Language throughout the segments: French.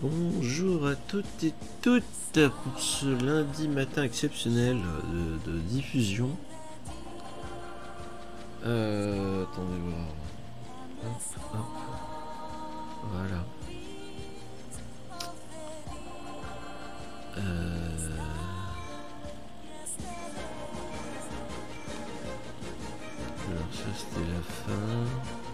Bonjour à toutes et toutes pour ce lundi matin exceptionnel de diffusion. Attendez voir. Hop, hop. Voilà. Alors ça c'était la fin.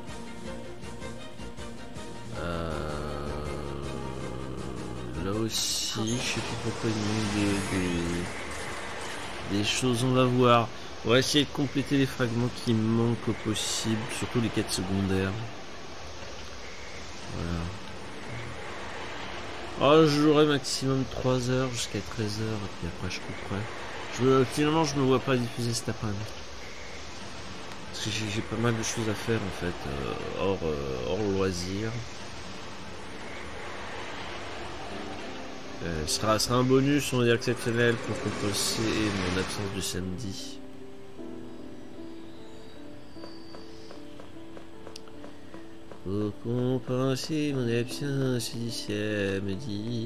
Là aussi, je sais pas pourquoi il manque des choses, on va voir. On va essayer de compléter les fragments qui manquent au possible, surtout les quêtes secondaires. Voilà. Oh, je jouerai maximum 3 heures jusqu'à 13 heures, et puis après je couperai. Finalement, je me vois pas diffuser cet après-midi. Parce que j'ai pas mal de choses à faire en fait, hors loisir. Ce sera un bonus, on va dire exceptionnel, pour compenser mon absence du samedi. Pour compenser mon absence du samedi.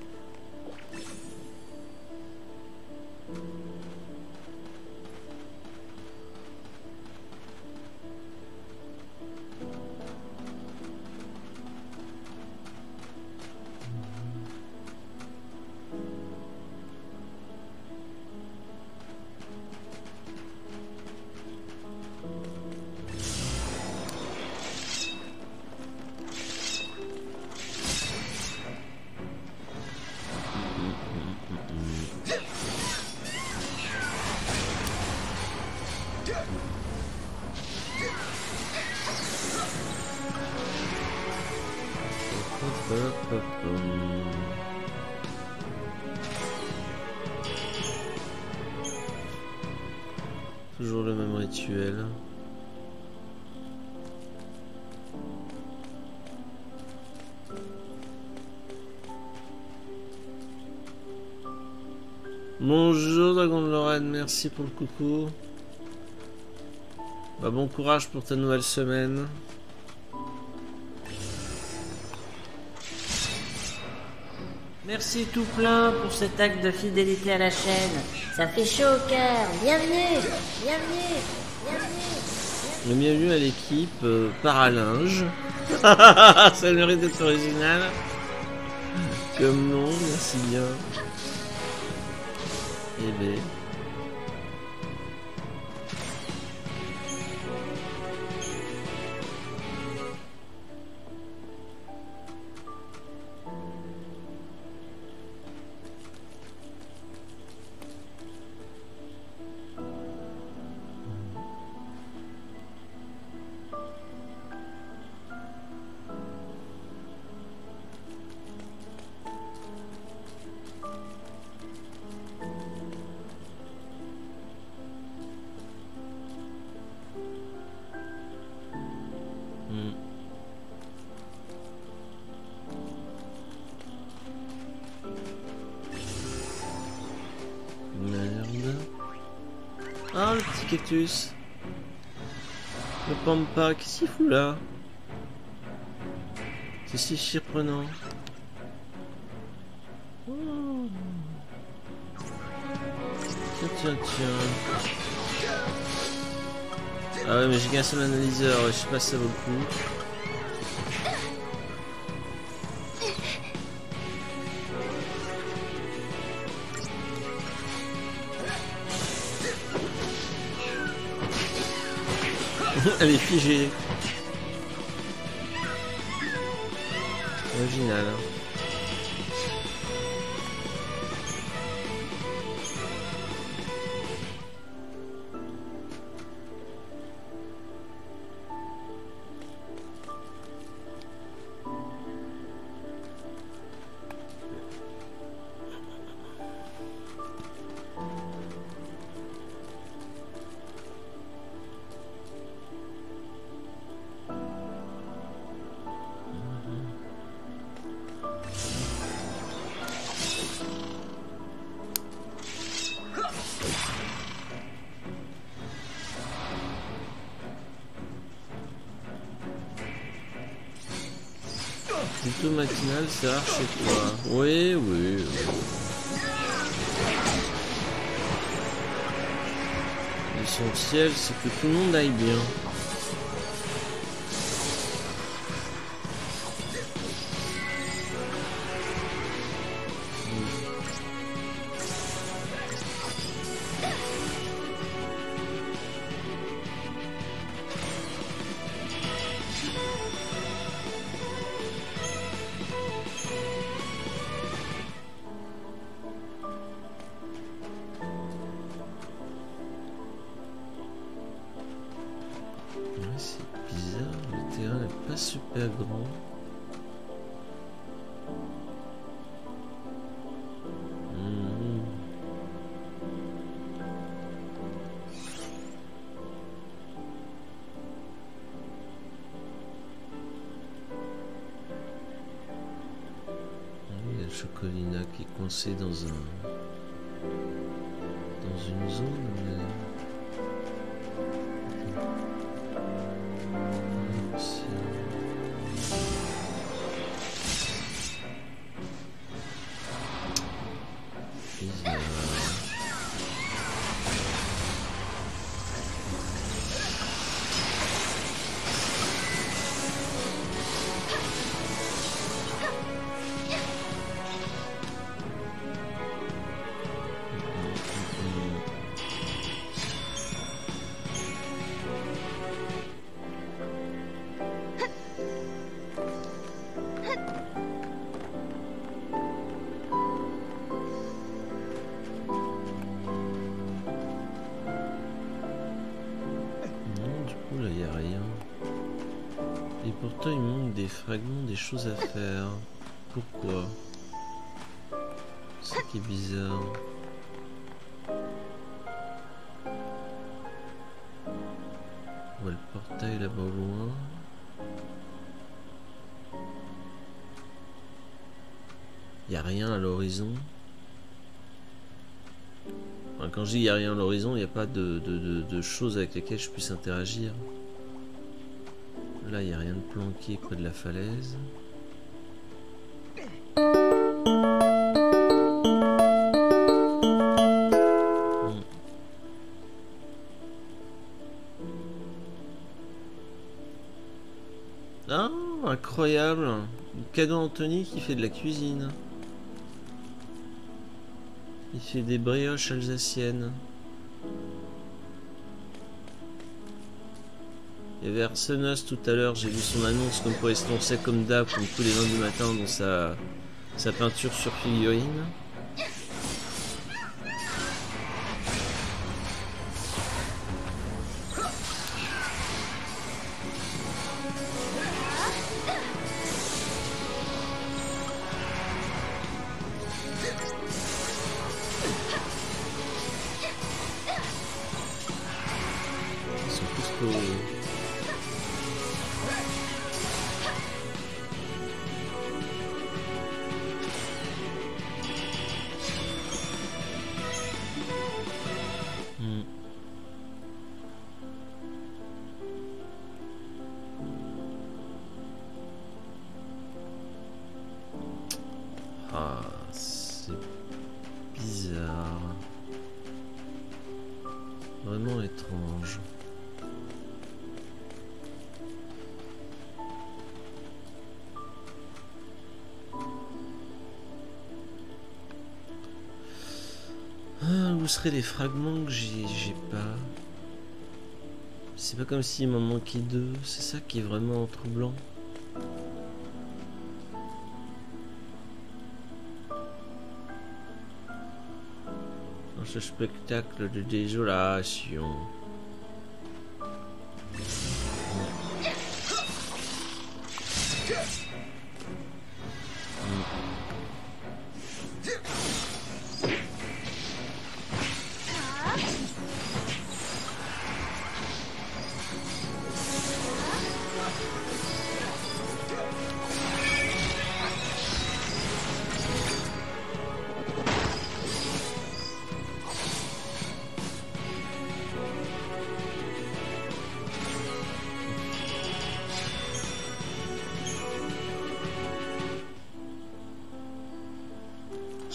Toujours le même rituel. Bonjour Dragon de Lorraine, merci pour le coucou. Bah, bon courage pour ta nouvelle semaine. Merci tout plein pour cet acte de fidélité à la chaîne. Ça fait chaud au cœur. Bienvenue, bienvenue, bienvenue. Le bienvenue à l'équipe Paralinge. Ça mérite d'être original. Comme nom, merci bien. Eh ben. Ah, le petit cactus. Le pampa, qu'est-ce qu'il fout là? C'est si surprenant. Oh. Tiens. Ah ouais, mais j'ai qu'un seul analyseur, je sais pas si ça vaut le coup. Elle est figée. Original. Plutôt matinal, c'est rare chez toi. Oui, oui, oui. L'essentiel, c'est que tout le monde aille bien. Super grand. Il y a le Chocolina qui est coincé dans une zone. Mais... Pourtant il manque des fragments, des choses à faire. Pourquoi? C'est ça qui est bizarre. On voit le portail là-bas au loin. Il n'y a rien à l'horizon. Enfin, quand je dis il n'y a rien à l'horizon, il n'y a pas de choses avec lesquelles je puisse interagir. Là, il n'y a rien de planqué près de la falaise. Ah, incroyable! Cadeau Anthony qui fait de la cuisine. Il fait des brioches alsaciennes. Il y avait Arsenos tout à l'heure, j'ai vu son annonce comme quoi il se lançait comme d'hab, comme tous les lundis matin dans sa peinture sur figurine. Ils sont tous trop... Ah, c'est bizarre. Vraiment étrange. Ah, où seraient les fragments que j'ai pas? C'est pas comme s'il m'en manquait deux. C'est ça qui est vraiment troublant. Dans ce spectacle de désolation.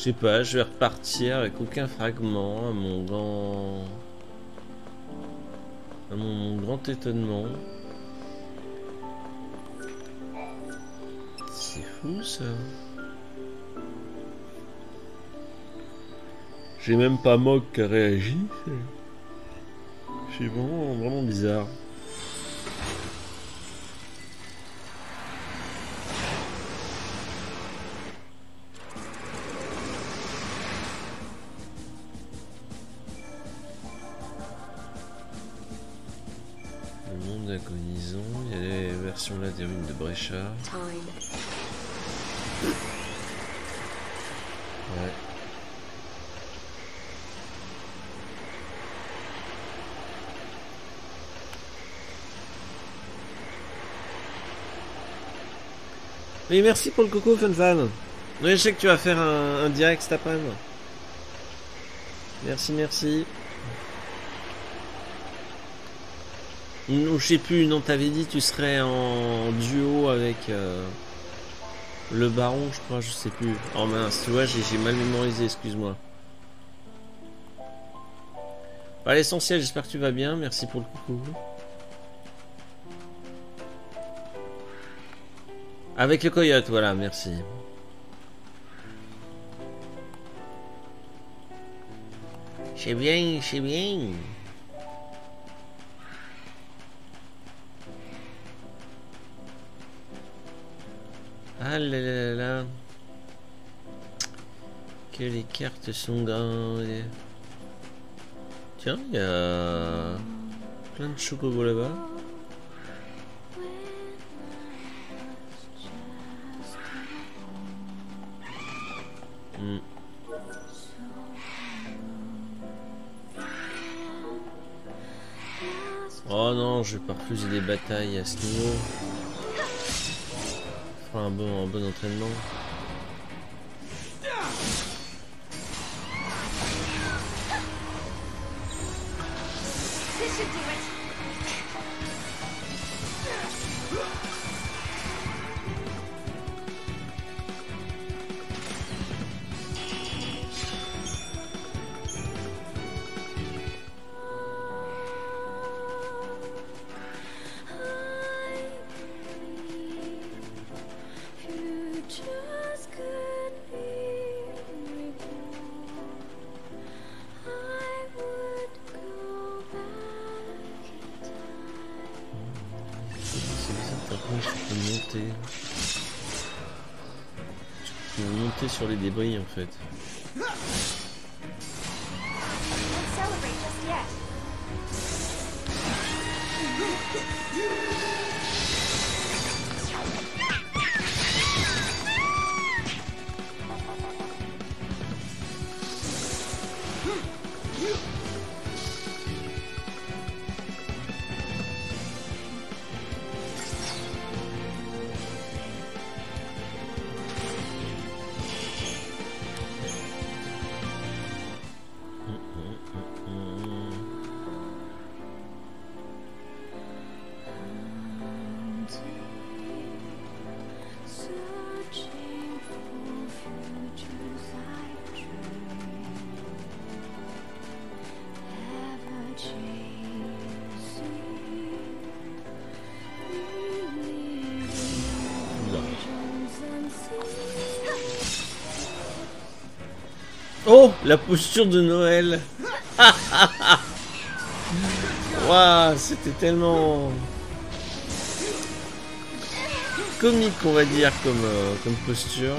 Je sais pas, je vais repartir avec aucun fragment à mon grand... à mon grand étonnement. C'est fou ça. J'ai même pas Mog qui a réagi. C'est vraiment bizarre. Le monde agonisant, il y a les versions là des ruines de Brescia. Ouais. Oui, merci pour le coco, Funfan. Oui, je sais que tu vas faire un direct cet après-midi. Merci, merci. Ou je sais plus, non, t'avais dit tu serais en duo avec le baron, je crois, je sais plus. Oh mince, tu vois, j'ai mal mémorisé, excuse-moi. Bah, l'essentiel, j'espère que tu vas bien, merci pour le coucou. Avec le coyote, voilà, merci. C'est bien, c'est bien. Ah là là là. Que les cartes sont grandes. Tiens, il y a plein de chocobos là-bas. Oh non, je vais pas refuser des batailles à ce niveau. Je ferai un bon entraînement. Sur les débris en fait. Oh, la posture de Noël. Waouh, c'était tellement comique, on va dire, comme posture.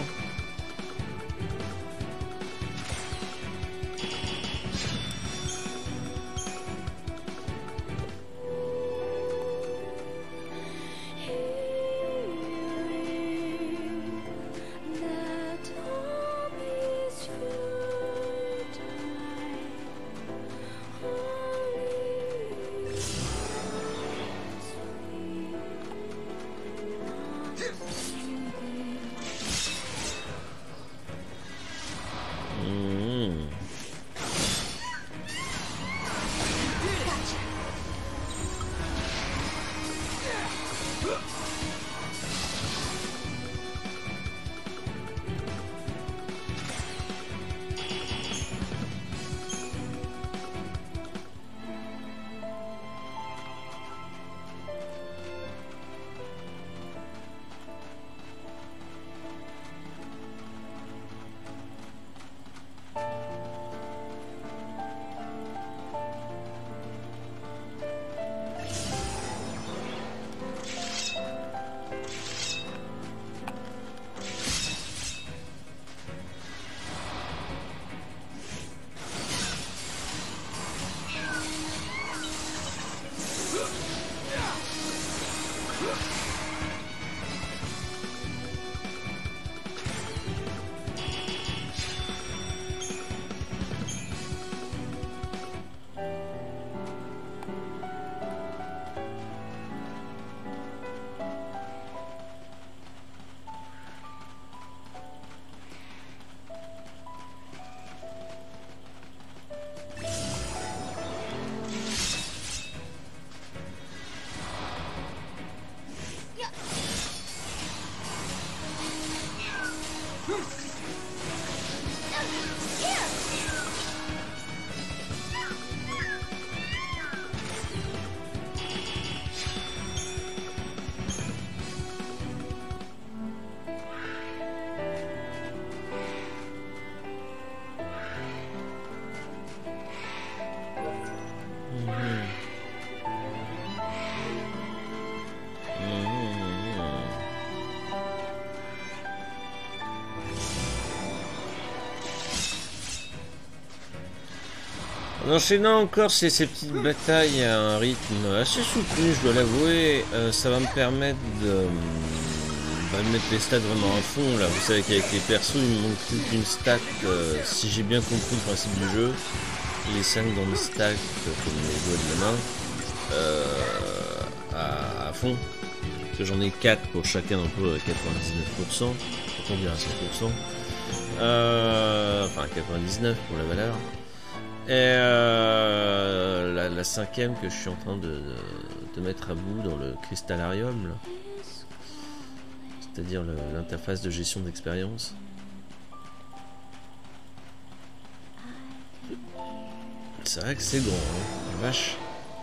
En enchaînant encore ces petites batailles à un rythme assez soutenu, je dois l'avouer, ça va me permettre de mettre les stats vraiment à fond. Là, vous savez qu'avec les persos, il me manque plus qu'une stack, si j'ai bien compris le principe du jeu. Les 5 dans mes stacks, comme les doigts de la main, à fond. Parce que j'en ai 4 pour chacun d'entre eux à 99%, on dirait à 100%. Enfin 99 pour la valeur. Et la cinquième que je suis en train de mettre à bout dans le Crystallarium, c'est-à-dire l'interface de gestion d'expérience. C'est vrai que c'est grand, hein, la vache.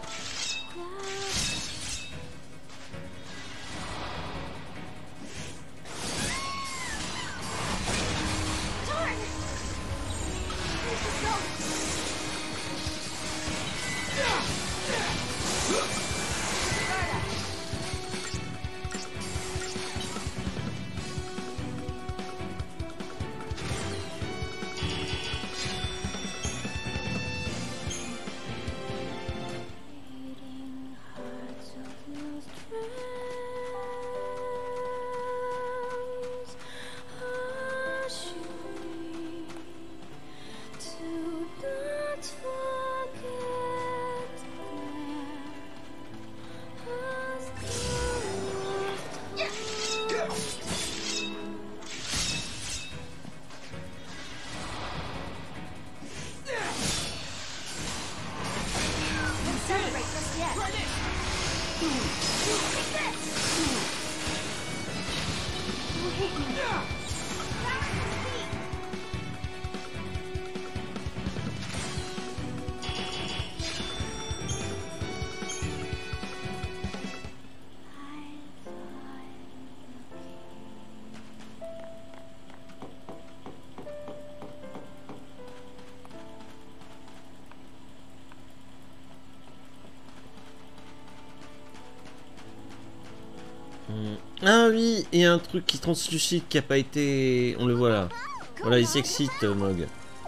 Ah oui, et un truc qui translucide qui a pas été... On le voit là. Voilà, il s'excite, Mog.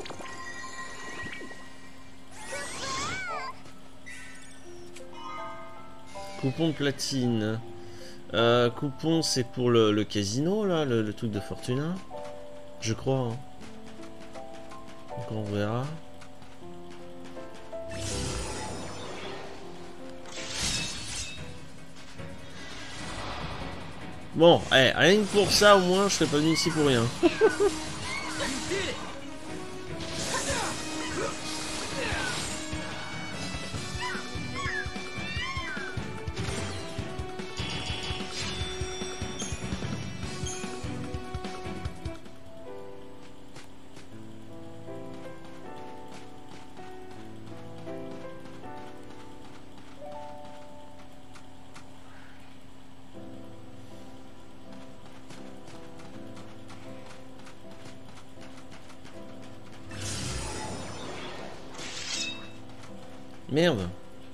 Coupon de platine. Coupon, c'est pour le casino, là, le truc de Fortuna. Je crois. Hein. Donc on verra. Bon, allez, rien que pour ça, au moins, je serais pas venu ici pour rien. Merde.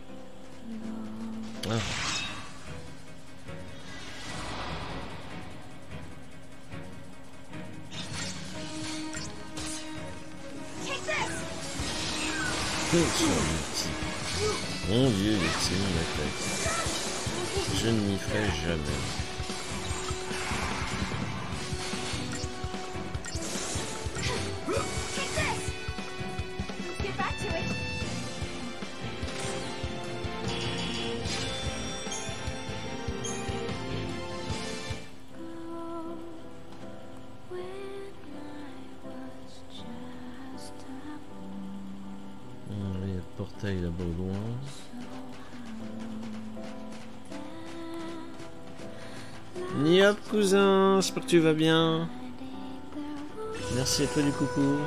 Ah. Mon Dieu, c'est mon attaque. Je ne m'y ferai jamais. Portail là-bas au loin. Niop cousin, j'espère que tu vas bien. Merci à toi du coucou.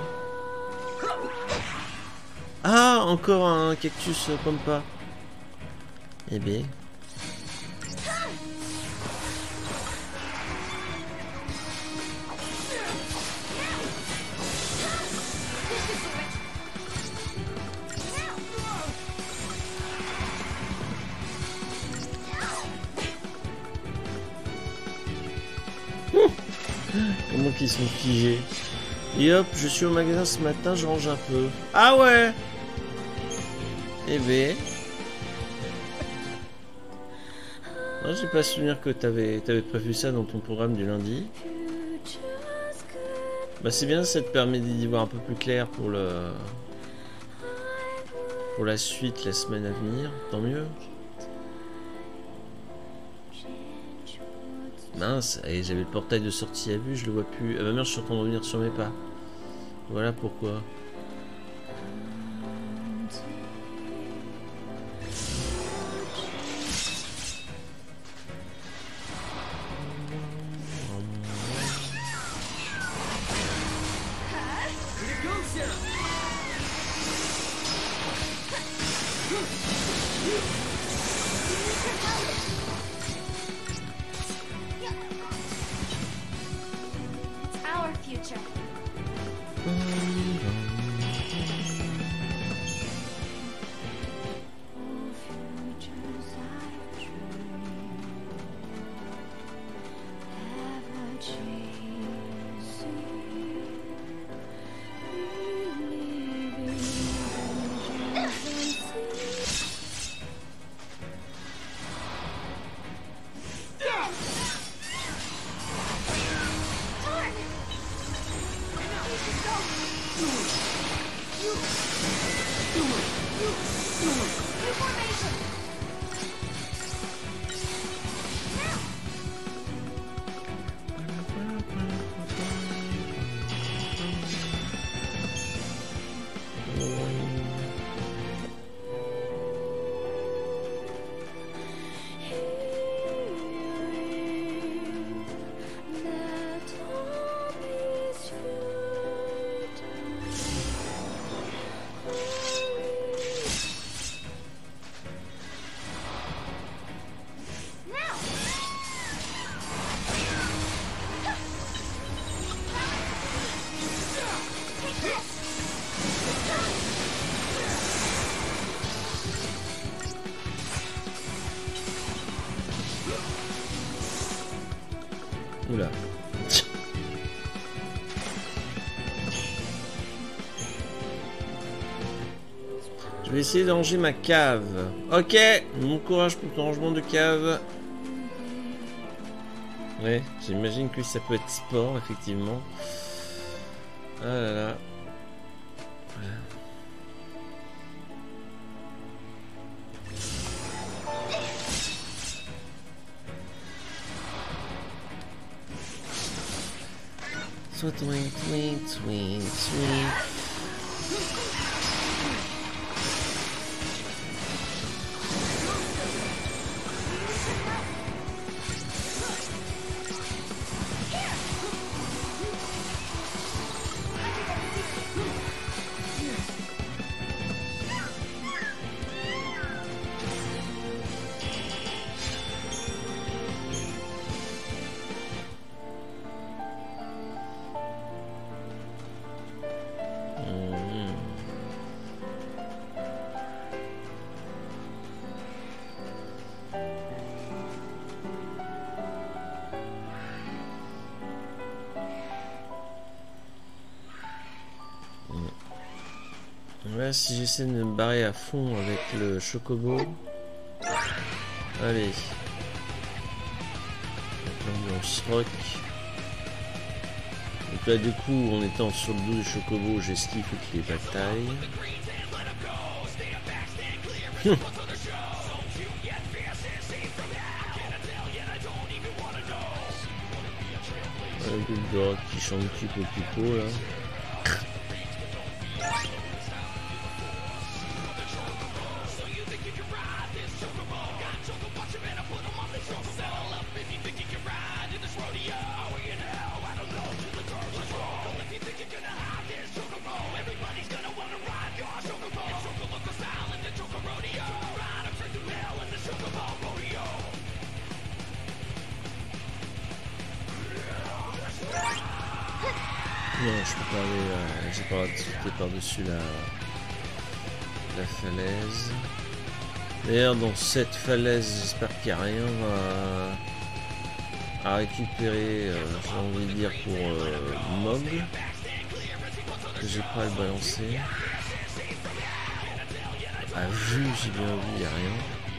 Ah, encore un cactus pampa. Eh bien. Comment qu'ils sont figés. Et hop, je suis au magasin ce matin, je range un peu. Ah ouais. Eh ben... Non, j'ai pas souvenir que t'avais prévu ça dans ton programme du lundi. Bah c'est bien, ça te permet d'y voir un peu plus clair pour la suite, la semaine à venir, tant mieux. Mince, et j'avais le portail de sortie à vue, je le vois plus. Ah bah merde, je suis en train de revenir sur mes pas. Voilà pourquoi. Oula. Je vais essayer de ranger ma cave. Ok, bon courage pour ton rangement de cave. Ouais, j'imagine que ça peut être sport, effectivement. Ah là là. Voilà. Soit twink, twink, twink, twink. Là, si j'essaie de me barrer à fond avec le chocobo. Allez. L'ambiance rock. Donc là, du coup, en étant sur le dos du chocobo, j'esquive toutes les batailles. Le Bulldog qui chante Pipo Pipo là. Non, je peux pas aller, j'ai pas le droit de sauter par-dessus la falaise. D'ailleurs, dans cette falaise, j'espère qu'il n'y a rien à récupérer, j'ai envie de dire, pour Mog. Que j'ai pas à le balancer. À vue, j'ai bien vu, y a rien.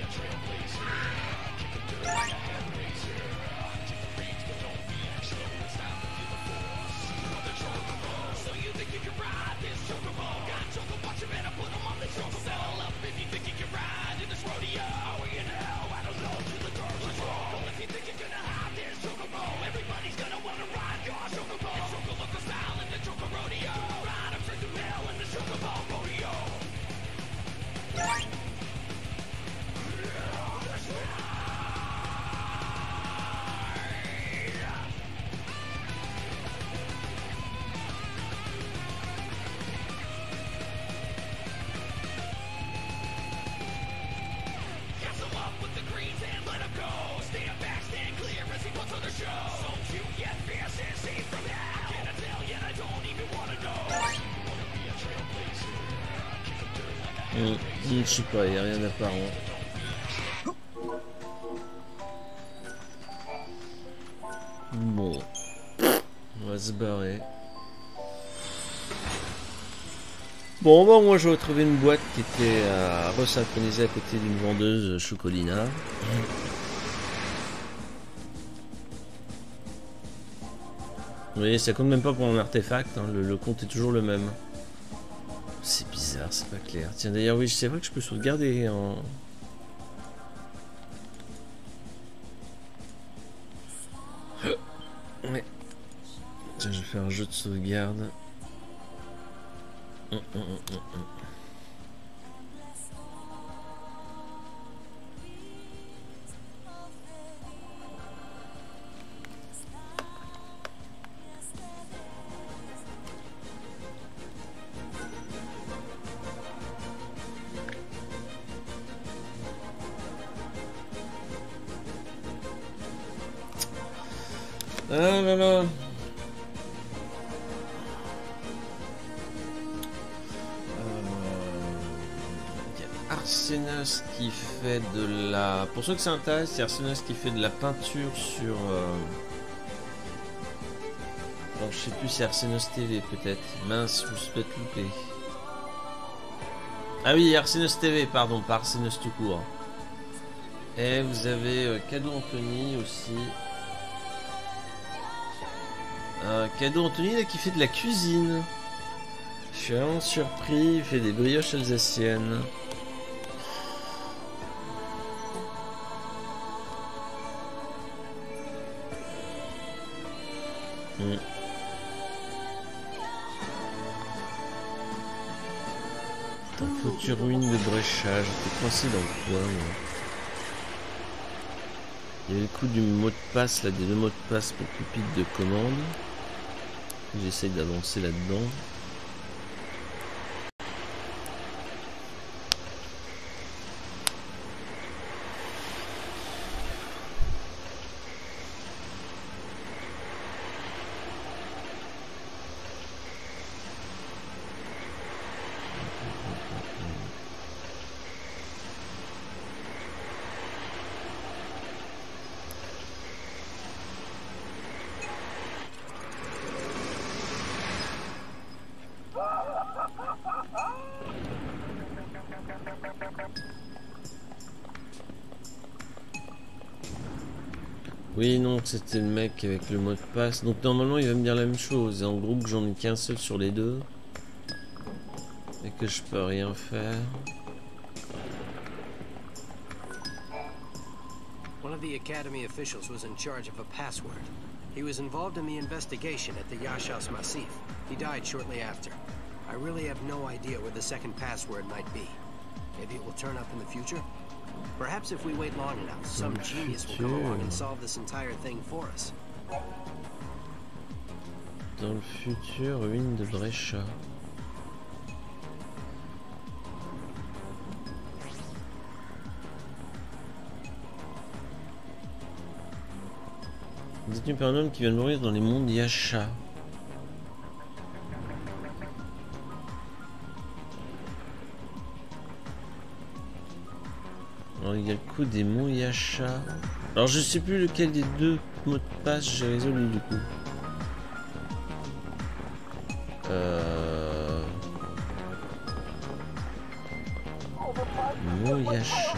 Je sais pas, il n'y a rien d'apparent. Bon, on va se barrer. Bon, bah, moi j'ai retrouvé une boîte qui était resynchronisée à côté d'une vendeuse Chocolina. Vous voyez, ça compte même pas pour un artefact, hein, le compte est toujours le même. C'est bizarre, c'est pas clair. Tiens, d'ailleurs, oui, c'est vrai que je peux sauvegarder en... Ouais. Tiens, je vais faire un jeu de sauvegarde. Ah là là. Arsenos qui fait de la... Pour ceux que ça intéresse, c'est Arsenos qui fait de la peinture sur... Alors, je sais plus, c'est Arsenos TV peut-être. Mince, je me suis peut-être loupé. Ah oui, Arsenos TV, pardon, pas Arsenos tout court. Et vous avez Cadeau Anthony aussi. Cadeau Anthony là, qui fait de la cuisine. Je suis vraiment surpris, il fait des brioches alsaciennes. Future ruine de Brécha, j'étais coincé dans le coin. Moi. Il y avait le coup du mot de passe, là, des deux mots de passe pour pupitre de commande. J'essaye d'avancer là-dedans. Oui, non, c'était le mec avec le mot de passe. Donc normalement, il va me dire la même chose. Et en gros, que j'en ai qu'un seul sur les deux. Et que je peux rien faire. One of the Academy officials was in charge of a password. He was involved in the investigation at the Yashas Massif. He died shortly after. I really have no idea where the second password might be. Maybe it will turn up in the future? Perhaps if we wait long enough, some genius will come along and solve this entire thing for us. Dans le futur, ruine de Brécha. Détenu par un homme qui vient de mourir dans les mondes Yasha. Alors il y a le coup des monts Yasha. Alors je sais plus lequel des deux mots de passe j'ai résolu du coup. Moyacha.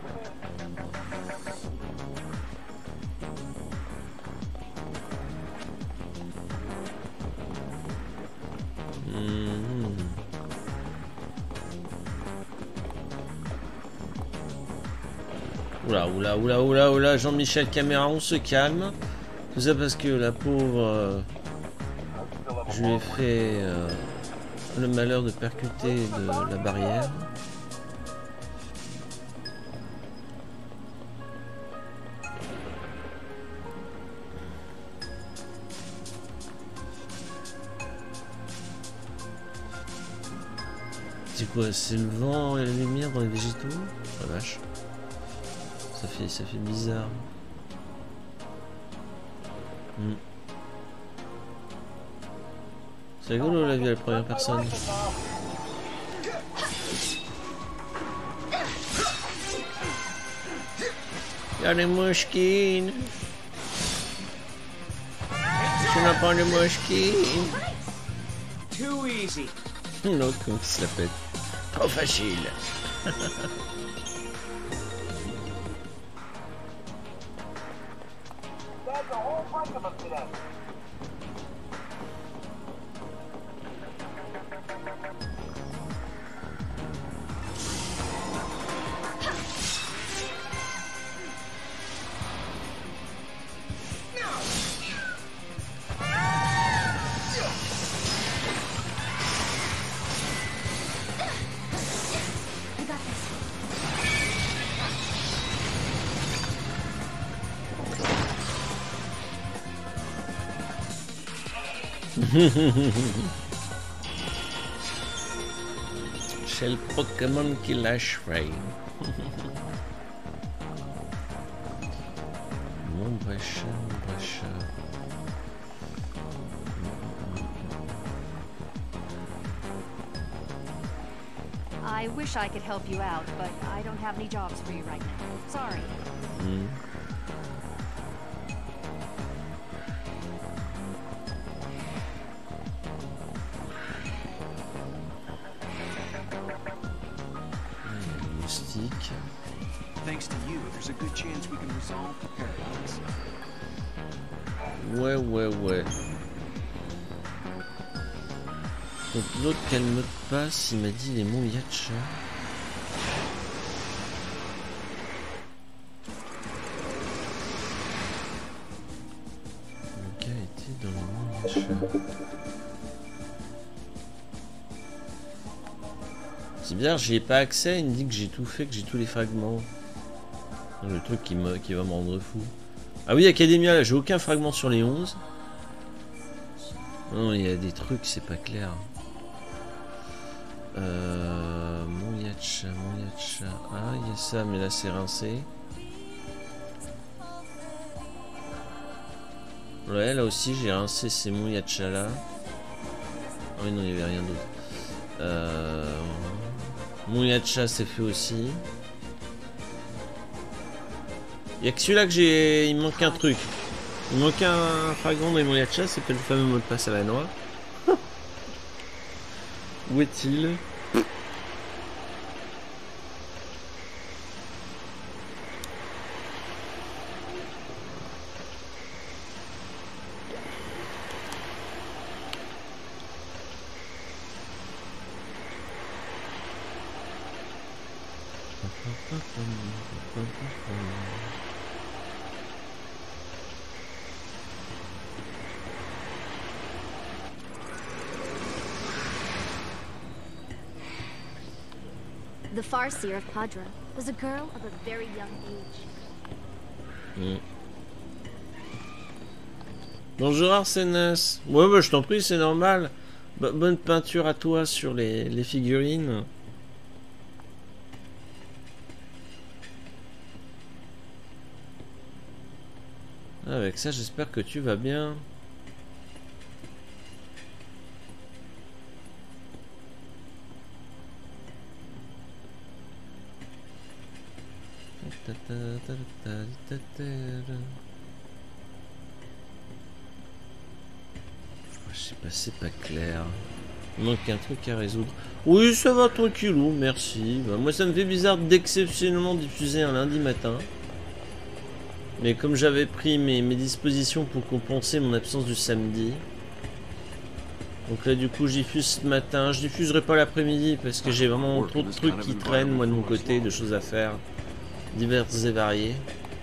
Oula, Jean-Michel Caméra, on se calme. Tout ça parce que la pauvre, je lui ai fait le malheur de percuter de la barrière. C'est quoi? C'est le vent et la lumière dans les végétaux? La vache. Ça fait bizarre. C'est rigolo la vue à la première personne. Y'a des mouchkines. Tu n'as pas de mouchkines. Too easy. L'autre comme il se la pète. Trop facile. C'est le Pokémon qui lâche Ray. Mon brechat. I wish I could help you out, but I don't have any jobs for you right now. Sorry. Thanks to you, there's a good chance we can resolve the paradox. Ouais. Donc l'autre quel mot de passe, il m'a dit les monts Yacha. Le gars était dans les monts Yacha. C'est bizarre, j'y ai pas accès, il me dit que j'ai tout fait, que j'ai tous les fragments. Le truc qui va me rendre fou. Ah oui, Academia, là, j'ai aucun fragment sur les 11. Non, il y a des trucs, c'est pas clair. Mon Yacha. Ah, il y a ça, mais là, c'est rincé. Ouais, là aussi, j'ai rincé ces Mon Yacha là. Ah oui, non, il n'y avait rien d'autre. Mon Yacha, c'est fait aussi. Il y a que celui-là que j'ai. Il me manque un truc. Il me manque un fragment de mon Yacha, c'est pas le fameux mot de passe à la noix. Où est-il? The Farseer of Padra was a girl of a very young age. Bonjour Arsenas. Ouais, bah je t'en prie, c'est normal. Bonne peinture à toi sur les figurines. Avec ça, j'espère que tu vas bien. Je sais pas, c'est pas clair. Il manque un truc à résoudre. Oui, ça va tranquillou, merci. Bah, moi, ça me fait bizarre d'exceptionnellement diffuser un lundi matin. Mais comme j'avais pris mes dispositions pour compenser mon absence du samedi. Donc là, du coup, je diffuse ce matin. Je diffuserai pas l'après-midi parce que j'ai vraiment trop de trucs qui traînent, moi, de mon côté, de choses à faire. Diverses et variées.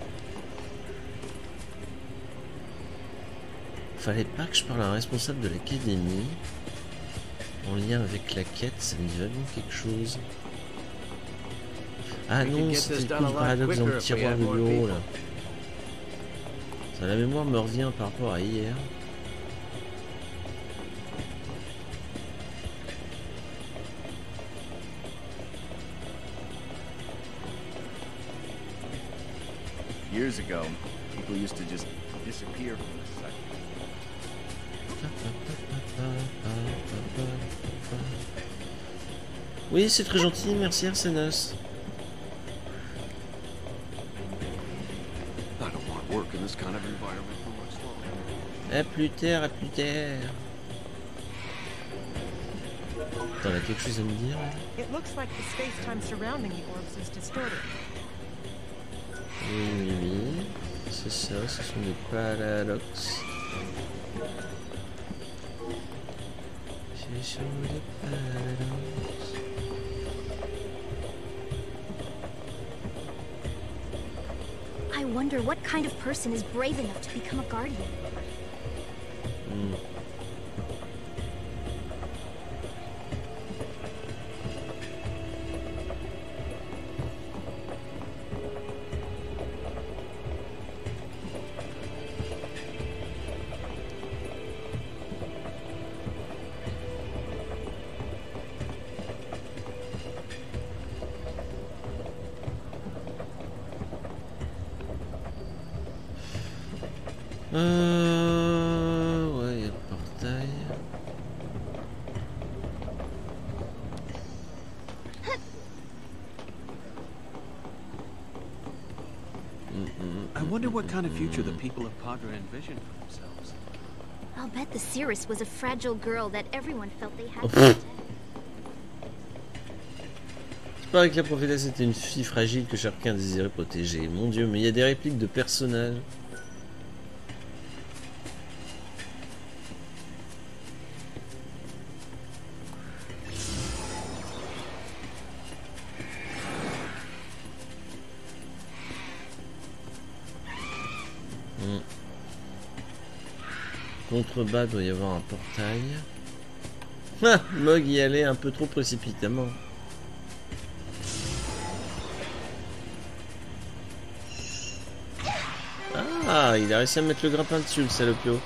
Fallait pas que je parle à un responsable de l'académie. En lien avec la quête, ça me dit vraiment quelque chose. Ah non, c'était le coup du paradoxe dans le tiroir du bureau là. Ça, la mémoire me revient par rapport à hier. Years ago, people used to just disappear from the site. Oui, c'est très gentil, merci Arsenos. I don't want to work in this kind of environment for much longer. À plus tard, à plus tard. T'en as quelque chose à me dire? It looks like the space-time surrounding the orbs is distorted. Oui, oui, oui. C'est ça, ce sont des paradoxes. Ce sont des paradoxes. I wonder what kind of person is brave enough to become a guardian. Ouais, il y a le portail. I wonder what kind of future the people of Padre envision for themselves. I'll bet the Cirrus was a fragile girl that everyone felt they had Oh, to protect. Il paraît que la prophétesse était une fille fragile que chacun désirait protéger. Mon Dieu, mais il y a des répliques de personnages. Contrebas, doit y avoir un portail. Ah, Mog y allait un peu trop précipitamment. Ah, il a réussi à mettre le grappin dessus, le salopio.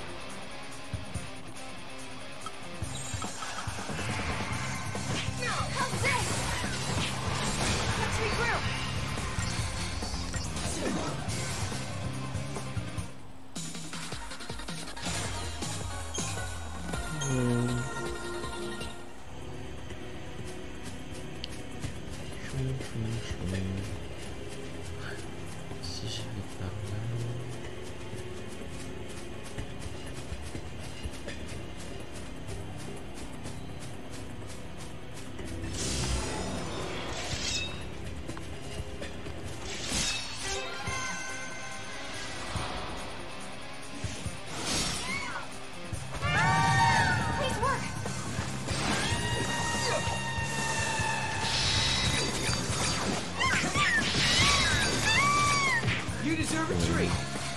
Si j'y vais par là. You deserve a treat.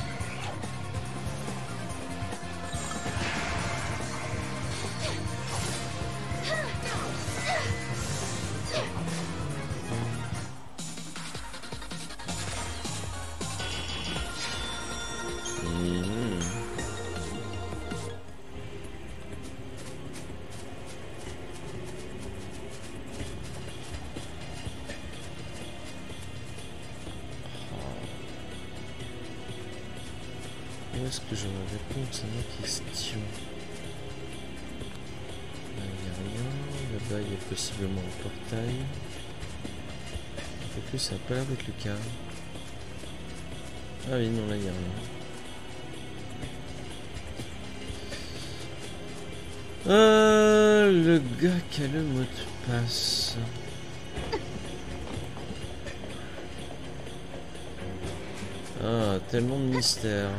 Où est-ce que j'aurais réponse à ma question? Là, il n'y a rien. Là-bas, il y a possiblement un portail. En plus, ça n'a pas l'air d'être le cas. Ah oui, non, là, il n'y a rien. le gars qui a le mot de passe. Ah, tellement de mystère.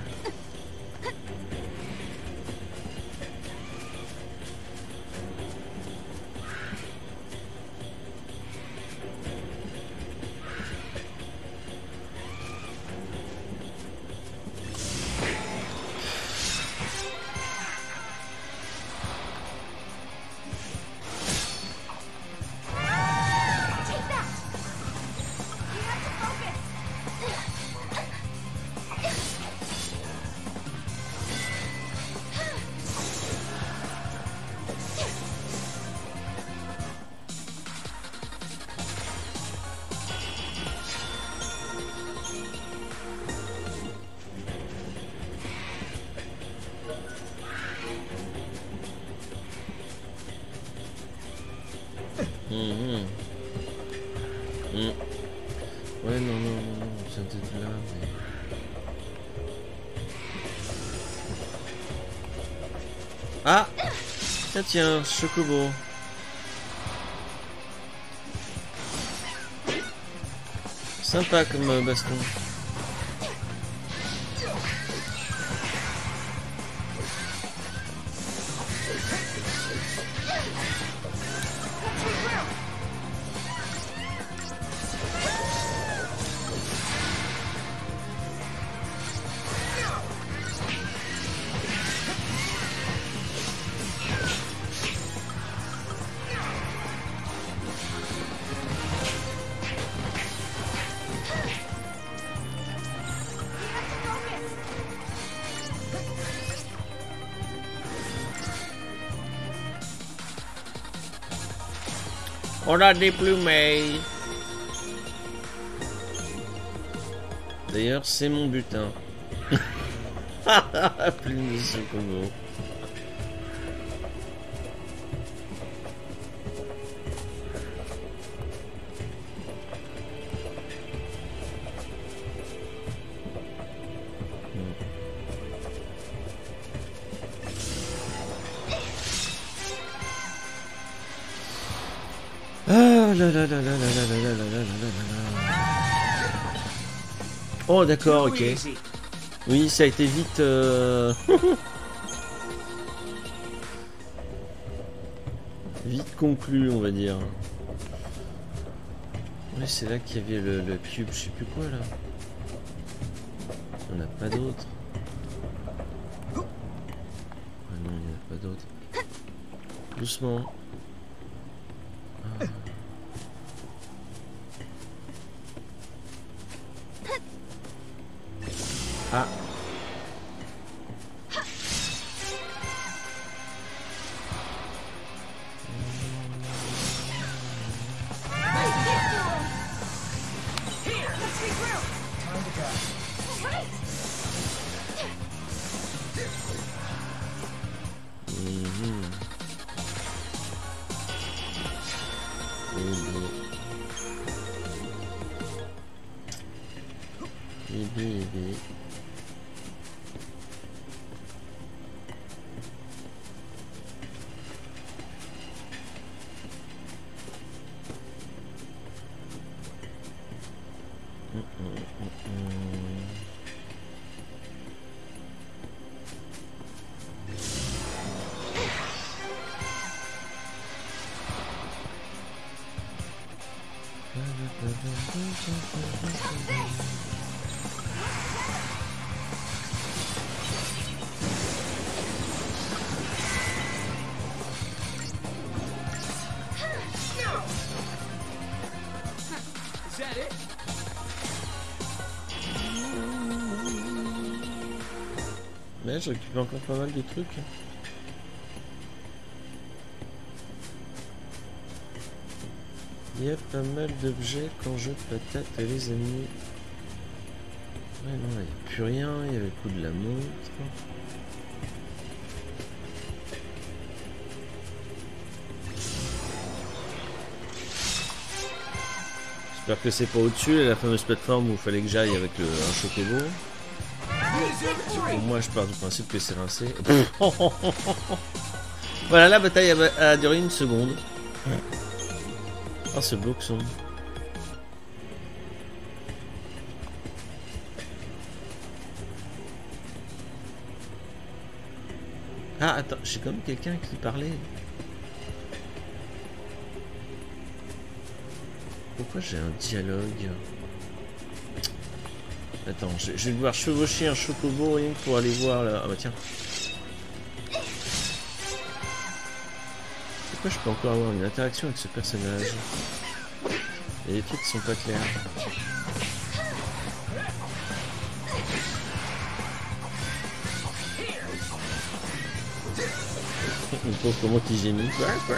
Ouais, non, c'est peut-être là, mais... Ah! Tiens, Chocobo. Sympa comme baston. On a déplumé. D'ailleurs, c'est mon butin. Plume de Chocobo. Oh d'accord, ok. Oui, ça a été vite... vite conclu, on va dire. Oui, c'est là qu'il y avait le cube, je sais plus quoi là. On n'a pas d'autre. Ah non, il n'y en a pas d'autre. Doucement. Ah. Mais je récupère encore pas mal de trucs. Il y a pas mal d'objets quand je patate les ennemis. Ouais non là il n'y a plus rien, il y avait le coup de la montre. J'espère que c'est pas au-dessus, la fameuse plateforme où il fallait que j'aille avec un Chocobo. Pour moi je pars du principe que c'est rincé. Voilà, la bataille a duré 1 seconde. Oh, ce boxon. Ah, attends, j'ai comme quelqu'un qui parlait. Pourquoi j'ai un dialogue? Attends, je vais devoir chevaucher un chocobo rien que pour aller voir là. Ah bah tiens. Pourquoi je peux encore avoir une interaction avec ce personnage? Il y a des trucs qui sont pas clairs. Le pauvre comment qui gémit.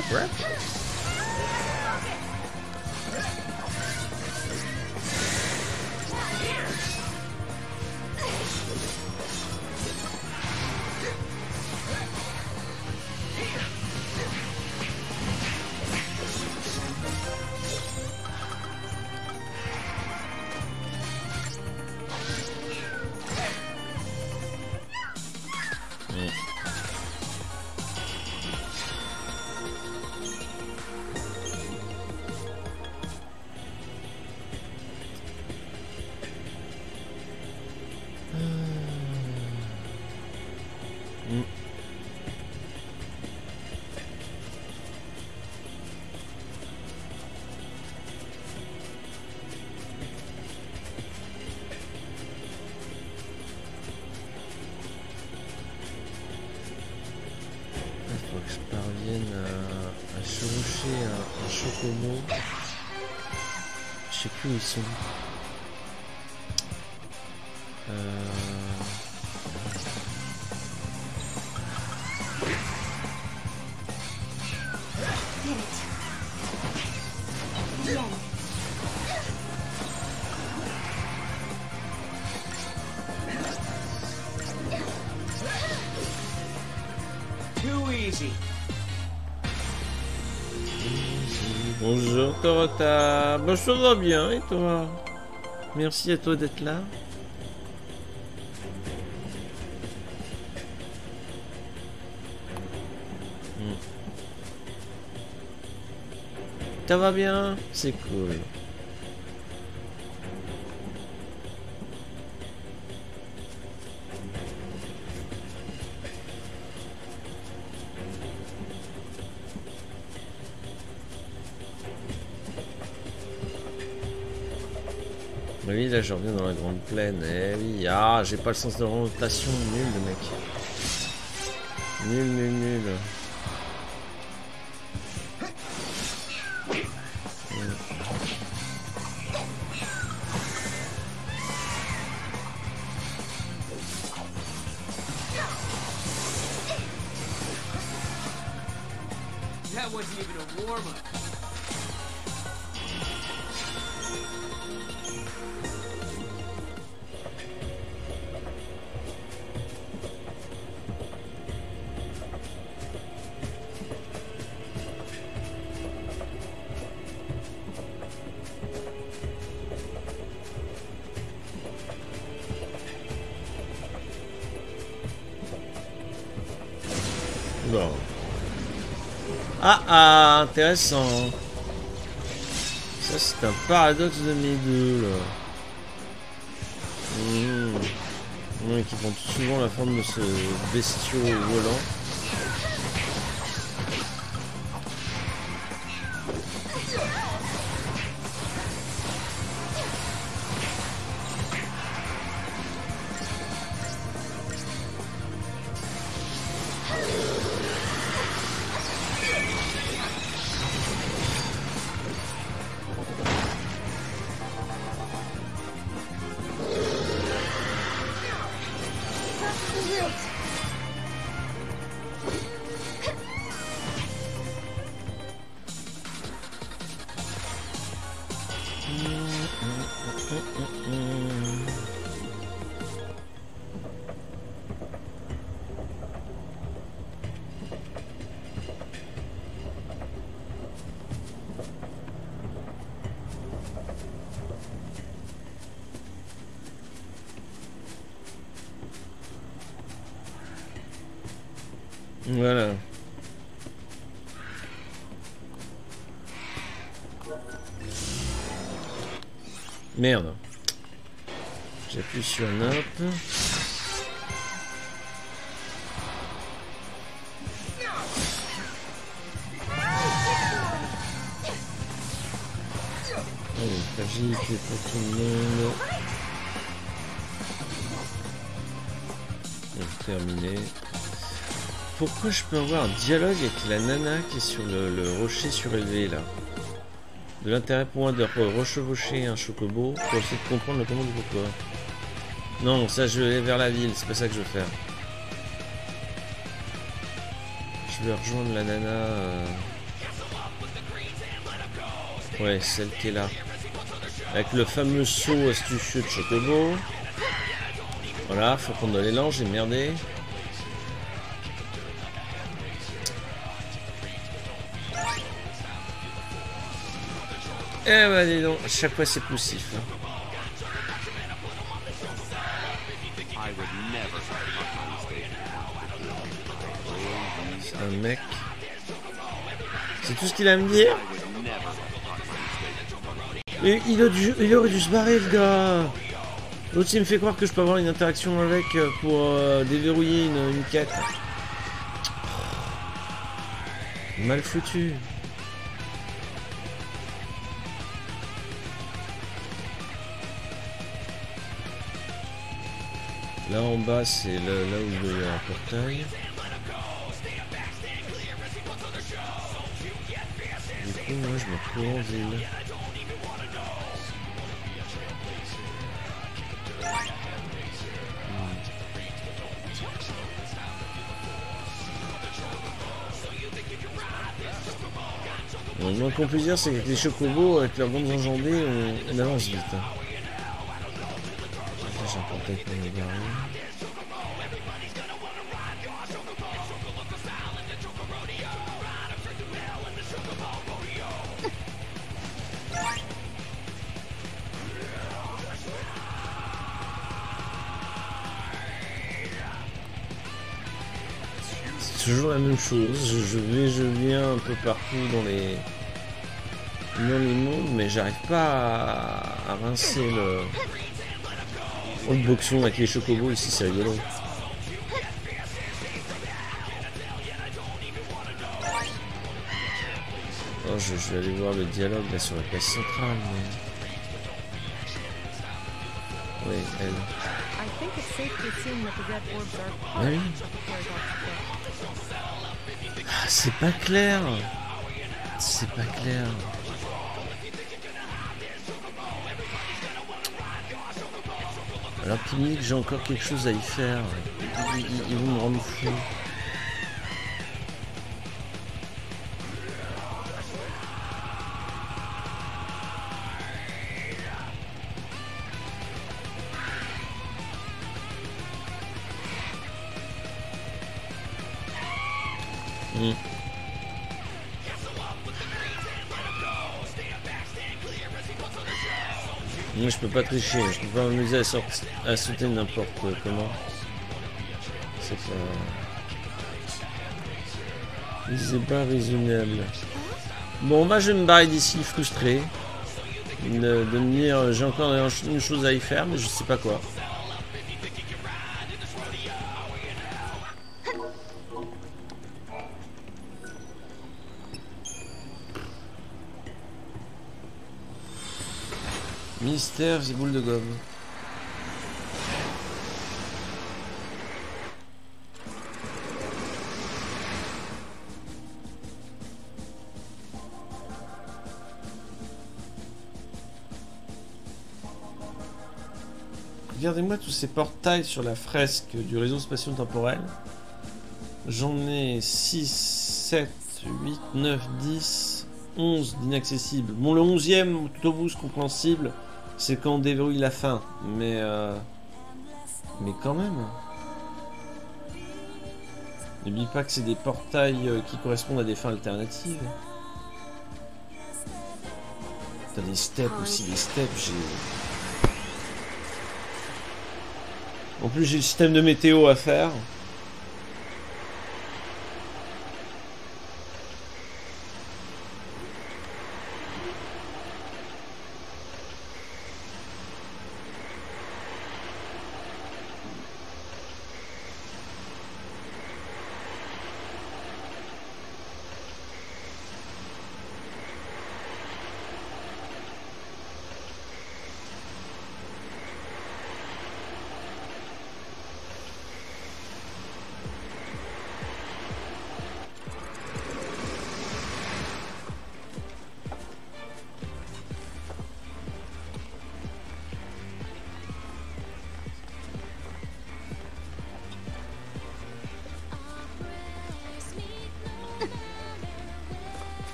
Je sais plus où ils sont. Bonjour Torota, bah, ça va bien et toi? Merci à toi d'être là. Ça va bien? C'est cool. Oui, là je reviens dans la grande plaine. Eh oui, ah, j'ai pas le sens de rotation. Nul le mec. Nul, nul, nul. That wasn't even a warm-up. Bon. Ah, intéressant. Ça c'est un paradoxe de mes deux là. Qui prend souvent la forme de ce bestiau volant. Voilà. Merde. J'appuie sur Nop. Allez, fragilité pour tout le monde. Terminé. Pourquoi je peux avoir un dialogue avec la nana qui est sur le rocher surélevé là? De l'intérêt pour moi de rechevaucher un chocobo pour essayer de comprendre le comment du pourquoi. Non, ça je vais aller vers la ville, c'est pas ça que je veux faire. Je vais rejoindre la nana. Ouais, celle qui est là. Avec le fameux saut astucieux de chocobo. Voilà, faut prendre de l'élan, j'ai merdé. Eh bah dis donc, à chaque fois c'est poussif. Hein. C'est un mec. C'est tout ce qu'il a à me dire. Et il aurait dû se barrer le gars. L'autre il me fait croire que je peux avoir une interaction avec pour déverrouiller une quête. Mal foutu. Là en bas c'est là où il y a un portail. Du coup moi je me retrouve en ville. Bon, le moins qu'on peut dire c'est qu'avec les chocobos, avec leurs bandes enjambées, on avance vite. Hein. Là j'ai un portail pour me garer. C'est toujours la même chose, je viens un peu partout dans les mondes, mais j'arrive pas à rincer le boxon avec les chocobos ici, c'est rigolo. Oh, je vais aller voir le dialogue là sur la place centrale, mais... Oui, elle. Ah oui. Ah, c'est pas clair. C'est pas clair. Alors qu'il me dit que j'ai encore quelque chose à y faire. Ils vont me rendre fou. Moi je peux pas tricher, je peux pas m'amuser à sauter n'importe comment. C'est pas raisonnable. Bon bah je vais me barrer d'ici frustré. De me dire j'ai encore une chose à y faire mais je sais pas quoi. Mystère et boule de gomme. Regardez-moi tous ces portails sur la fresque du réseau spatio-temporel. J'en ai 6, 7, 8, 9, 10, 11 d'inaccessibles. Bon, le 11e, tout au bout, compréhensible, c'est quand on déverrouille la fin. Mais quand même. N'oublie pas que c'est des portails qui correspondent à des fins alternatives. T'as des steps aussi, des steps, En plus, j'ai le système de météo à faire.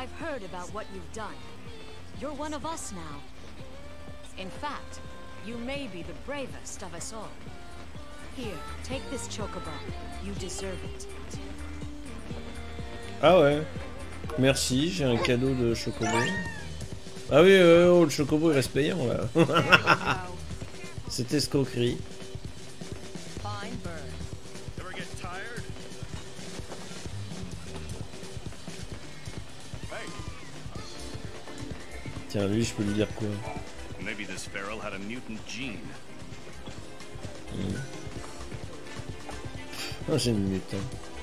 I've heard about what you've done. You're one of us now. In fact, you may be the bravest of us all. Here, take this chocobo. You deserve it. Ah ouais. Merci, j'ai un cadeau de chocobo. Ah oui, oh, le chocobo il reste payant là. C'est escroquerie. Tiens, lui, je peux lui dire quoi? Maybe this feral had a mutant gene. Oh, j'ai une mutant.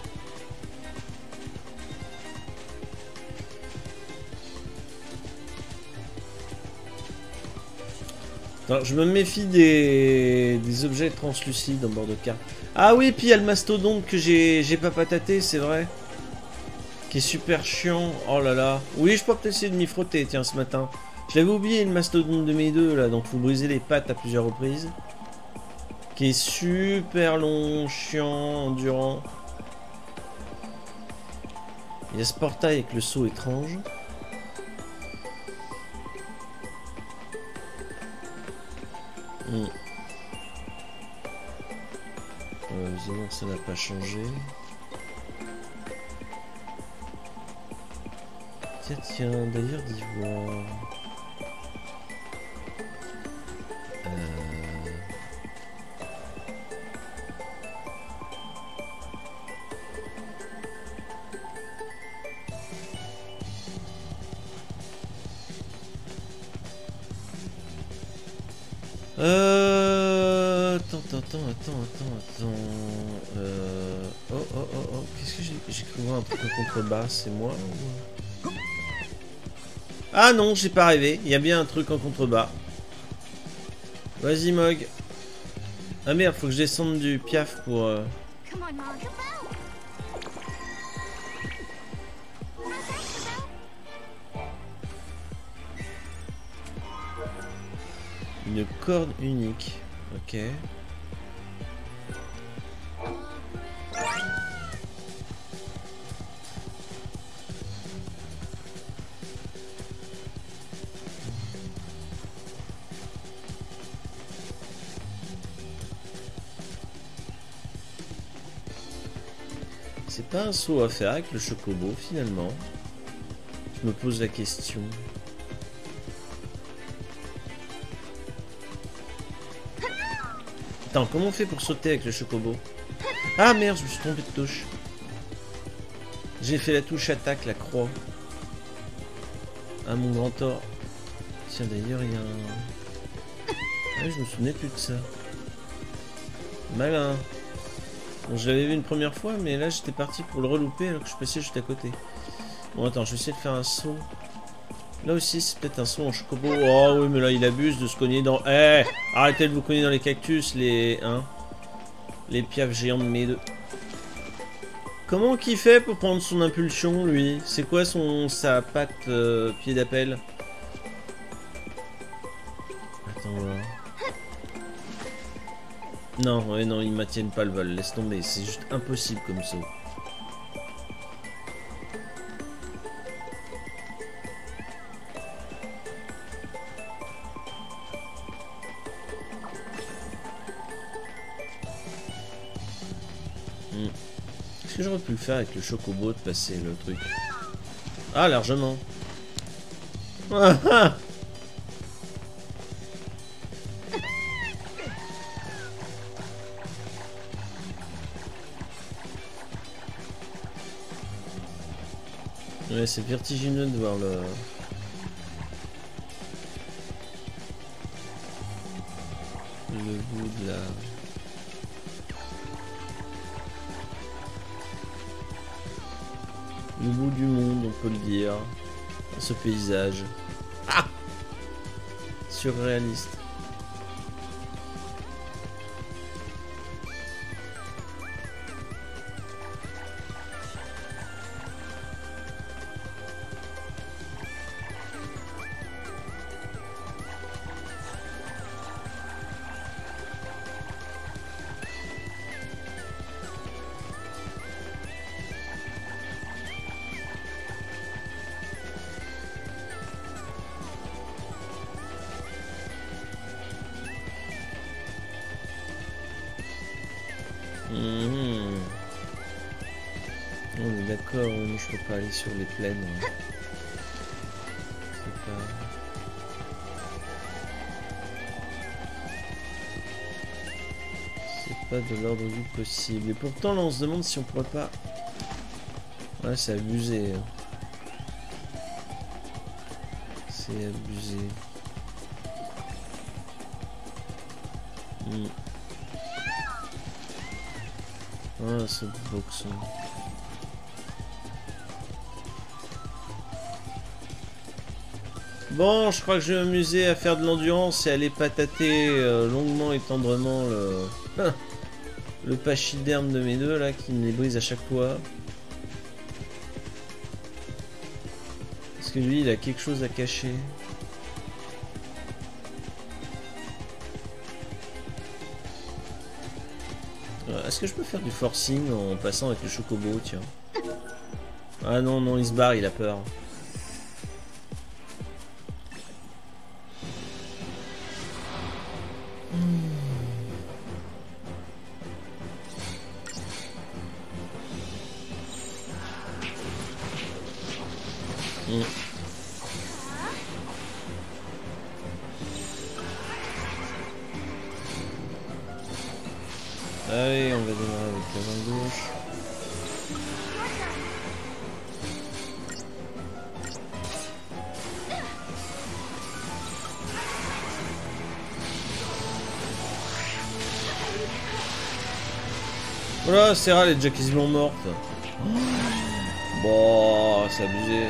Alors, je me méfie des objets translucides en bord de carte. Ah oui, puis il y a le mastodonte que j'ai pas pataté, c'est vrai. Qui est super chiant. Oh là là. Oui, je peux peut-être essayer de m'y frotter, tiens, ce matin. Je l'avais oublié, le mastodonte de mes deux, là. Donc, faut briser les pattes à plusieurs reprises. Qui est super long, chiant, endurant. Il y a ce portail avec le saut étrange. Évidemment, ça n'a pas changé. Tiens, d'ailleurs d'ivoire. Attends. Oh. Qu'est-ce que j'ai cru voir un truc en contrebas, c'est moi ou... Ah non, j'ai pas rêvé. Il y a bien un truc en contrebas. Vas-y, Mog. Ah merde, faut que je descende du piaf pour... Une corde unique. Ok. C'est pas un saut à faire avec le chocobo finalement. Je me pose la question. Attends, comment on fait pour sauter avec le chocobo? Ah merde, je me suis trompé de touche. J'ai fait la touche attaque, la croix. Ah mon grand tort. Tiens d'ailleurs il y a un... Ah je me souvenais plus de ça. Malin. Bon, je l'avais vu une première fois, mais là j'étais parti pour le relouper alors que je passais juste à côté. Bon attends, je vais essayer de faire un saut. Là aussi c'est peut-être un saut en chocobo. Oh oui mais là il abuse de se cogner dans... Eh, arrêtez de vous cogner dans les cactus, les... Hein, les piafs géants de mes deux. Comment qu'il fait pour prendre son impulsion lui? C'est quoi sa patte pied d'appel? Attends voir. Non, ouais, non, ils maintiennent pas le vol, laisse tomber, c'est juste impossible comme ça. Est-ce que j'aurais pu le faire avec le chocobo de passer le truc? Ah, largement. Ah, ah. Ouais, c'est vertigineux de voir le bout de la... Le bout du monde, on peut le dire. Ce paysage. Ah! Surréaliste. On est d'accord, je peux pas aller sur les plaines. Hein. C'est pas de l'ordre du possible. Et pourtant là on se demande si on pourrait pas... Ouais, c'est abusé. Hein. C'est abusé. Ah, ce boxon. Bon, je crois que je vais m'amuser à faire de l'endurance et aller patater longuement et tendrement le pachyderme de mes deux là qui me les brise à chaque fois. Parce que lui, il a quelque chose à cacher. Est-ce que je peux faire du forcing en passant avec le chocobo, tiens? Ah non, non, il se barre, il a peur. Allez, on va démarrer avec la main gauche. Voilà, Serral est déjà quasiment morte. Bon, c'est abusé.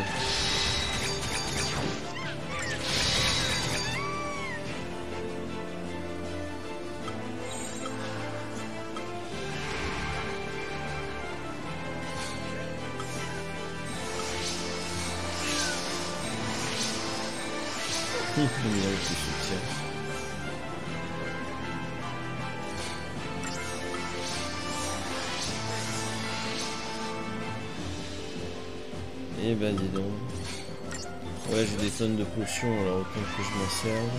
Eh ben dis donc. Ouais, j'ai des tonnes de potions, alors autant que je m'en serve.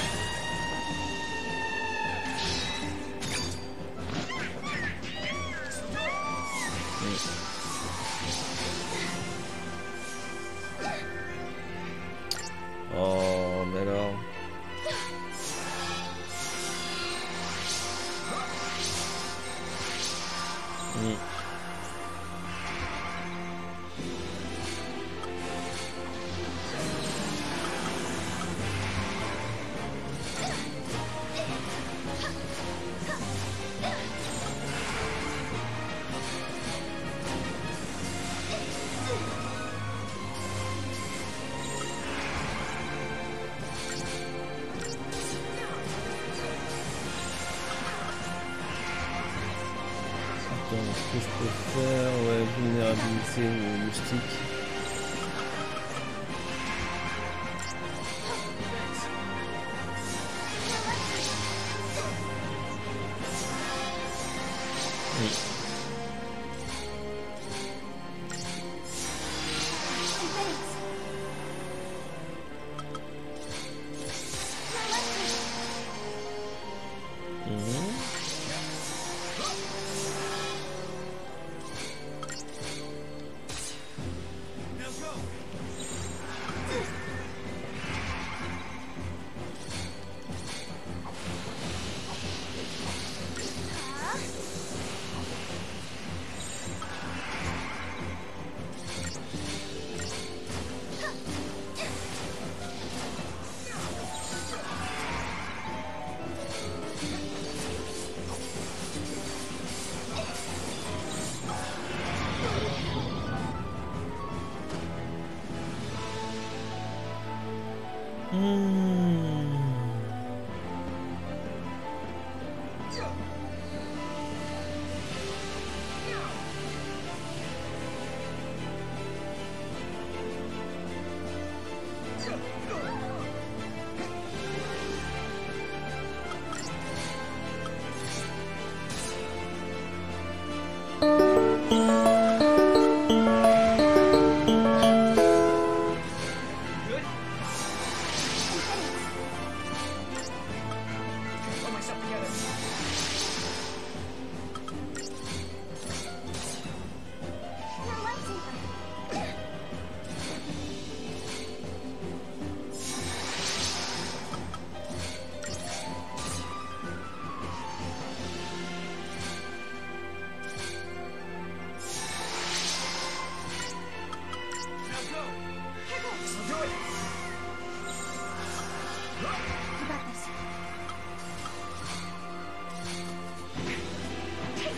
Oh, mais alors... Est-ce que je peux faire, ouais, vulnérabilité ou moustique.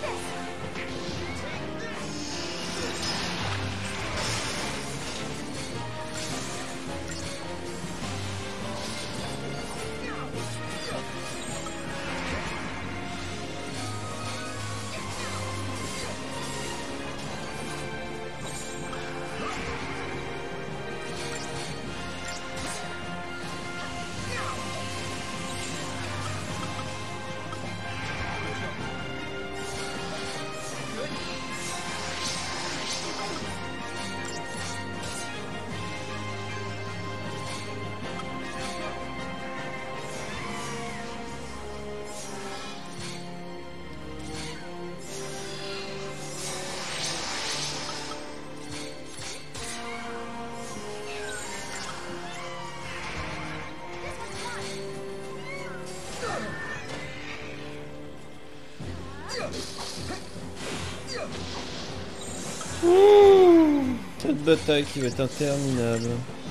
Cette bataille qui va être interminable.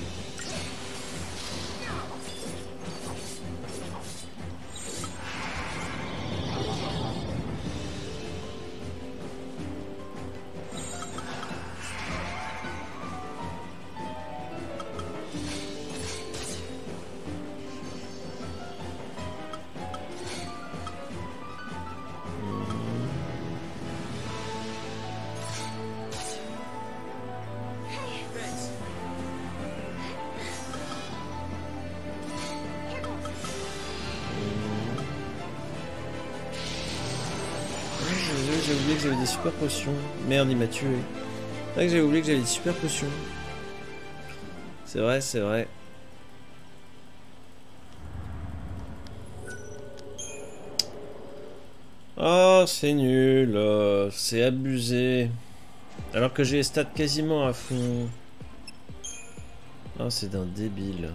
J'ai oublié que j'avais des super potions. Merde, il m'a tué. C'est vrai que j'avais oublié que j'avais des super potions. C'est vrai, c'est vrai. Oh, c'est nul. C'est abusé. Alors que j'ai les stats quasiment à fond. Oh, c'est d'un débile.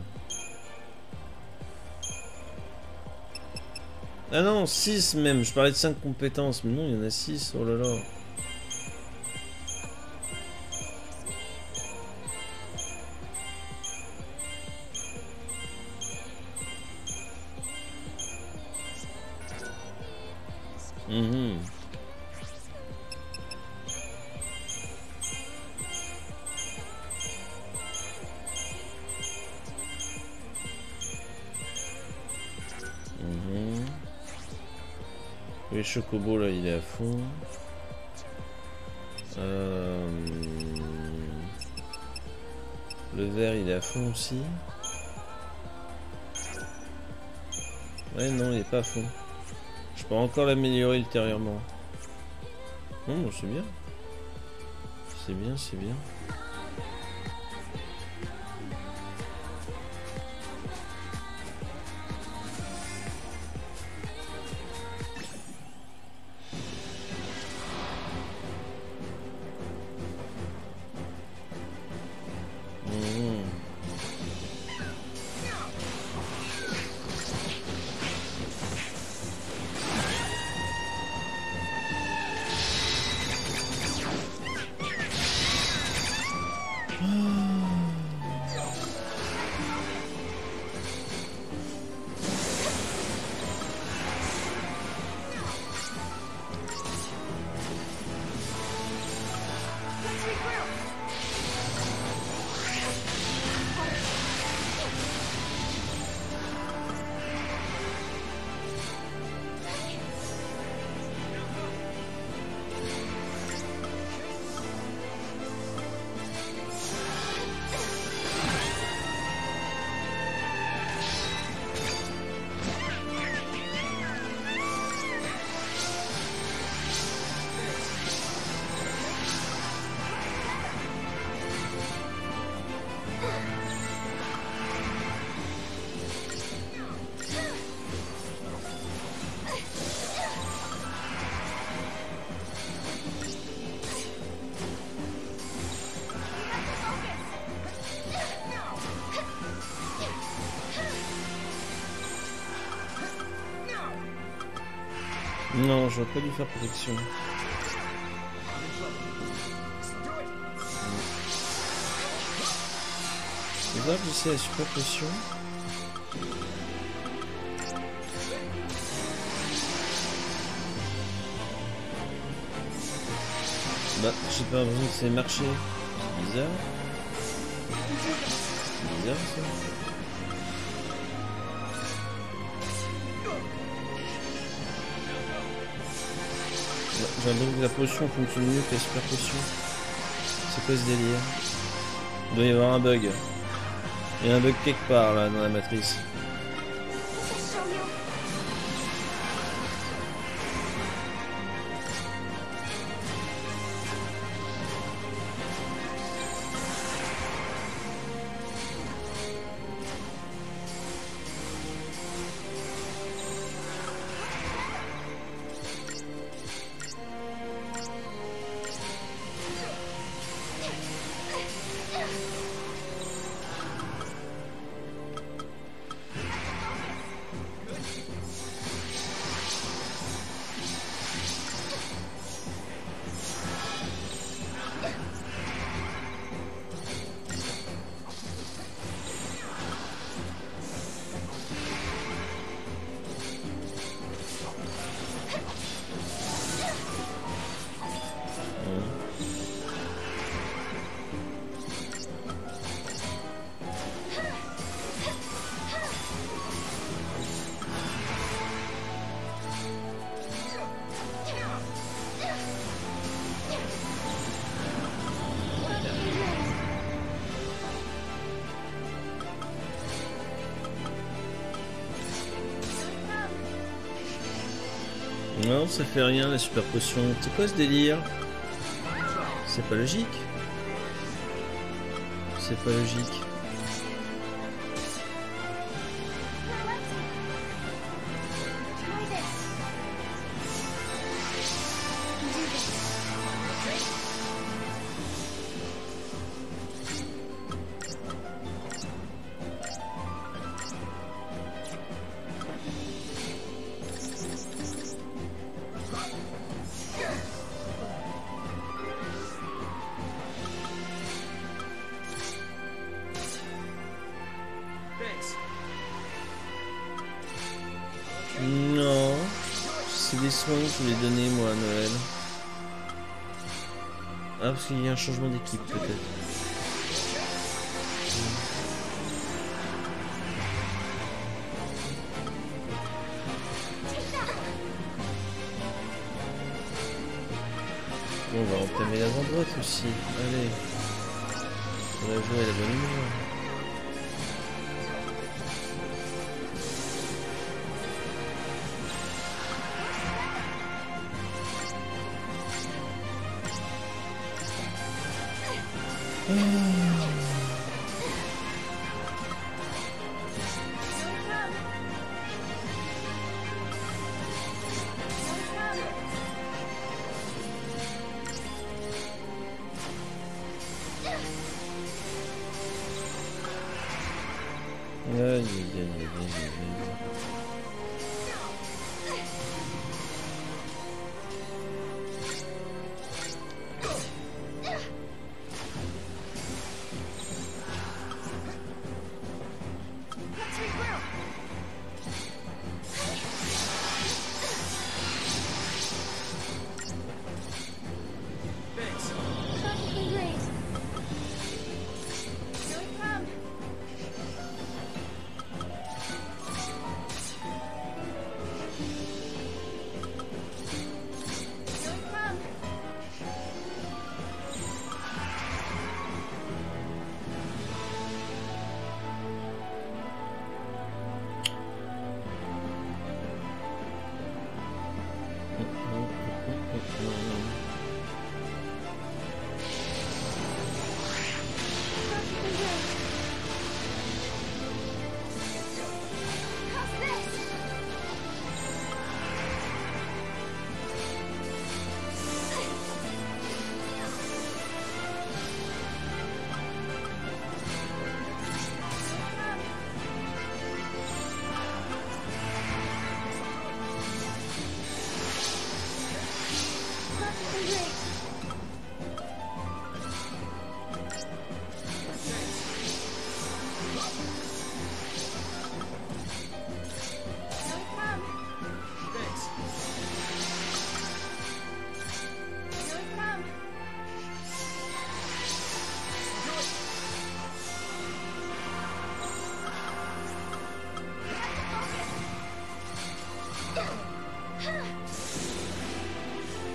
Ah non, 6 même, je parlais de 5 compétences, mais non, il y en a 6, oh là là. Le chocobo là il est à fond. Le vert il est à fond aussi. Ouais non il est pas à fond. Je peux encore l'améliorer ultérieurement. Non c'est bien. C'est bien, c'est bien. Non, j'aurais pas dû faire protection. C'est grave, j'essaie la super potion. Bah, j'ai pas l'impression que c'est marché. Bizarre. Bizarre ça. J'ai l'impression que la potion fonctionne mieux que la super potion. C'est quoi ce délire? Il doit y avoir un bug. Il y a un bug quelque part là dans la matrice. Non, ça fait rien la super potion. C'est quoi ce délire? C'est pas logique. C'est pas logique. Non, c'est des soins que je voulais donner moi à Noël. Ah, parce qu'il y a un changement d'équipe peut-être. Bon, on va entamer l'avant-droite aussi. Allez. On va jouer à la bonne humeur.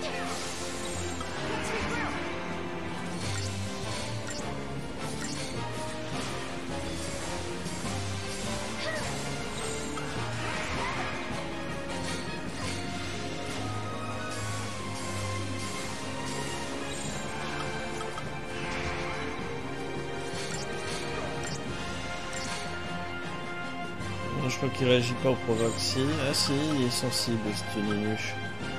Je crois qu'il réagit pas au provoxy. Ah si, il est sensible ce Ninuche.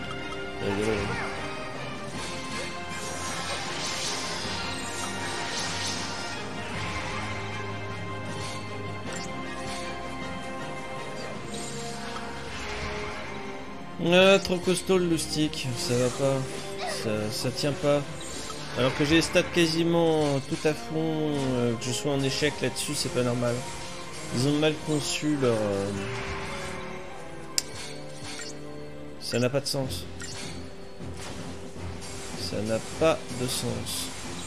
Ah, trop costaud le loustic, ça va pas, ça tient pas. Alors que j'ai les stats quasiment tout à fond, que je sois en échec là-dessus, c'est pas normal. Ils ont mal conçu leur... Ça n'a pas de sens. Ça n'a pas de sens.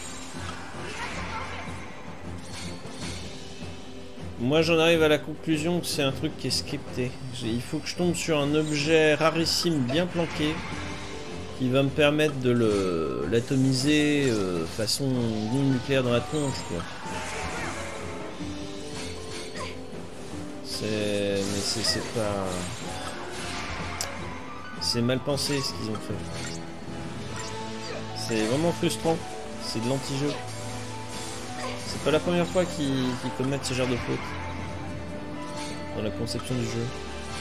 Moi j'en arrive à la conclusion que c'est un truc qui est scripté. Il faut que je tombe sur un objet rarissime bien planqué qui va me permettre de l'atomiser façon bombe nucléaire dans la tronche quoi. Mais c'est pas... C'est mal pensé ce qu'ils ont fait. C'est vraiment frustrant. C'est de l'anti-jeu. C'est pas la première fois qu'ils commettent ce genre de faute dans la conception du jeu.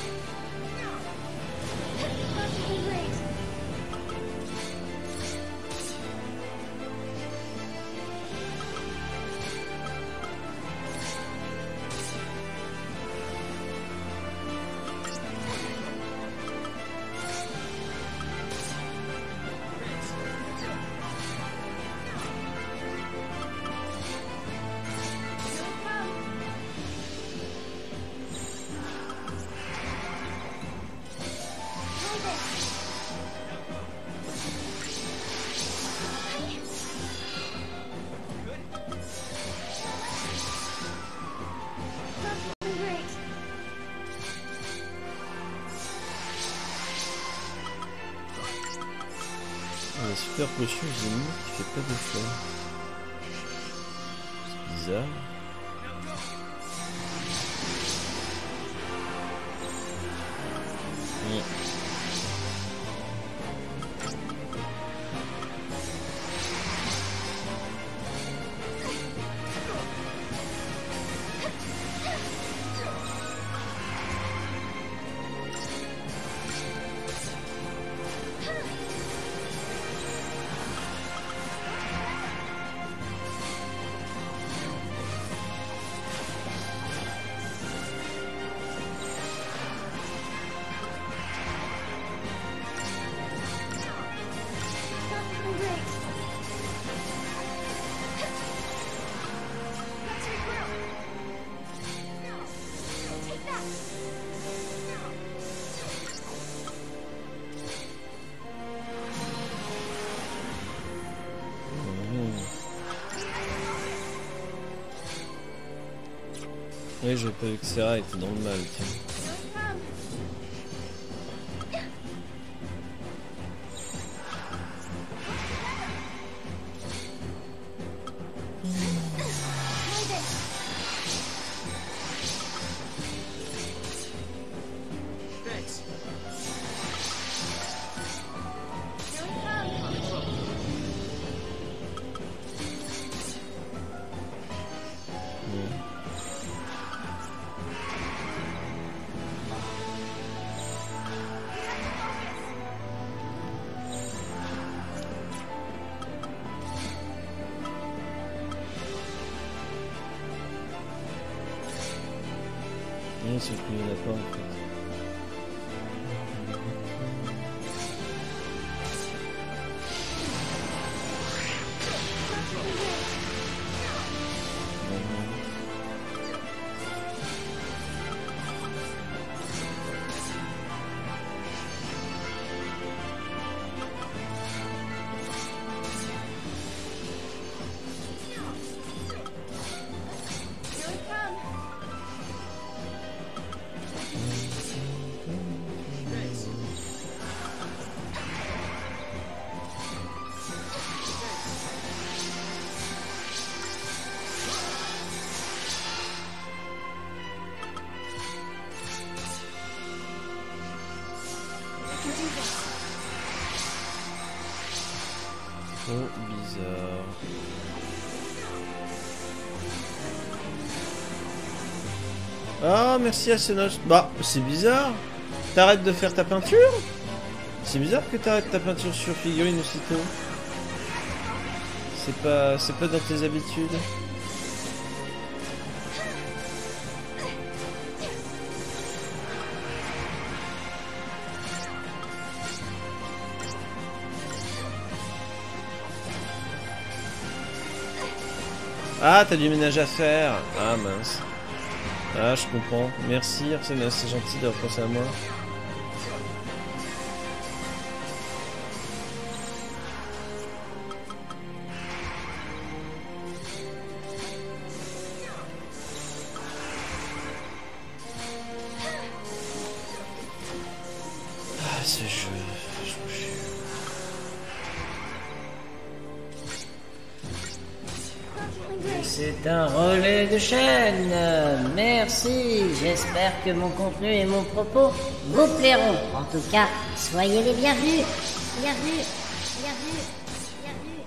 La super potion Zénith qui fait pas d'effet. C'est bizarre. Oui, j'ai pas vu que Serra était dans le mal, tiens. Non, c'est qu'il n'y en a pas en fait. Trop bizarre. Ah, merci à Senos. Bah, c'est bizarre. T'arrêtes de faire ta peinture? C'est bizarre que t'arrêtes ta peinture sur figurine aussitôt. C'est pas dans tes habitudes. Ah, t'as du ménage à faire. Ah, mince. Ah, je comprends. Merci, Arsène, c'est gentil d'avoir pensé à moi. Ah, ce jeu. C'est un relais de chaîne. Merci. J'espère que mon contenu et mon propos vous plairont. En tout cas, soyez les bienvenus. Bienvenue. Bienvenue. Bienvenue.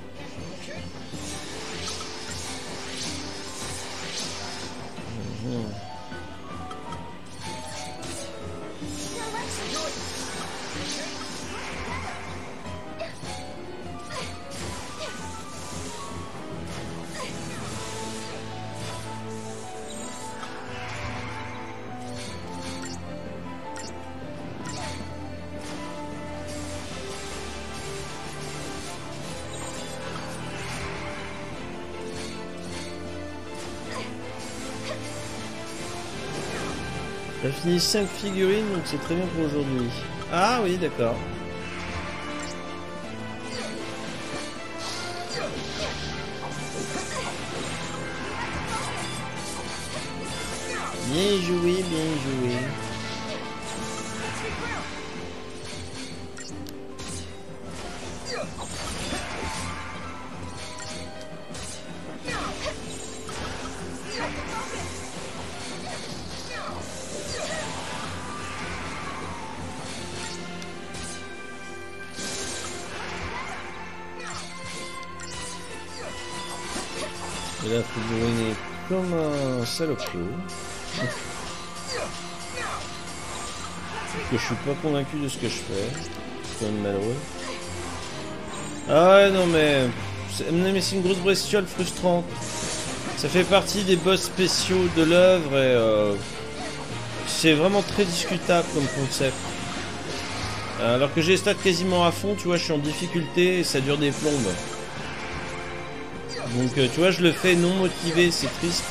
T'as fini 5 figurines, donc c'est très bien pour aujourd'hui. Ah oui, d'accord. Bien joué, bien joué. Et là, figurine est comme un salopio. Que je suis pas convaincu de ce que je fais. C'est quand même malheureux. Ah ouais, non mais c'est une grosse bestiole frustrante. Ça fait partie des boss spéciaux de l'œuvre et c'est vraiment très discutable comme concept. Alors que j'ai les stats quasiment à fond, tu vois, je suis en difficulté et ça dure des plombes. Donc tu vois, je le fais non motivé, c'est triste.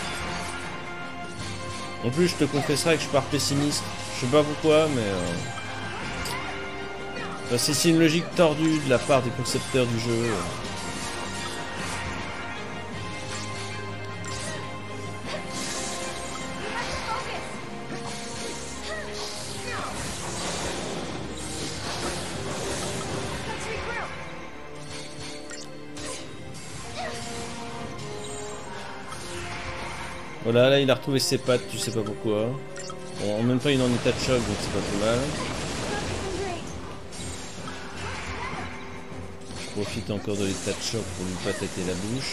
En plus, je te confesserai que je pars pessimiste. Je sais pas pourquoi, mais c'est une logique tordue de la part des concepteurs du jeu. Voilà, là il a retrouvé ses pattes, tu sais pas pourquoi. Bon, en même temps il est en état de choc, donc c'est pas plus mal. Je profite encore de l'état de choc pour lui patater la bouche.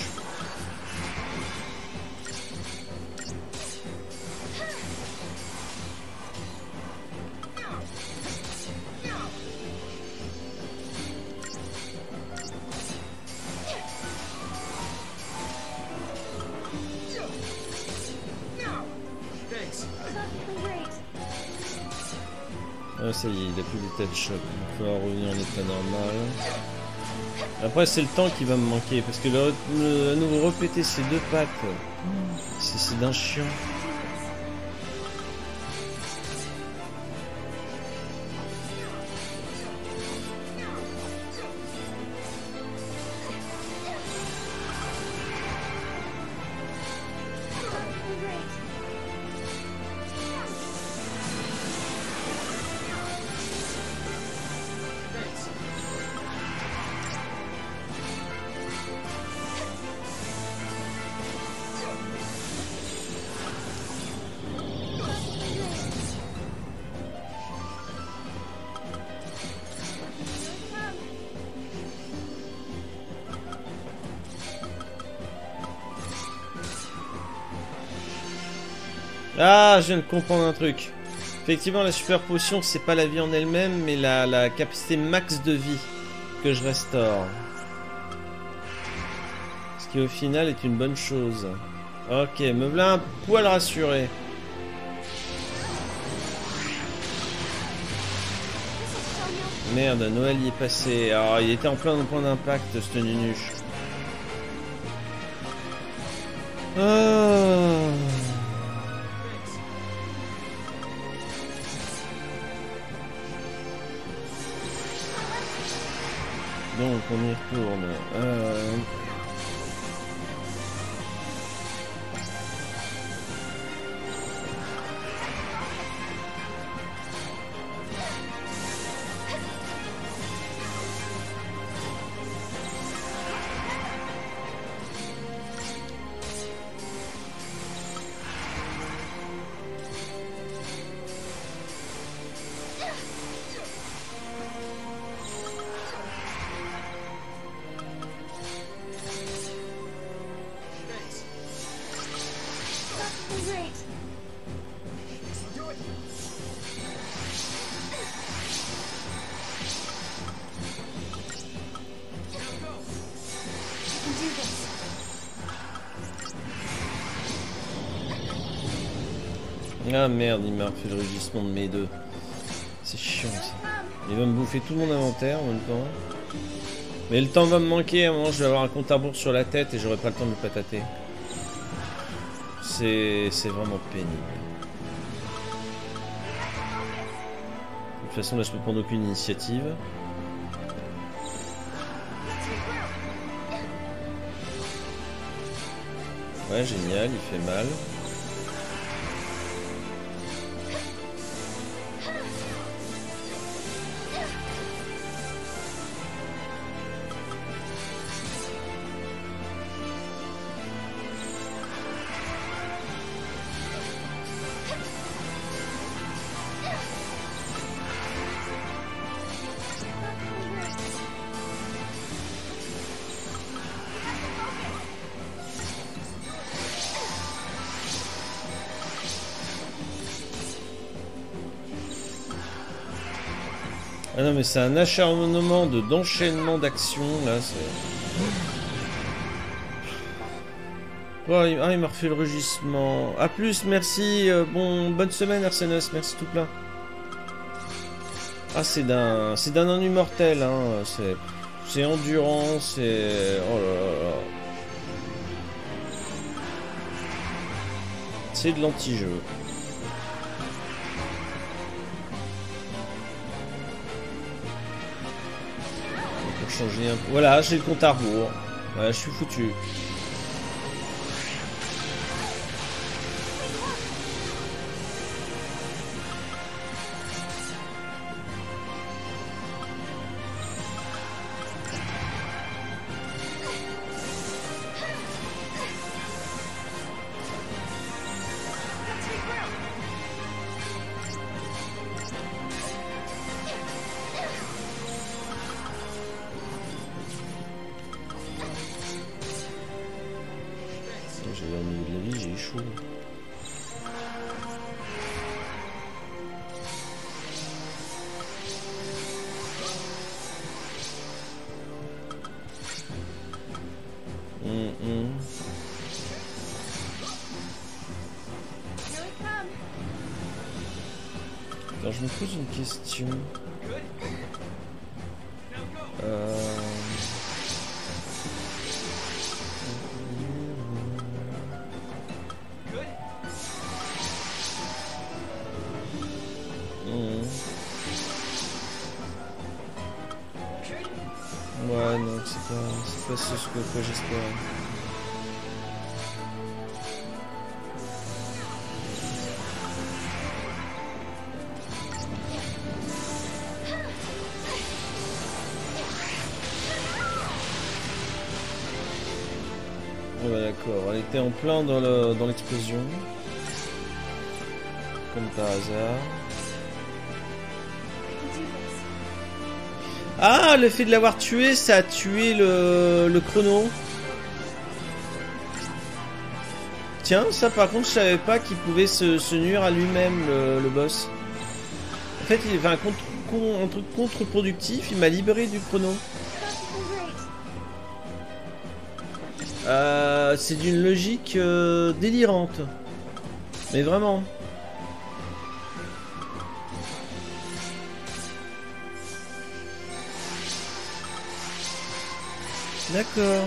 Ah, ça y est, il a plus d'état de choc. Il va revenir en état normal. Après, c'est le temps qui va me manquer. Parce que à nouveau repéter ces deux pattes, c'est d'un chiant. Ah, je viens de comprendre un truc. Effectivement, la super potion, c'est pas la vie en elle-même, mais la capacité max de vie que je restaure. Ce qui au final est une bonne chose. Ok, me voilà un poil rassuré. Merde, Noël y est passé. Alors, il était en plein point d'impact, ce nunuche. Oh. Donc, on y retourne. Ah merde, il m'a refait le rugissement de mes deux. C'est chiant ça. Il va me bouffer tout mon inventaire en même temps. Mais le temps va me manquer, à un moment je vais avoir un compte à rebours sur la tête et j'aurai pas le temps de me patater. C'est vraiment pénible. De toute façon là je peux prendre aucune initiative. Ouais, génial, il fait mal. Ah non mais c'est un acharnement d'enchaînement d'actions là, c'est... Oh, il m'a refait le rugissement. A plus, merci, bonne semaine Arsenos, merci tout plein. Ah c'est d'un ennui mortel, hein, c'est endurant, c'est... Oh là là là. C'est de l'anti-jeu. Changer un peu. Voilà, j'ai le compte à rebours. Ouais, je suis foutu. J'avais au milieu de la vie, j'ai eu chaud. Alors je me pose une question. Ouais, non, c'est pas ce que j'espérais. Ouais, d'accord, elle était en plein dans l'explosion. Comme par hasard. Ah, le fait de l'avoir tué, ça a tué le chrono. Tiens, ça par contre, je savais pas qu'il pouvait se nuire à lui-même, le boss. En fait, il avait un truc contre-productif, il m'a libéré du chrono. C'est d'une logique délirante. Mais vraiment. D'accord.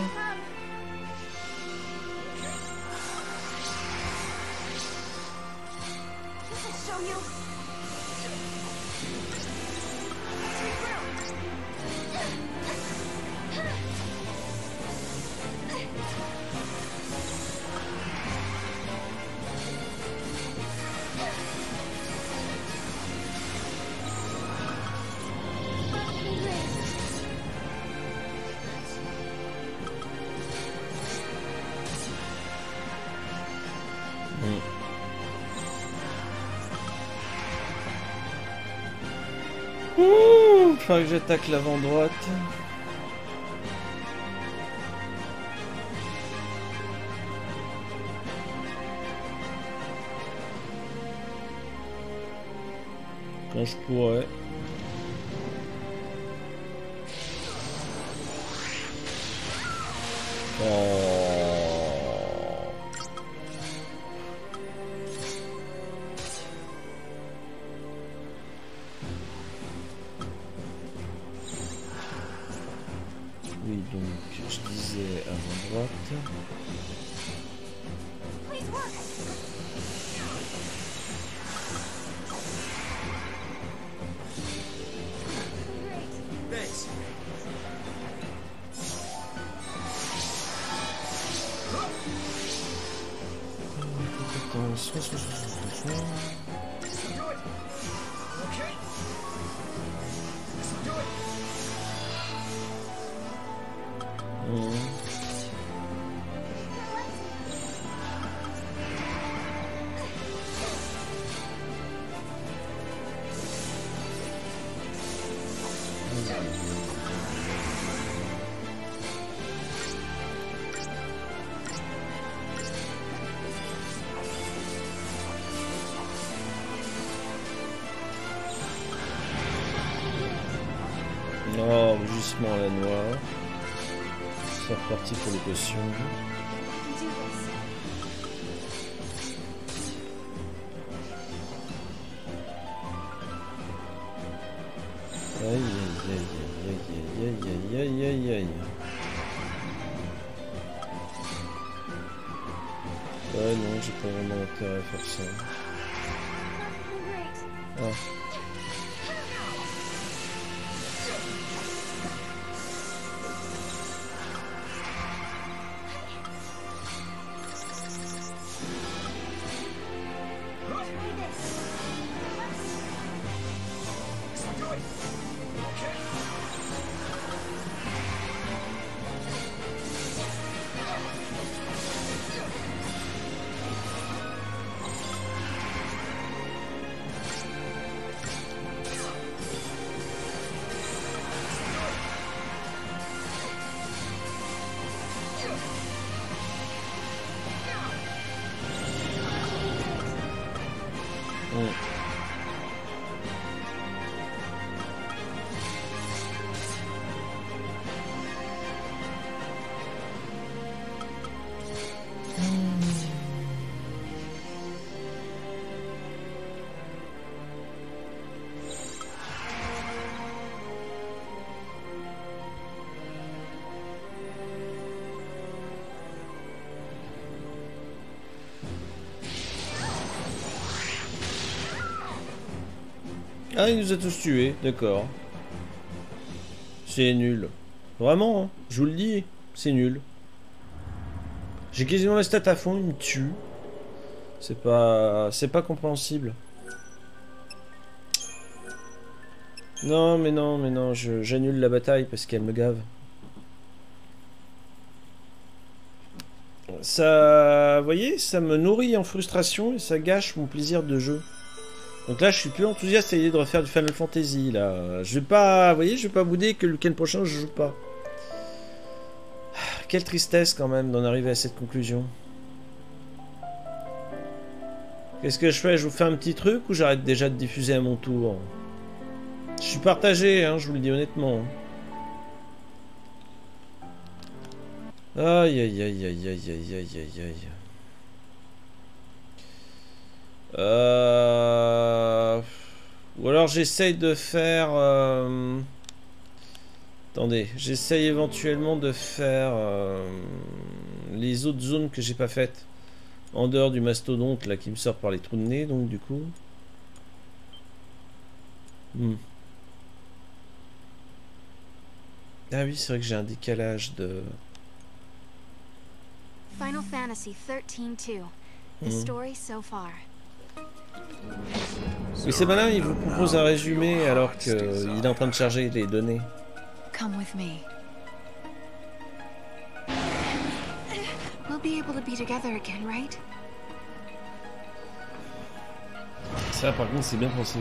Faudra que j'attaque l'avant droite. Quand je pourrais. Oui, donc je disais avant droite. Oh, justement la noire. C'est reparti pour les potions. Aïe aïe aïe aïe aïe aïe aïe aïe. Ouais non, j'ai pas vraiment intérêt à faire ça. Ah. Ah, il nous a tous tués, d'accord. C'est nul. Vraiment, hein, je vous le dis, c'est nul. J'ai quasiment la stat à fond, il me tue. C'est pas compréhensible. Non, mais non, j'annule la bataille parce qu'elle me gave. Ça, vous voyez, ça me nourrit en frustration et ça gâche mon plaisir de jeu. Donc là, je suis plus enthousiaste à l'idée de refaire du Final Fantasy, là. Je vais pas, vous voyez, je vais pas bouder que le week-end prochain, je joue pas. Quelle tristesse, quand même, d'en arriver à cette conclusion. Qu'est-ce que je fais? Je vous fais un petit truc ou j'arrête déjà de diffuser à mon tour? Je suis partagé, hein, je vous le dis honnêtement. Aïe aïe aïe aïe aïe aïe aïe aïe aïe. Ou alors j'essaye de faire... Attendez, j'essaye éventuellement de faire les autres zones que j'ai pas faites. En dehors du mastodonte là qui me sort par les trous de nez, donc du coup. Ah oui, c'est vrai que j'ai un décalage de... Final Fantasy 13-2. The story so far. Oui, c'est malin, il vous propose un résumé alors qu'il est en train de charger les données. Come with me. We'll be able to be together again, right? Ça, par contre, c'est bien pensé.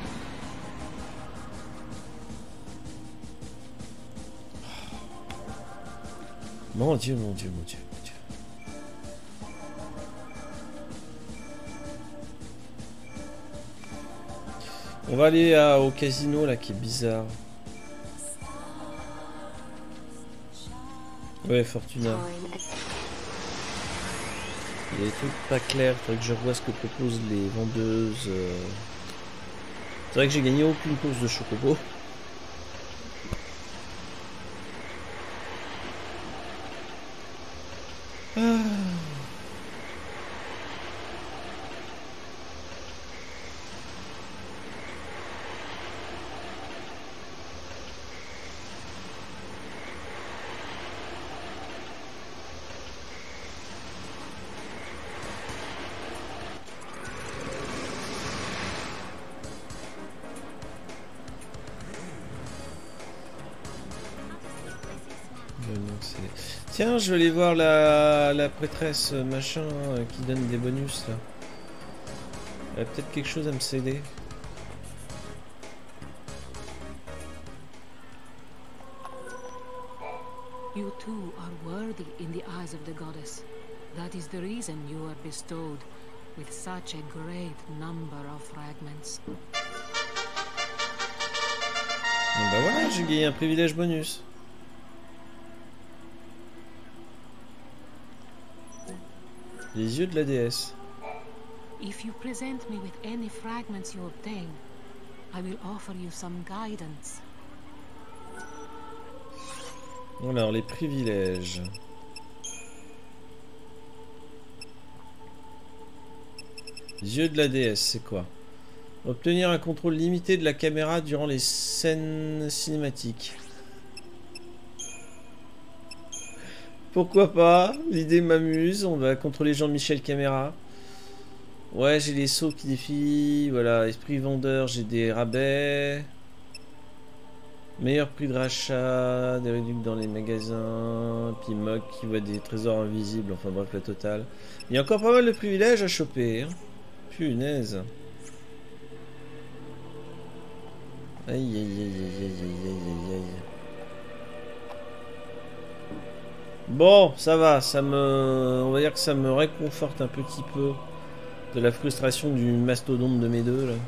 Mon Dieu, mon Dieu, mon Dieu, mon Dieu. On va aller au casino là qui est bizarre. Ouais, Fortuna. Il y a des trucs pas clairs, il faudrait que je revoie ce que proposent les vendeuses. C'est vrai que j'ai gagné aucune course de chocobo. Tiens, je vais aller voir la prêtresse machin qui donne des bonus là. Elle a peut-être quelque chose à me céder. You too are worthy in the eyes of the goddess. That is the reason you are bestowed with such a great number of fragments. Bon bah voilà, j'ai gagné un privilège bonus. Les yeux de la déesse. If you present me with any fragments you obtain, I will offer you some guidance. Alors, les privilèges. Yeux de la déesse, c'est quoi? Obtenir un contrôle limité de la caméra durant les scènes cinématiques. Pourquoi pas? L'idée m'amuse. On va contrôler Jean-Michel Caméra. Ouais, j'ai les sauts qui défient. Voilà, esprit vendeur, j'ai des rabais. Meilleur prix de rachat, des réductions dans les magasins. Puis Mog qui voit des trésors invisibles. Enfin bref, la totale. Il y a encore pas mal de privilèges à choper. Hein. Punaise. Aïe aïe aïe aïe aïe aïe aïe aïe. Bon, ça va, on va dire que ça me réconforte un petit peu de la frustration du mastodonte de mes deux là.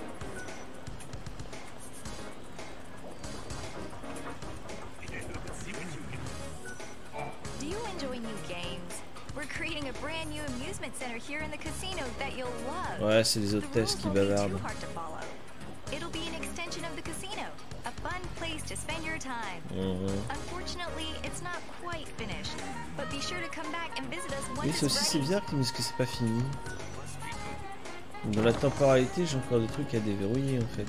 Do you enjoy new games? We're creating a brand new amusement center here in the casino that you'll love. Ouais, c'est les hôtesses qui bavardent. It'll be an extension of the casino, a fun place to spend your time. Unfortunately, it's not quite finished, but be sure to come back and visit us once it's ready. Oui, c'est bizarre qu'ils me disent que c'est pas fini. Dans la temporalité, j'ai encore des trucs à déverrouiller en fait.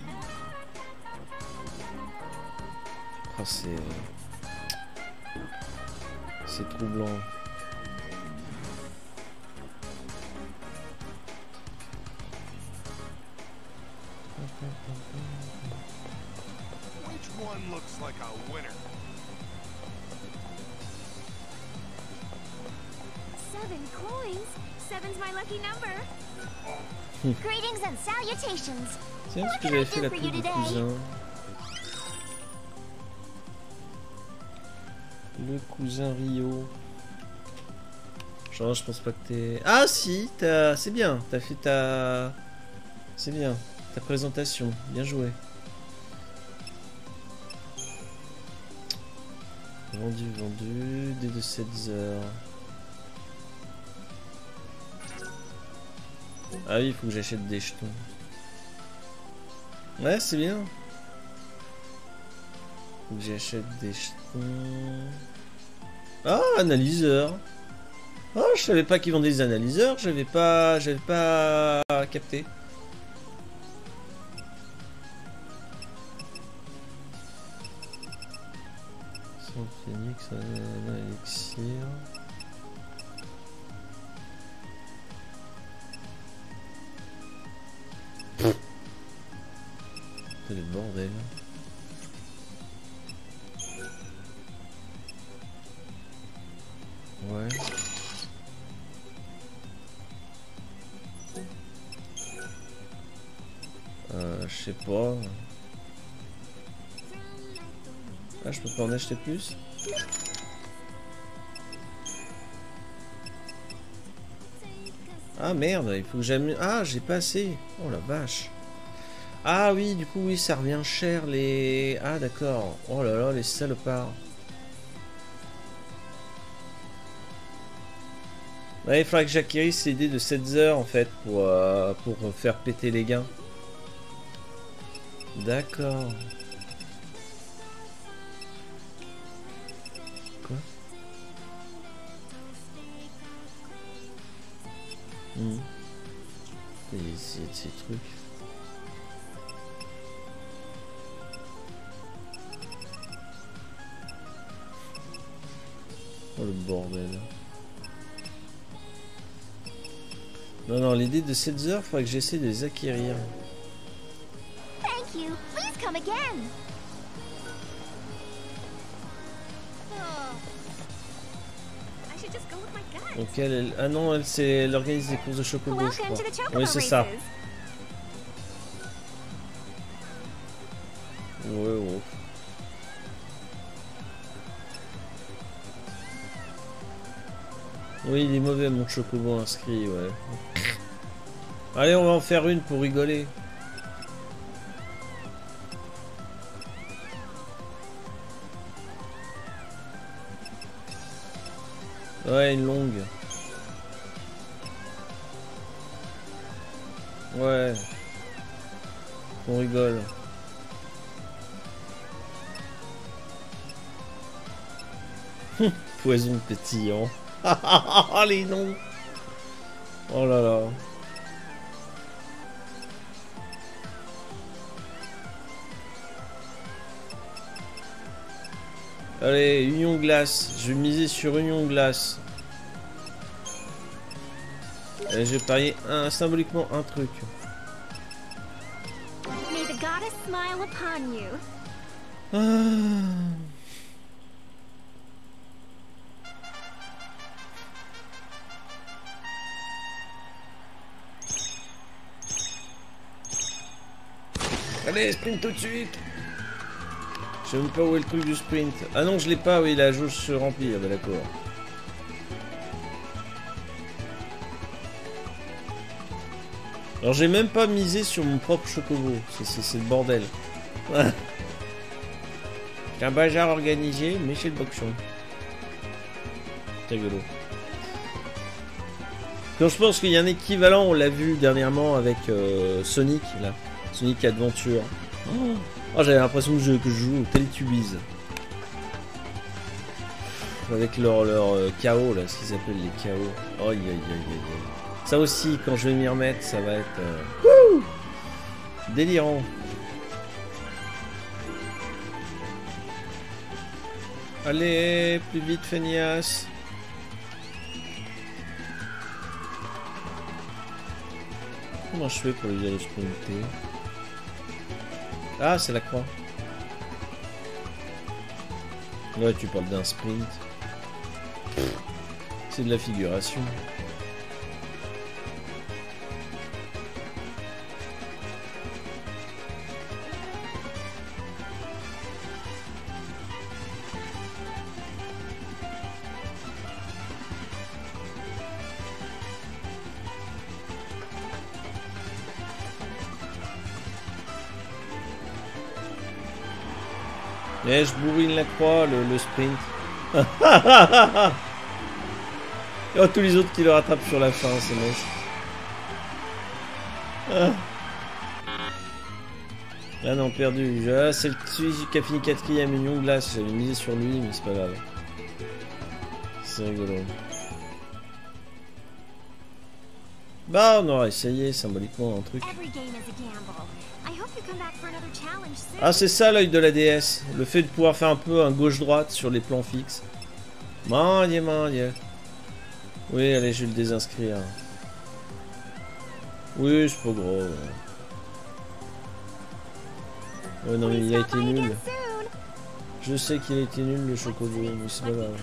Oh, c'est troublant. Which one looks like a winner? 7 coins. 7's my lucky number. Greetings and salutations. Tiens, parce que j'avais fait la pub du cousin. Le cousin Rio. Genre, je pense pas que t'es... Ah si, c'est bien, t'as fait ta... C'est bien, ta présentation, bien joué. Vendu, dès de 7 heures. Ah oui, il faut que j'achète des jetons. Ouais, c'est bien. Faut que j'achète des jetons. Ah, analyseur. Oh, je savais pas qu'ils vendaient des analyseurs, j'avais pas capté. Sans phoenix, un élixir. C'est le bordel. Ouais. Je sais pas. Ah, je peux pas en acheter plus? Ah merde, il faut que j'amène... Ah, j'ai pas assez. Oh la vache. Ah oui, du coup, oui, ça revient cher les... Ah d'accord. Oh là là, les salopards. Ouais, il faudrait que j'acquérisse ces dés de 7 heures en fait pour faire péter les gains. D'accord. Quoi? Ces trucs. Oh le bordel. Non, non, les dés de 7 heures, il faudrait que j'essaie de les acquérir. Thank you. Please come again. I should just go with my gut. Donc elle... Ah non, elle, elle organise des courses de chocobo, je crois. Oui, c'est ça. Ouais, ouais. Oui, il est mauvais mon chocobo inscrit, ouais. Allez, on va en faire une pour rigoler. Ouais, une longue. Ouais. On rigole. Poison pétillant. Ah les noms. Oh là là. Allez, Union Glace. Je vais miser sur Union Glace. Et je vais parier symboliquement un truc. May the goddess smile upon you. Allez, sprint tout de suite. Je sais même pas où est le truc du sprint. Ah non, je l'ai pas, oui, la jauge se remplit. Ah bah d'accord. Alors j'ai même pas misé sur mon propre chocobo. C'est le bordel. C'est un bazar organisé, mais chez le boxon. C'est rigolo. Donc je pense qu'il y a un équivalent, on l'a vu dernièrement avec Sonic, là. Sonic Adventure. Oh, j'avais l'impression que je joue au Teletubbies. Avec leur chaos, là, ce qu'ils appellent les chaos. Oh, aïe, aïe, aïe, aïe. Ça aussi, quand je vais m'y remettre, ça va être... délirant. Allez, plus vite, feignasse. Comment je fais pour lui aller sprinter? Ah, c'est la croix. Ouais, tu parles d'un sprint. C'est de la figuration. Mais je bourrine la croix, le sprint. Oh, tous les autres qui le rattrapent sur la fin, c'est moche. Ah non, perdu. Ah, c'est celui qui a fini 4ème Union Glace. J'avais misé sur lui, mais c'est pas grave. C'est rigolo. Bah, on aura essayé symboliquement un truc. Ah, c'est ça l'œil de la déesse. Le fait de pouvoir faire un peu un gauche-droite sur les plans fixes. Mon Dieu, mon Dieu. Oui, allez, je vais le désinscrire. Oui, c'est pas gros. Ouais, non, mais il a été nul. Je sais qu'il a été nul, le chocobo, mais c'est pas grave.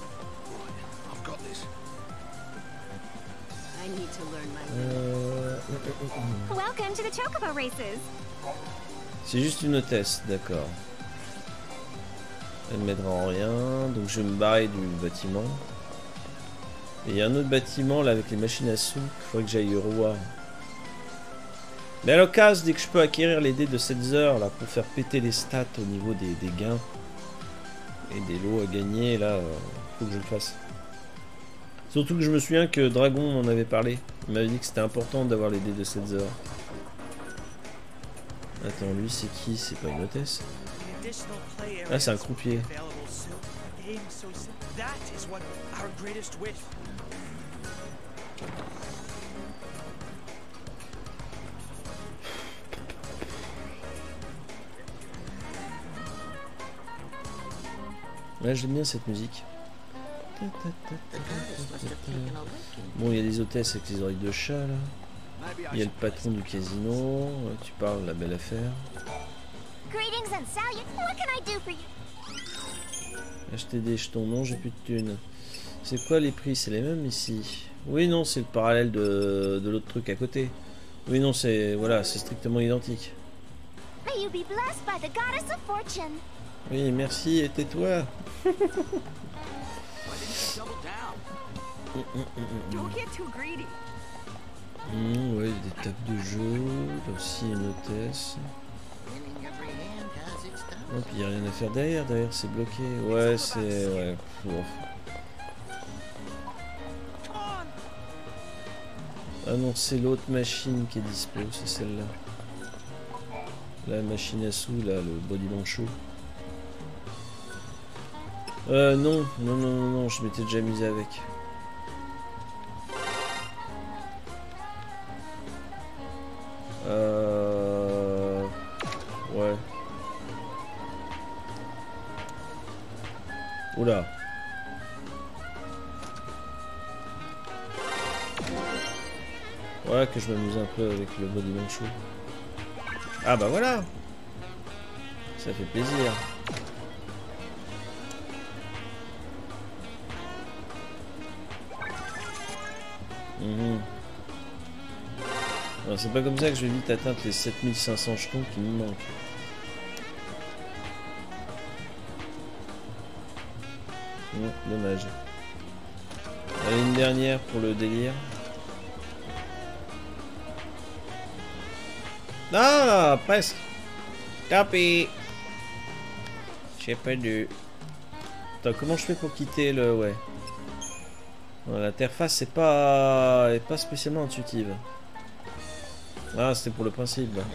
C'est juste une hôtesse, d'accord. Elle m'aidera en rien, donc je vais me barrer du bâtiment. Et il y a un autre bâtiment là avec les machines à sous, il faudrait que j'aille revoir. Mais à l'occasion, dès que je peux acquérir les dés de 7 heures là pour faire péter les stats au niveau des gains et des lots à gagner, là, faut que je le fasse. Surtout que je me souviens que Dragon m'en avait parlé. Il m'avait dit que c'était important d'avoir les dés de 7 heures. Attends, lui c'est qui? C'est pas une hôtesse? Ah, c'est un croupier. Ouais, j'aime bien cette musique. Bon, il y a des hôtesses avec les oreilles de chat là. Il y a le patron du casino. Tu parles de la belle affaire. Acheter des jetons, non, j'ai plus de thunes. C'est quoi les prix? C'est les mêmes ici? Oui, non, c'est le parallèle de l'autre truc à côté. Oui, non, c'est voilà, c'est strictement identique. Oui, merci, et tais-toi. Ouais, des tables de jeu, aussi une hôtesse. Oh, puis il n'y a rien à faire derrière, c'est bloqué. Ouais, c'est... Ouais. Ah non, c'est l'autre machine qui est dispo, c'est celle-là. La machine à sous, là, le body chaud. Non, je m'étais déjà misé avec. Ouais. Oula. Ouais, que je m'amuse un peu avec le body chaud. Ah bah voilà. Ça fait plaisir. Alors c'est pas comme ça que je vais vite atteindre les 7500 jetons qui me manquent. Dommage. Allez, une dernière pour le délire. Ah, presque. Tapé. J'ai perdu. Attends, comment je fais pour quitter le... Ouais. L'interface est pas spécialement intuitive. Ah, c'était pour le principe. Là.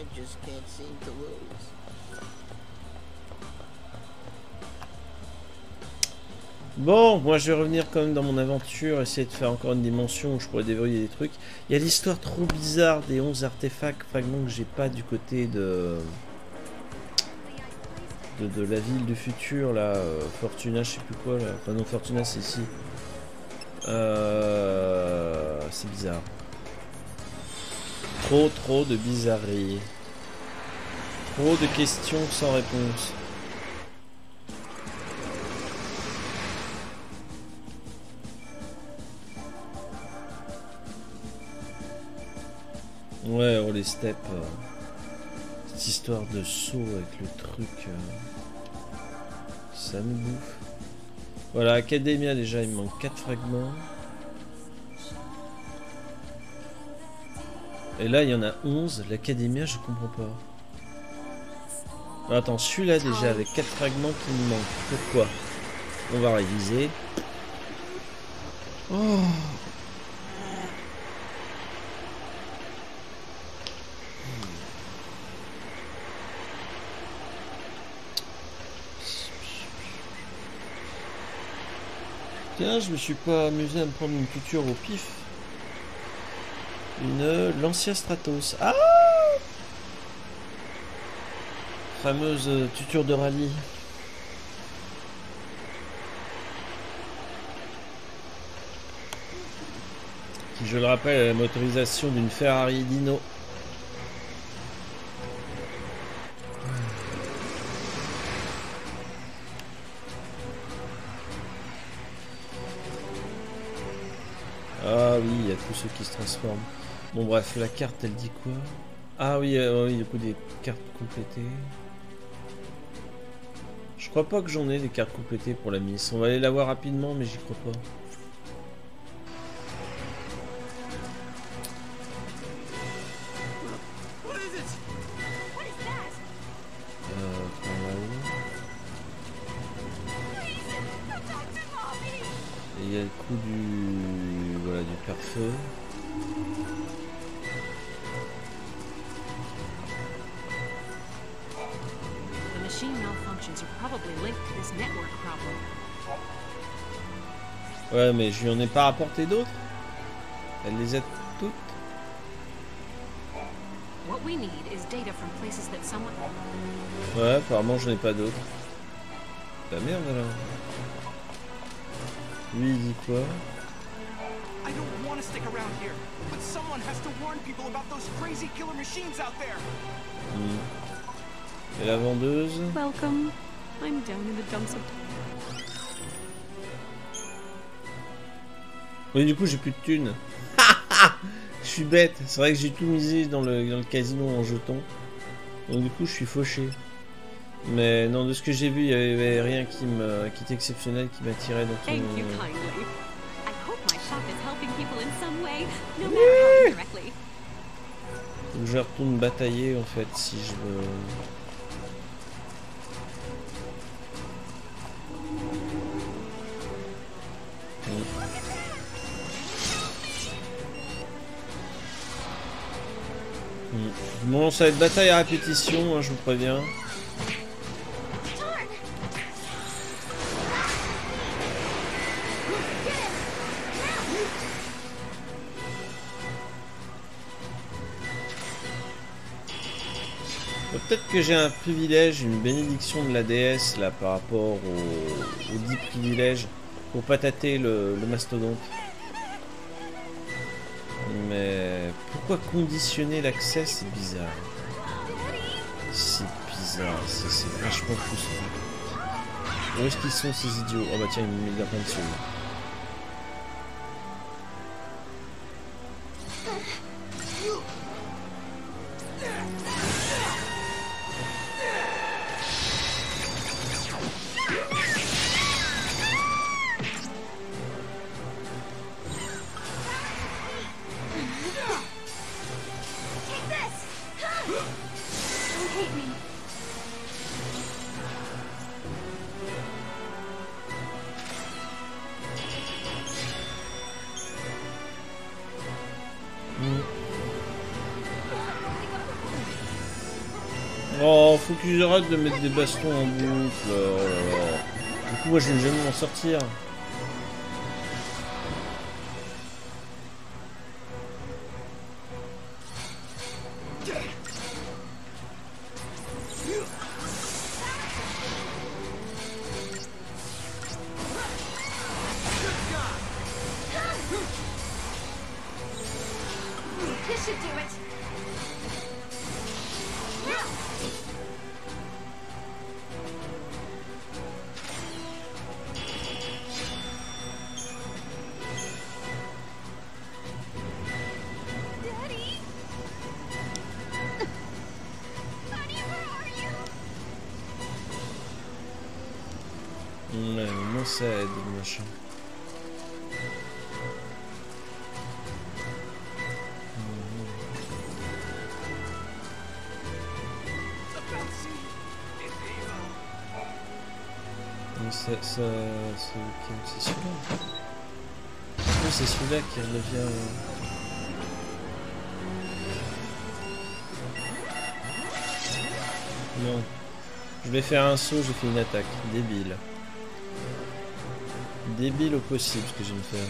Bon, moi je vais revenir quand même dans mon aventure, essayer de faire encore une dimension où je pourrais déverrouiller des trucs. Il y a l'histoire trop bizarre des 11 artefacts, fragments que j'ai pas du côté de la ville du futur, là, Fortuna, je sais plus quoi, là. Enfin non, Fortuna c'est ici. C'est bizarre. Trop de bizarreries. Trop de questions sans réponse. Ouais, oh les steps. Cette histoire de saut avec le truc. Ça me bouffe. Voilà, Academia déjà, il me manque 4 fragments. Et là, il y en a 11. L'Academia, je comprends pas. Attends, celui-là déjà avec 4 fragments qui me manquent. Pourquoi? On va réviser. Oh. Tiens, je me suis pas amusé à me prendre une tuture au pif. Une Lancia Stratos. Ah! Fameuse tuture de rallye. Qui, je le rappelle, est la motorisation d'une Ferrari Dino. Ah oui, il y a tous ceux qui se transforment. Bon bref, la carte elle dit quoi? Ah oui, oui, du coup des cartes complétées. Je crois pas que j'en ai des cartes complétées pour la Miss. On va aller la voir rapidement, mais j'y crois pas. Par là-haut. Et il y a le coup du... Voilà, du pare-feu. Ouais, mais je lui en ai pas rapporté d'autres. Elle les a toutes. Ouais, apparemment j'en ai pas d'autres. La merde alors. Lui il dit quoi? I don't want to stick around here, but someone has to warn people about those crazy killer machines out there. Et la vendeuse? Welcome. I'm down in the dumps of... Oui, du coup j'ai plus de thunes. Je suis bête. C'est vrai que j'ai tout misé dans le casino en jetons. Donc du coup je suis fauché. Mais non, de ce que j'ai vu, il y avait rien qui était exceptionnel, qui m'attirait dans tout. Faut que je retourne batailler en fait si je veux. Bon, ça va être bataille à répétition, hein, je vous préviens. Peut-être que j'ai un privilège, une bénédiction de la déesse là par rapport aux 10 privilèges pour pas tâter le mastodonte. Mais pourquoi conditionner l'accès? C'est bizarre. C'est bizarre, c'est vachement frustrant. Où est-ce qu'ils sont ces idiots? Oh bah tiens, il me met plein dessus. Oh, faut qu'ils arrêtent de mettre des bastons en boucle. Oh là là. Du coup, moi, je vais jamais m'en sortir. Ouais, au moins ça aide, le machin. C'est celui-là. Non, c'est celui-là qui revient. Non. Je vais faire un saut, j'ai fait une attaque. Débile. Débile au possible ce que je viens de faire.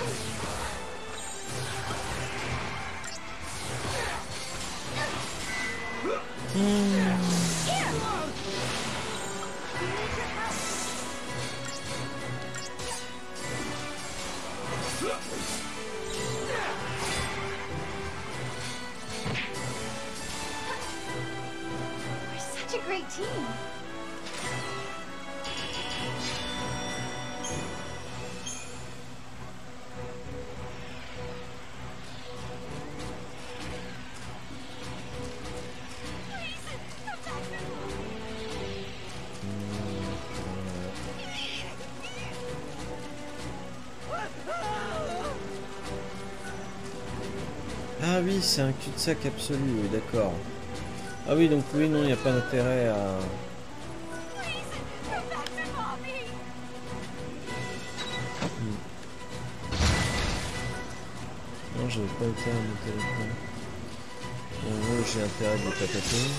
Such a great team. Ah oui, c'est un cul-de-sac absolu, oui, d'accord. Ah oui, donc oui, non, il n'y a pas d'intérêt à... Non, j'avais pas intérêt à monter le point. En gros, j'ai intérêt de le taper.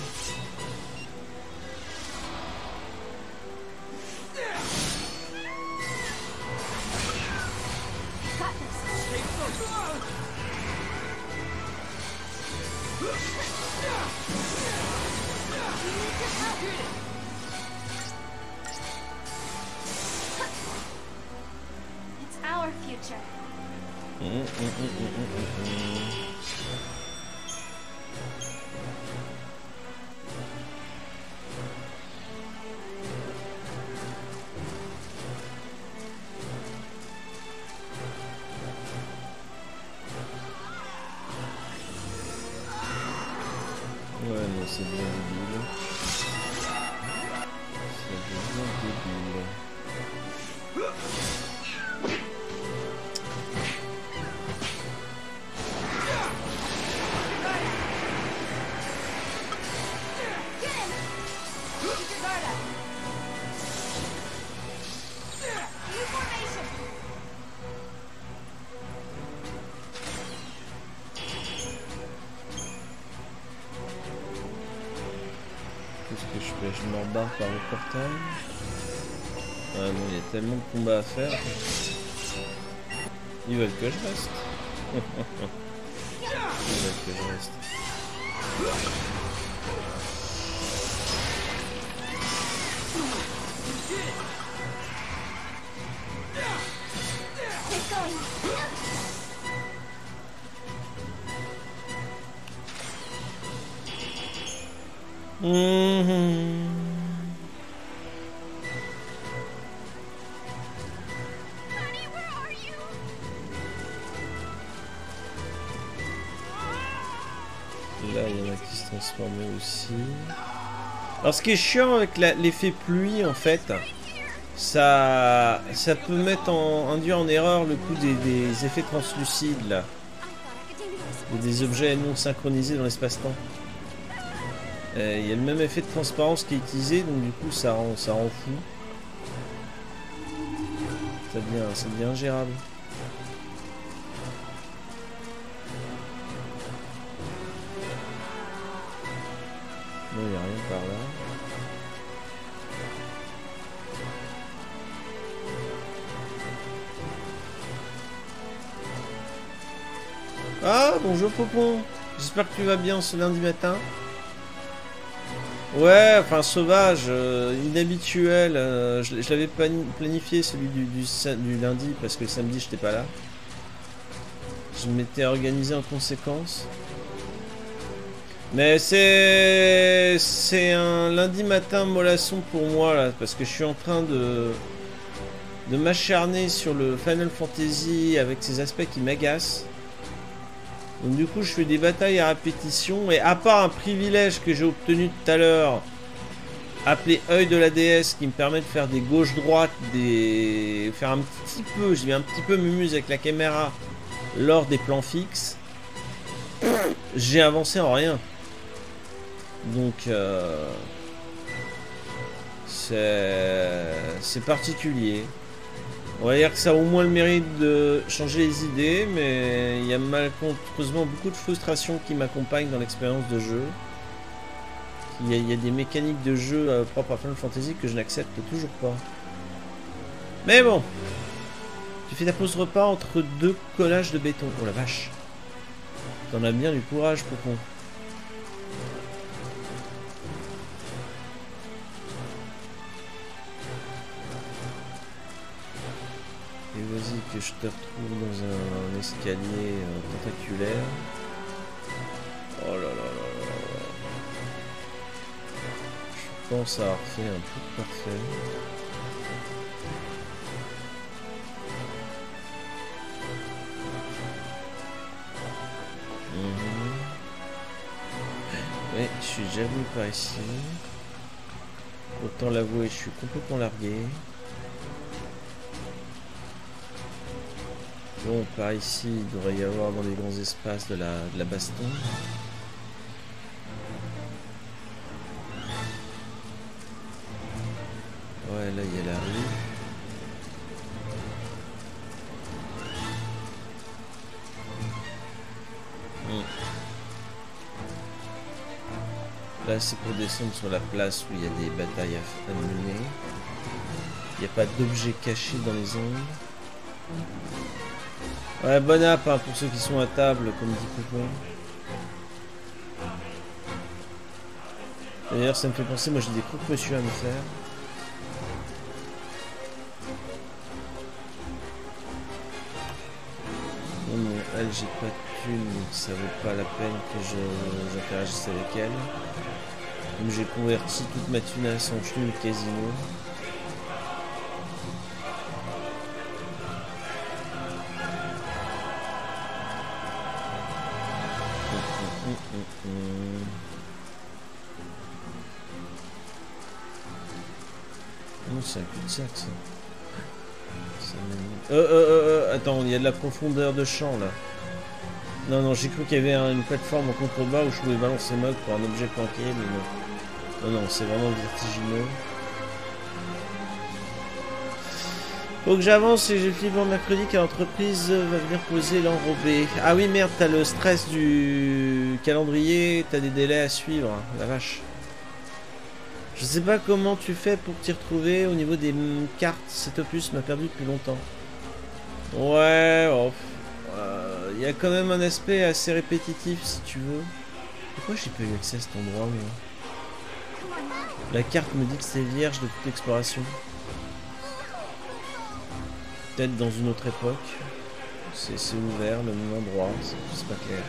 It's our future. Ouais, non, c'est bien débile. C'est bien débile. Qu'est-ce que je fais? Je m'embarque par le portail. Ah non, il y a tellement de combats à faire. Ils veulent que je reste. Ils veulent que je reste. Keep going. Là, il y en a qui se transformaient aussi. Alors, ce qui est chiant avec l'effet pluie, en fait, ça peut mettre induire en erreur le coup des effets translucides, là. Et des objets non synchronisés dans l'espace-temps. Il y a le même effet de transparence qui est utilisé, donc du coup, ça rend fou. Ça devient ingérable. Non, il n'y a rien par là. Ah, bonjour Popon. J'espère que tu vas bien ce lundi matin. Ouais, enfin sauvage, inhabituel. Je l'avais planifié celui du lundi parce que le samedi j'étais pas là. Je m'étais organisé en conséquence. Mais c'est un lundi matin mollasson pour moi là, parce que je suis en train de m'acharner sur le Final Fantasy avec ses aspects qui m'agacent. Donc du coup je fais des batailles à répétition, et à part un privilège que j'ai obtenu tout à l'heure, appelé œil de la déesse, qui me permet de faire des gauches-droites, faire un petit peu, je vais un petit peu m'amuse avec la caméra lors des plans fixes, j'ai avancé en rien. Donc c'est particulier. On va dire que ça a au moins le mérite de changer les idées, mais il y a malheureusement beaucoup de frustration qui m'accompagnent dans l'expérience de jeu. Il y a des mécaniques de jeu propres à Final Fantasy que je n'accepte toujours pas. Mais bon, tu fais ta pause repas entre deux collages de béton. Oh la vache. T'en as bien du courage, Poupon. Et vas-y que je te retrouve dans un escalier tentaculaire. Oh là là là là là. Je pense avoir fait un truc parfait. Oui, je suis déjà venu par ici. Autant l'avouer, je suis complètement largué. Bon, par ici, il devrait y avoir dans les grands espaces de la baston. Ouais, là, il y a la rue. Là, c'est pour descendre sur la place où il y a des batailles à mener. Il n'y a pas d'objet caché dans les ombres. Ouais, bon app hein, pour ceux qui sont à table, comme dit Poupon. D'ailleurs, ça me fait penser, moi j'ai des croque-monsieur à me faire. Non, non, elle, j'ai pas de thune, donc ça vaut pas la peine que j'interagisse avec elle. Comme j'ai converti toute ma thune à son thune casino. Non, c'est un cul-de-sac ça. Attends, il y a de la profondeur de champ là. Non, non, j'ai cru qu'il y avait une plateforme en contrebas où je pouvais balancer Mog pour un objet planqué, mais non. Non, non, c'est vraiment vertigineux. Faut que j'avance et j'ai fini pour mercredi car l'entreprise va venir poser l'enrobé. Ah oui, merde, t'as le stress du calendrier, t'as des délais à suivre, la vache. Je sais pas comment tu fais pour t'y retrouver au niveau des cartes. Cet opus m'a perdu depuis longtemps. Ouais, oh, y a quand même un aspect assez répétitif si tu veux. Pourquoi j'ai pas eu accès à cet endroit moi? La carte me dit que c'est vierge de toute exploration. Peut-être dans une autre époque. C'est ouvert, le même endroit, c'est pas clair.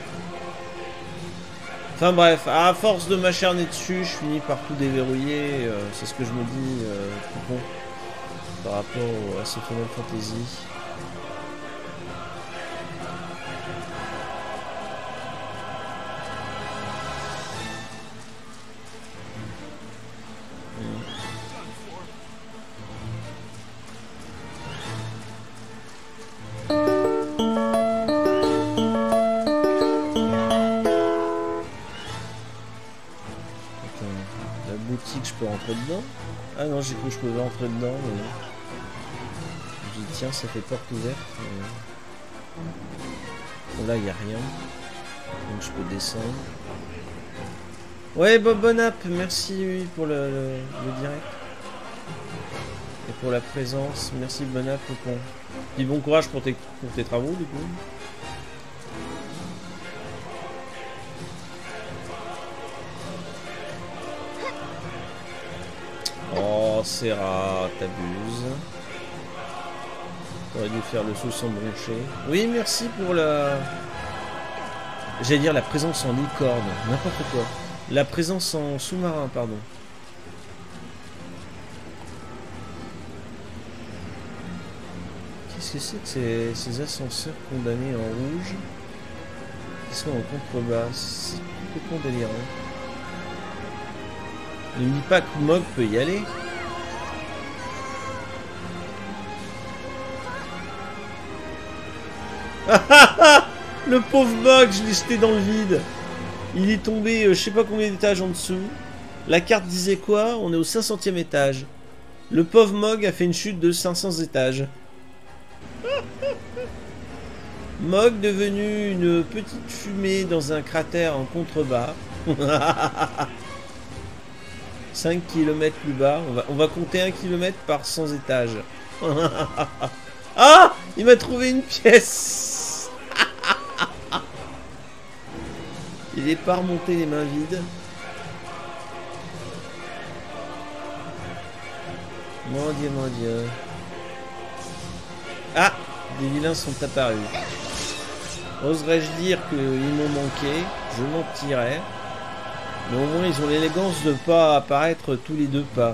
Enfin bref, à force de m'acharner dessus, je finis par tout déverrouiller. C'est ce que je me dis bon, par rapport à ce Final Fantasy. Dedans. Ah non, j'ai cru que je pouvais rentrer dedans, mais non. Je dis tiens, ça fait porte ouverte. Bon, là, il n'y a rien. Donc je peux descendre. Ouais, Bob Bonap, merci oui, pour le direct. Et pour la présence. Merci Bonap. Puis bon courage pour tes travaux, du coup. Oh, Serra, t'abuses. T'aurais dû faire le saut sans broncher. Oui, merci pour la... J'allais dire la présence en licorne. N'importe quoi. La présence en sous-marin, pardon. Qu'est-ce que c'est que ces ascenseurs condamnés en rouge qui sont en contrebas? C'est complètement délirant. Ne me dis pas que Mog peut y aller. Le pauvre Mog, je l'ai jeté dans le vide. Il est tombé je sais pas combien d'étages en dessous. La carte disait quoi? On est au 500e étage. Le pauvre Mog a fait une chute de 500 étages. Mog devenu une petite fumée dans un cratère en contrebas. 5 km plus bas. On va compter 1 km par 100 étages. Ah! Il m'a trouvé une pièce. Il est pas remonté les mains vides. Mon Dieu, mon Dieu. Ah! Des vilains sont apparus. Oserais-je dire qu'ils m'ont manqué? Je mentirais. Mais au moins ils ont l'élégance de pas apparaître tous les 2 pas.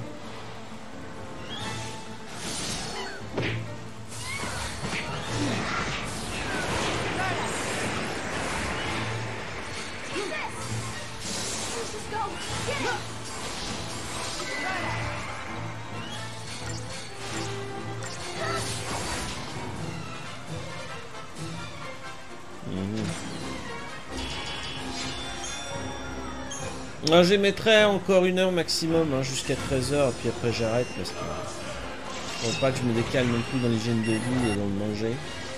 J'émettrai encore 1 heure maximum, hein, jusqu'à 13h, et puis après j'arrête parce que je ne faut pas que je me décale non plus dans l'hygiène de vie et dans le manger.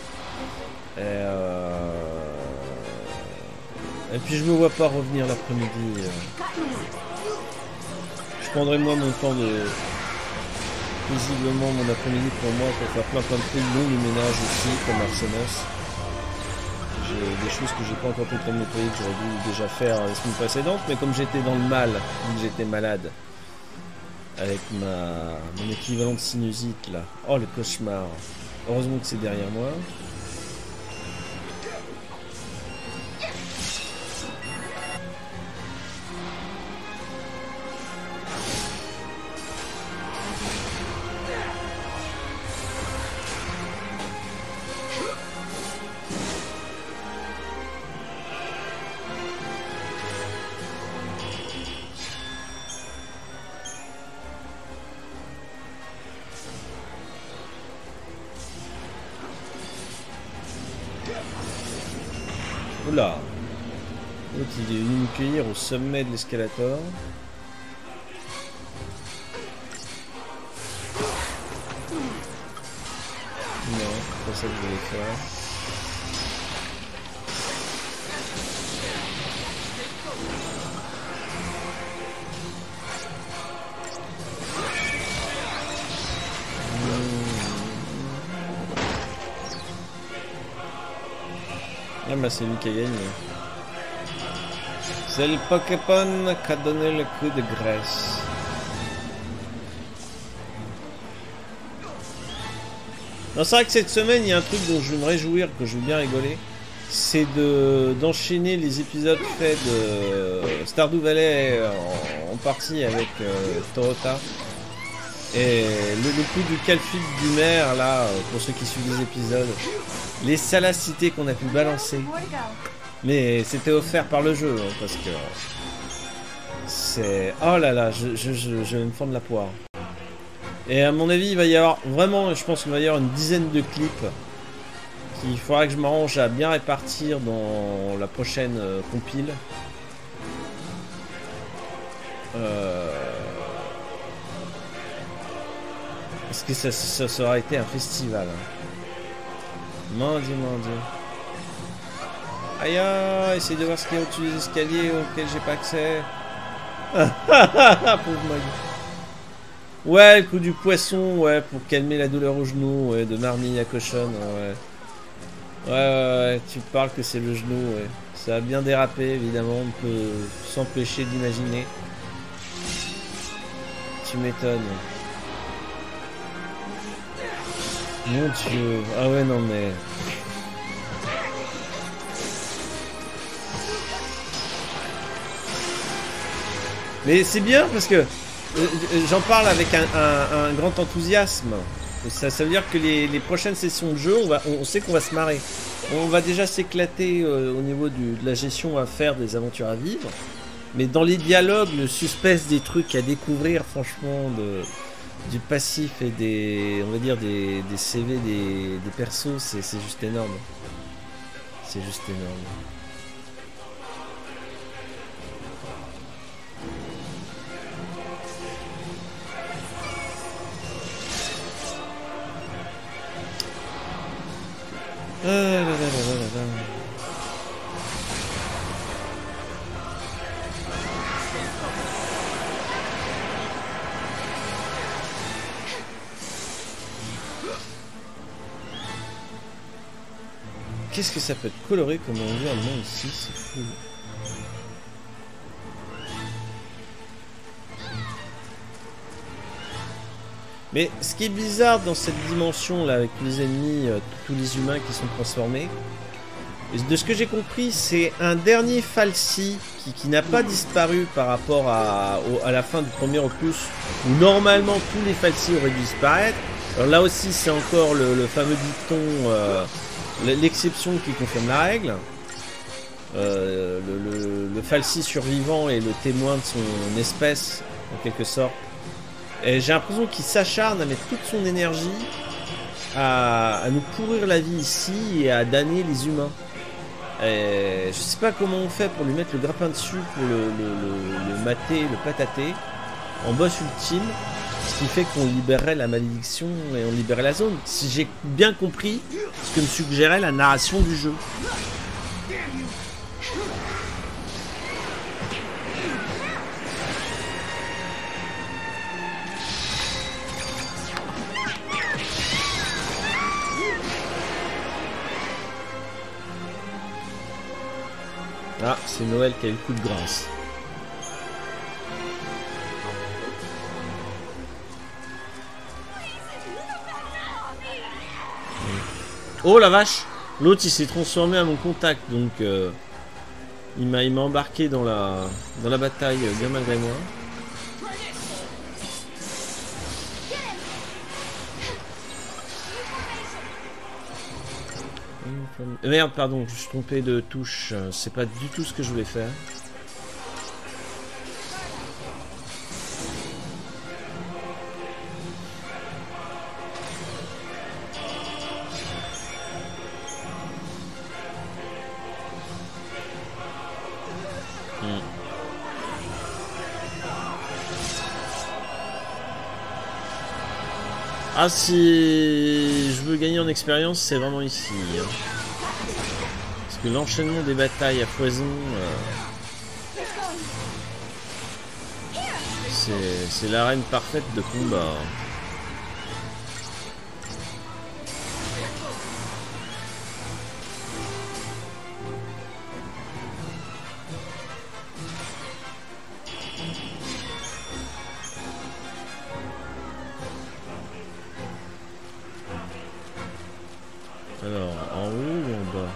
Et puis je me vois pas revenir l'après-midi. Je prendrai moi mon temps de... paisiblement mon après-midi pour moi, pour faire plein de trucs, dont le ménage aussi, comme Arsenos. J'ai des choses que j'ai pas encore pu le temps de nettoyer, que j'aurais dû déjà faire la semaine précédente, mais comme j'étais dans le mal, comme j'étais malade, avec mon équivalent de sinusite là. Oh le cauchemar. Heureusement que c'est derrière moi. Oula. L'autre il est venu me cueillir au sommet de l'escalator. Non, c'est pas ça que je voulais faire. Ah bah c'est lui qui a gagné. C'est le Pokémon qui a donné le coup de grâce. Non, c'est vrai que cette semaine il y a un truc dont je vais me réjouir, que je vais bien rigoler. C'est d'enchaîner les épisodes faits de Stardew Valley en partie avec Torota. Et le coup du calfut du maire là, pour ceux qui suivent les épisodes. Les salacités qu'on a pu balancer. Mais c'était offert par le jeu, hein, parce que c'est... Oh là là, je vais me fendre la poire. Et à mon avis, il va y avoir vraiment, je pense qu'il va y avoir une dizaine de clips qu'il faudra que je m'arrange à bien répartir dans la prochaine compile. Parce que ça aurait été un festival. Hein. Mon Dieu, mon Dieu. Aïe aïe, essaye de voir ce qu'il y a au-dessus des escaliers auxquels j'ai pas accès. Pauvre Mog. Ouais, le coup du poisson, ouais, pour calmer la douleur au genou, ouais, de marmille à cochonne, ouais. Ouais, tu parles que c'est le genou, ouais. Ça a bien dérapé, évidemment, on peut s'empêcher d'imaginer. Tu m'étonnes. Mon Dieu, ah ouais non mais... Mais c'est bien parce que j'en parle avec un grand enthousiasme. Ça veut dire que les prochaines sessions de jeu, on sait qu'on va se marrer. On va déjà s'éclater au niveau de la gestion à faire, des aventures à vivre. Mais dans les dialogues, le suspense des trucs à découvrir, franchement, du passif et des, on va dire, des CV des persos, c'est juste énorme. C'est juste énorme. Qu'est-ce que ça peut être coloré comme environnement ici, c'est fou. Mais ce qui est bizarre dans cette dimension là, avec les ennemis, tous les humains qui sont transformés, de ce que j'ai compris, c'est un dernier Falsi qui n'a pas disparu par rapport à la fin du premier opus, où normalement tous les Falsi auraient dû disparaître. Alors là aussi, c'est encore le fameux dicton, l'exception qui confirme la règle. Le Falsi survivant est le témoin de son espèce, en quelque sorte. Et j'ai l'impression qu'il s'acharne à mettre toute son énergie à nous pourrir la vie ici et à damner les humains. Et je sais pas comment on fait pour lui mettre le grappin dessus, pour le mater, le patater en boss ultime, ce qui fait qu'on libérerait la malédiction et on libérerait la zone. Si j'ai bien compris ce que me suggérait la narration du jeu. Ah, c'est Noël qui a eu le coup de grâce. Oh la vache! L'autre il s'est transformé à mon contact, donc il m'a embarqué dans la bataille bien malgré moi. Merde, pardon, je suis trompé de touche. C'est pas du tout ce que je voulais faire. Ah, si je veux gagner en expérience, c'est vraiment ici. Parce que l'enchaînement des batailles à foison, c'est l'arène parfaite de combat. Alors, en haut ou en bas?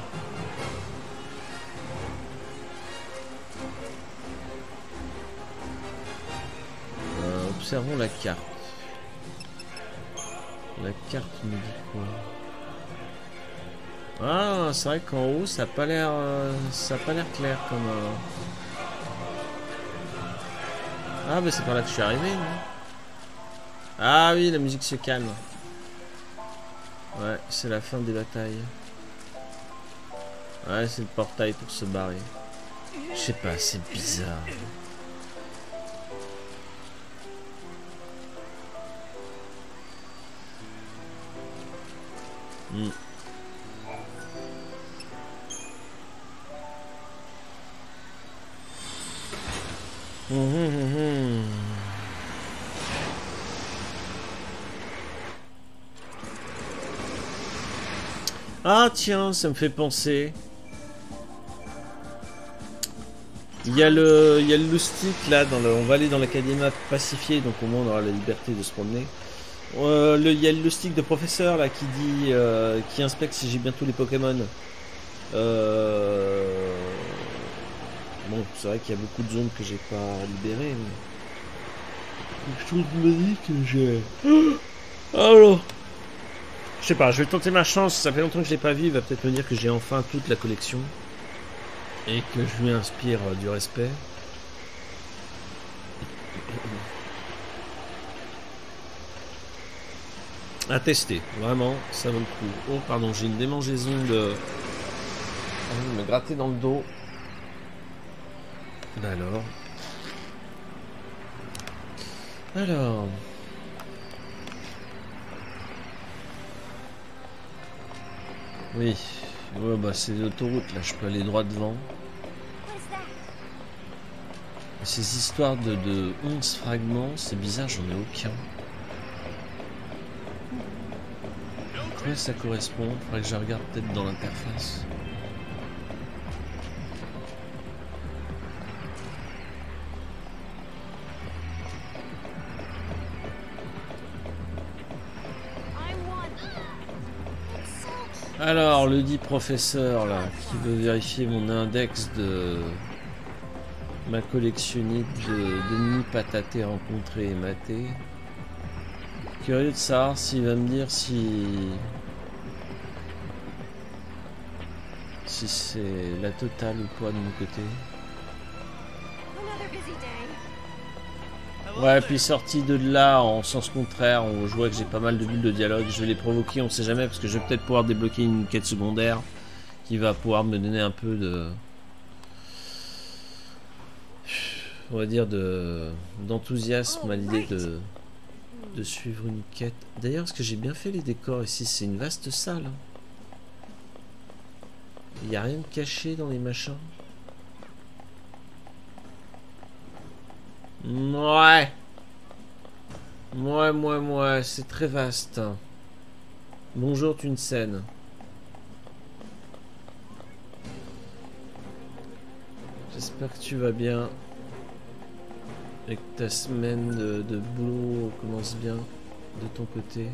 Observons la carte. La carte me dit quoi? Ah, c'est vrai qu'en haut, ça a pas l'air clair comme. Ah, bah c'est par là que je suis arrivé, non? Ah oui, la musique se calme. Ouais, c'est la fin des batailles. Ouais, c'est le portail pour se barrer. Je sais pas, c'est bizarre. Ah tiens, ça me fait penser. Il y a le loustic là, on va aller dans l'académie pacifiée, donc au moins on aura la liberté de se promener. Il y a le loustic de professeur là qui dit, qui inspecte si j'ai bien tous les Pokémon. Bon, c'est vrai qu'il y a beaucoup de zones que j'ai pas libérées, mais quelque chose me dit que j'ai. Alors. Je sais pas, je vais tenter ma chance, ça fait longtemps que je l'ai pas vu, il va peut-être me dire que j'ai enfin toute la collection. Et que je lui inspire du respect. À tester, vraiment, ça vaut le coup. Oh pardon, j'ai une démangeaison de... Je vais me gratter dans le dos. Alors... Oui. Ouais, bah c'est l'autoroute, là. Je peux aller droit devant. Et ces histoires de 11 fragments, c'est bizarre, j'en ai aucun. À quoi ça correspond? Faudrait que je regarde peut-être dans l'interface. Alors, le dit professeur là, qui veut vérifier mon index de ma collectionnite d'ennemis patatés rencontrés et matés. Curieux de savoir s'il va me dire si c'est la totale ou quoi de mon côté. Ouais, puis sorti de là en sens contraire, je vois que j'ai pas mal de bulles de dialogue. Je vais les provoquer, on sait jamais, parce que je vais peut-être pouvoir débloquer une quête secondaire qui va pouvoir me donner un peu de, on va dire, d'enthousiasme à l'idée de suivre une quête. D'ailleurs, est-ce que j'ai bien fait les décors ici? C'est une vaste salle. Il n'y a rien de caché dans les machins. Ouais, c'est très vaste. Bonjour Tunsen. J'espère que tu vas bien et que ta semaine de boulot commence bien de ton côté.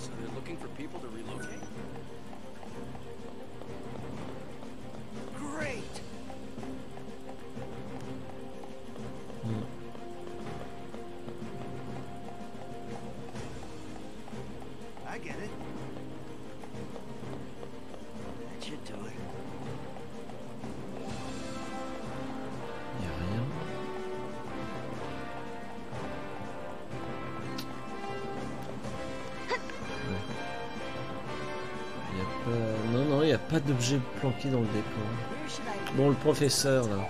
Pas d'objet planqué dans le décor. Bon, le professeur là.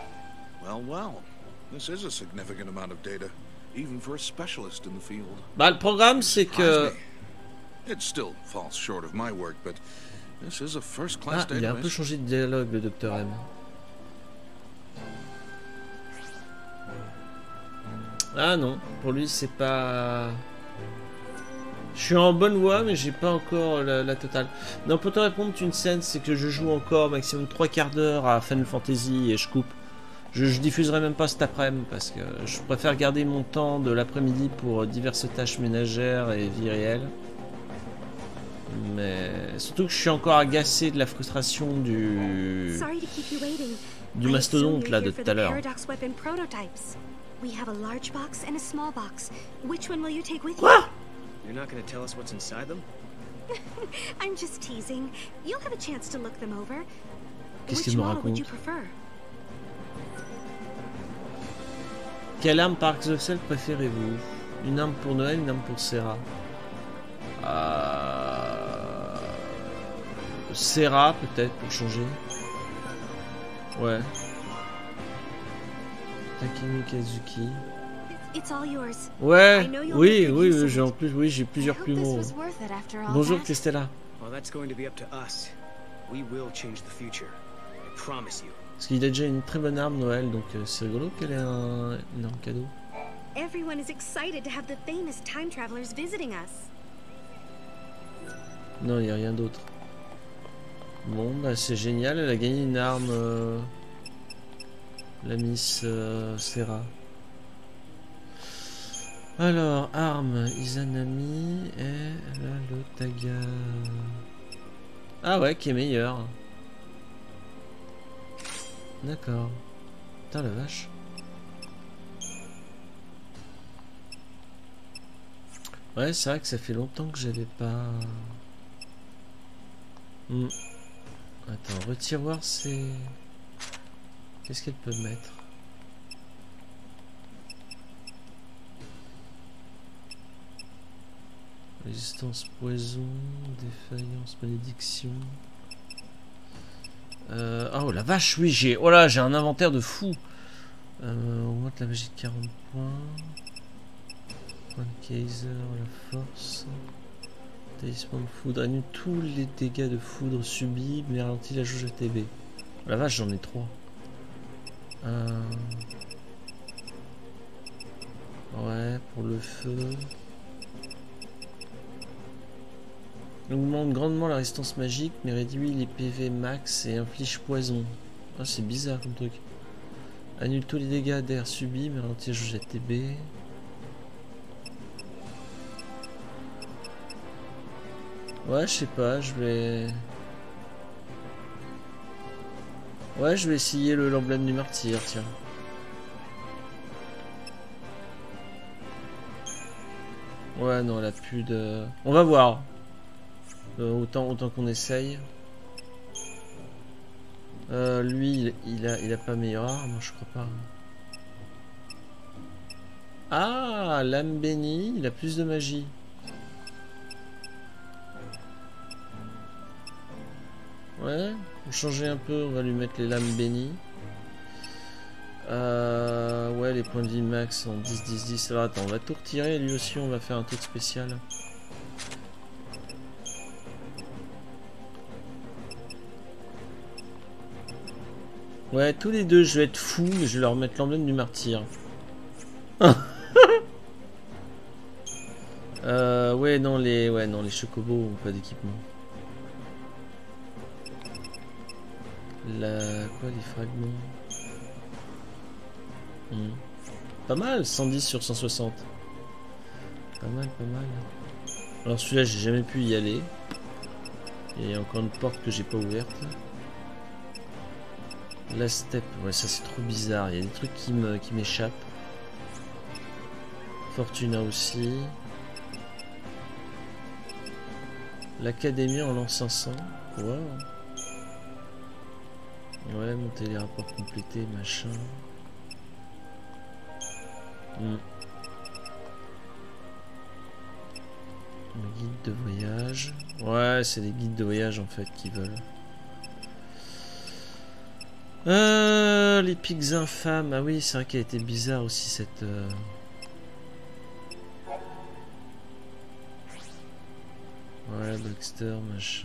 Bah, le programme c'est que. Ah, il a un peu changé de dialogue le Dr M. Ah non, pour lui c'est pas. Je suis en bonne voie, mais j'ai pas encore la totale. Non, pour te répondre, une scène, c'est que je joue encore maximum 3/4 d'heure à Final Fantasy et je coupe. Je diffuserai même pas cet après-midi parce que je préfère garder mon temps de l'après-midi pour diverses tâches ménagères et vie réelle. Mais surtout que je suis encore agacé de la frustration du mastodonte là de tout à l'heure. Quoi? You're not going to tell us what's inside them? I'm just teasing. You'll have a chance to look them over. Qu'est-ce qu'il me raconte? Quelle arme par Exocel préférez-vous? Une arme pour Noël, une arme pour Serra? Serra peut-être pour changer. Ouais. Takemi Kazuki. Ouais, oui, j'ai en plus, j'ai plusieurs plumeaux. Bonjour Christella. Parce qu'il a déjà une très bonne arme Noël, donc c'est rigolo qu'elle ait une arme cadeau. Non, il n'y a rien d'autre. Bon, bah c'est génial, elle a gagné une arme, la Miss Serra. Alors, arme, Izanami et là, le Taga. Ah ouais, qui est meilleur. D'accord. Putain la vache. Ouais, c'est vrai que ça fait longtemps que j'avais pas... Attends, retire-voir, c'est... Qu'est-ce qu'elle peut mettre? Résistance poison, défaillance, malédiction. Oh la vache, oui, j'ai... Oh là, j'ai un inventaire de fou. Augmente la magie de 40 points. Point de Kaiser, la force. Talisman de foudre. Annule tous les dégâts de foudre subis, mais ralentit la jauge ATB. La vache, j'en ai 3. Ouais, pour le feu. Augmente grandement la résistance magique, mais réduit les PV max et inflige poison. Ah, c'est bizarre comme truc. Annule tous les dégâts d'air subis, mais ralentit la jauge ATB. Ouais, je sais pas, je vais... Ouais, je vais essayer l'emblème du martyr, tiens. Ouais, non, elle a plus de... On va voir. Autant qu'on essaye. Lui, il a pas meilleure arme, je crois pas. Ah, l'âme bénie, il a plus de magie. Ouais, pour changer un peu, on va lui mettre les lames bénies. Ouais, les points de vie max sont 10, 10, 10. Alors attends, on va tout retirer. Lui aussi, on va faire un truc spécial. Ouais, tous les deux, je vais être fou, mais je vais leur mettre l'emblème du martyr. Ouais, non, les chocobos ont pas d'équipement. Quoi, les fragments? Pas mal, 110 sur 160. Pas mal, pas mal. Alors celui-là, j'ai jamais pu y aller. Et encore une porte que j'ai pas ouverte. La steppe, ouais, ça c'est trop bizarre. Il y a des trucs qui m'échappent. Fortuna aussi. L'académie en l'an 500. Wow. Ouais, monter les rapports complétés, machin. Un guide de voyage. Ouais, c'est des guides de voyage en fait qui veulent. Les pics infâmes. Ah oui, c'est vrai qu'elle était bizarre aussi cette... Ouais, Baxter, machin.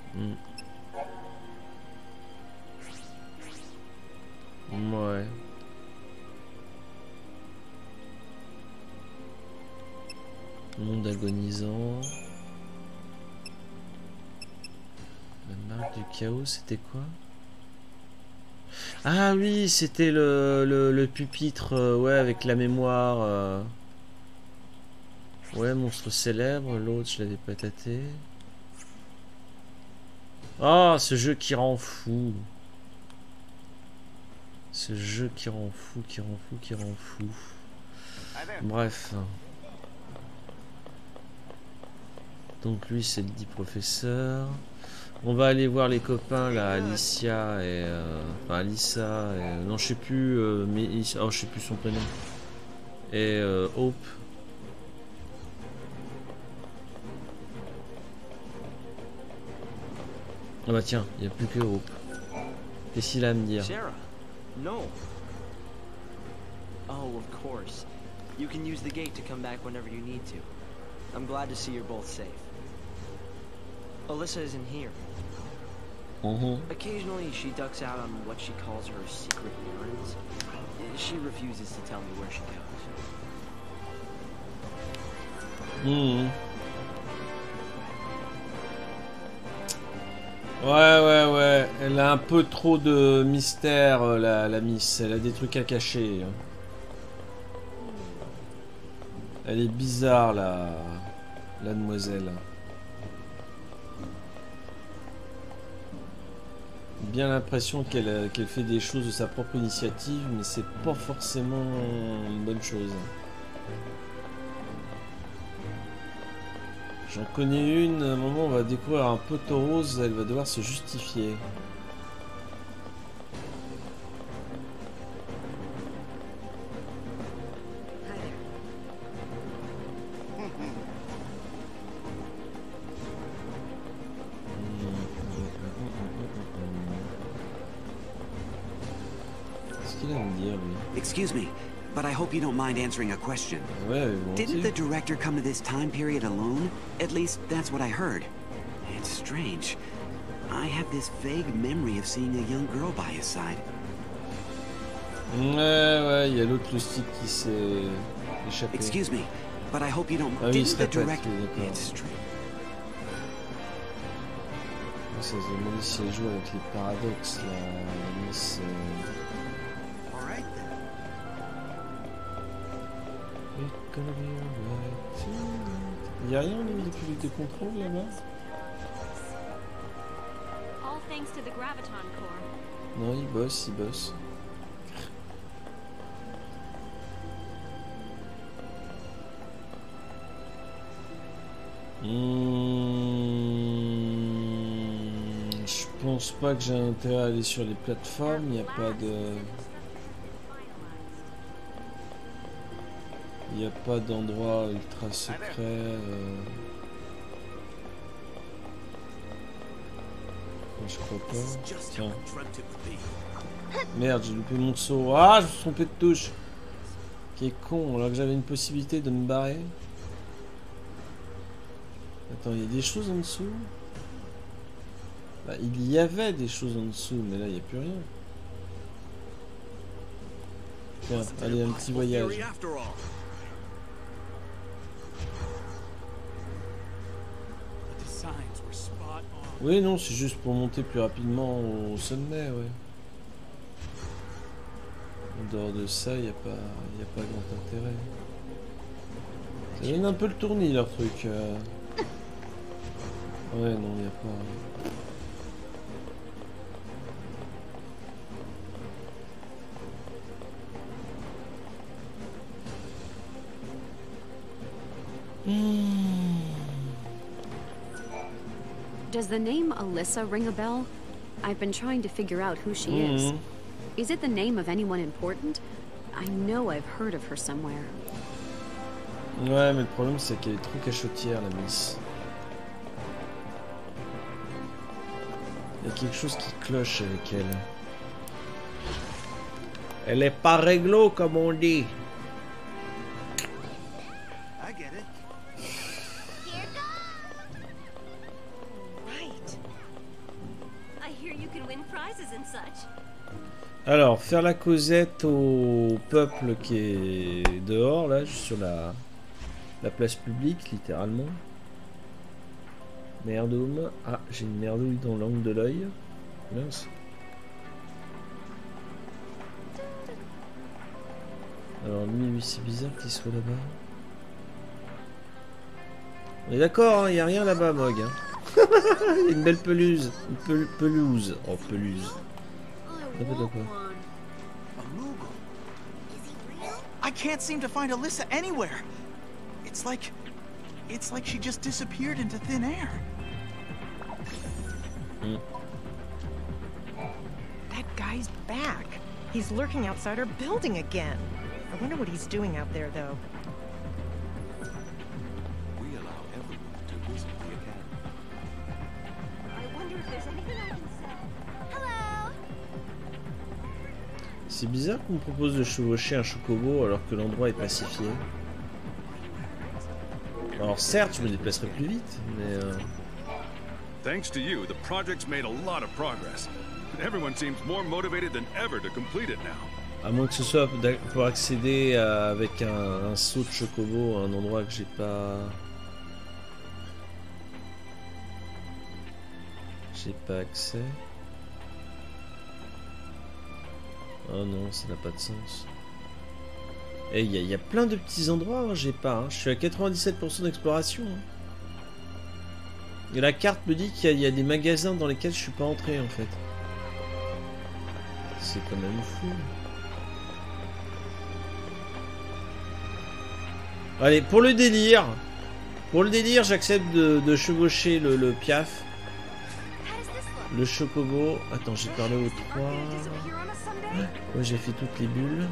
Ouais. Monde agonisant. La marque du chaos, c'était quoi? Ah oui, c'était le pupitre, ouais, avec la mémoire. Ouais, monstre célèbre. L'autre, je l'avais pas tâté. Ah, ce jeu qui rend fou. Ce jeu qui rend fou, qui rend fou, qui rend fou. Bref. Donc lui, c'est le dit professeur. On va aller voir les copains là, Alicia et enfin Alissa et, non je sais plus mais oh, je sais plus son prénom et Hope. Ah bah tiens, il n'y a plus que Hope. Qu'est-ce qu'il a à me dire? Sarah, no. Oh, of course. You can use the gate to come back whenever you need to. I'm glad to see you're both safe. Alyssa isn't here. Occasionally she ducks out on what she calls her secret errands. She refuses to tell me where she goes. Ouais. Elle a un peu trop de mystère, la Miss. Elle a des trucs à cacher. Elle est bizarre, la demoiselle. Bien l'impression qu'elle fait des choses de sa propre initiative, mais c'est pas forcément une bonne chose. J'en connais une, à un moment on va découvrir un poteau rose, elle va devoir se justifier. Excuse me, but I hope you don't mind answering a question. Ouais, Didn't the director come to this time period alone? At least that's what I heard. It's strange. I have this vague memory of seeing a young girl by his side. Ouais, il y a l'autre loustic qui s'est échappé. Excuse me, but I hope you don't. Ah oui, il se Didn't the répète, director? d'accord. It's strange. Ça se demande si elle joue avec les paradoxes, la Miss. Il y a rien au niveau des pilotes de contrôle là-bas? All thanks to the Graviton Core. Non, il bosse, il bosse. Je pense pas que j'ai intérêt à aller sur les plateformes, il n'y a pas de... Il n'y a pas d'endroit ultra secret. Je crois pas. Tiens. Merde, j'ai loupé mon saut. Ah, je me suis trompé de touche. Qui est con, alors que j'avais une possibilité de me barrer. Attends, il y a des choses en dessous? Bah, il y avait des choses en dessous, mais là, il n'y a plus rien. Tiens, allez, un petit voyage. Oui, non, c'est juste pour monter plus rapidement au sommet, ouais. En dehors de ça, il n'y a pas grand intérêt. Ça donne un peu le tournis, leur truc. Ouais, non, il n'y a pas... Does the name Alyssa ring a bell? I've been trying to figure out who she is. Is it the name of anyone important? I know I've heard of her somewhere. Ouais, mais le problème c'est qu'elle est trop cachotière, la Miss. Il y a quelque chose qui cloche avec elle. Elle est pas réglo comme on dit. Alors, faire la causette au peuple qui est dehors, là, juste sur la place publique, littéralement. Merdoum. Ah, j'ai une merdouille dans l'angle de l'œil. Mince. Alors, lui, c'est bizarre qu'il soit là-bas. On est d'accord, il n'y a rien là-bas, Mog. Hein. Il y a une belle pelouse. Une pelouse. Oh, pelouse. I can't seem to find Alyssa anywhere. It's like she just disappeared into thin air. That guy's back. He's lurking outside our building again. I wonder what he's doing out there, though. We allow everyone to visit the academy. I wonder if there's anything I can say. Hello. C'est bizarre qu'on me propose de chevaucher un chocobo alors que l'endroit est pacifié. Alors certes, je me déplacerai plus vite, mais... Thanks to you, the project's made a lot of progress. Everyone seems more motivated than ever to complete it now. À moins que ce soit pour accéder avec un saut de chocobo à un endroit que j'ai pas... J'ai pas accès. Oh non, ça n'a pas de sens. Et il y a plein de petits endroits, hein, j'ai pas. Hein. Je suis à 97% d'exploration. Hein. Et la carte me dit qu'il y a des magasins dans lesquels je suis pas entré en fait. C'est quand même fou. Allez, pour le délire, j'accepte de chevaucher le piaf. Le chocobo. Attends, j'ai parlé aux 3. Ouais, j'ai fait toutes les bulles.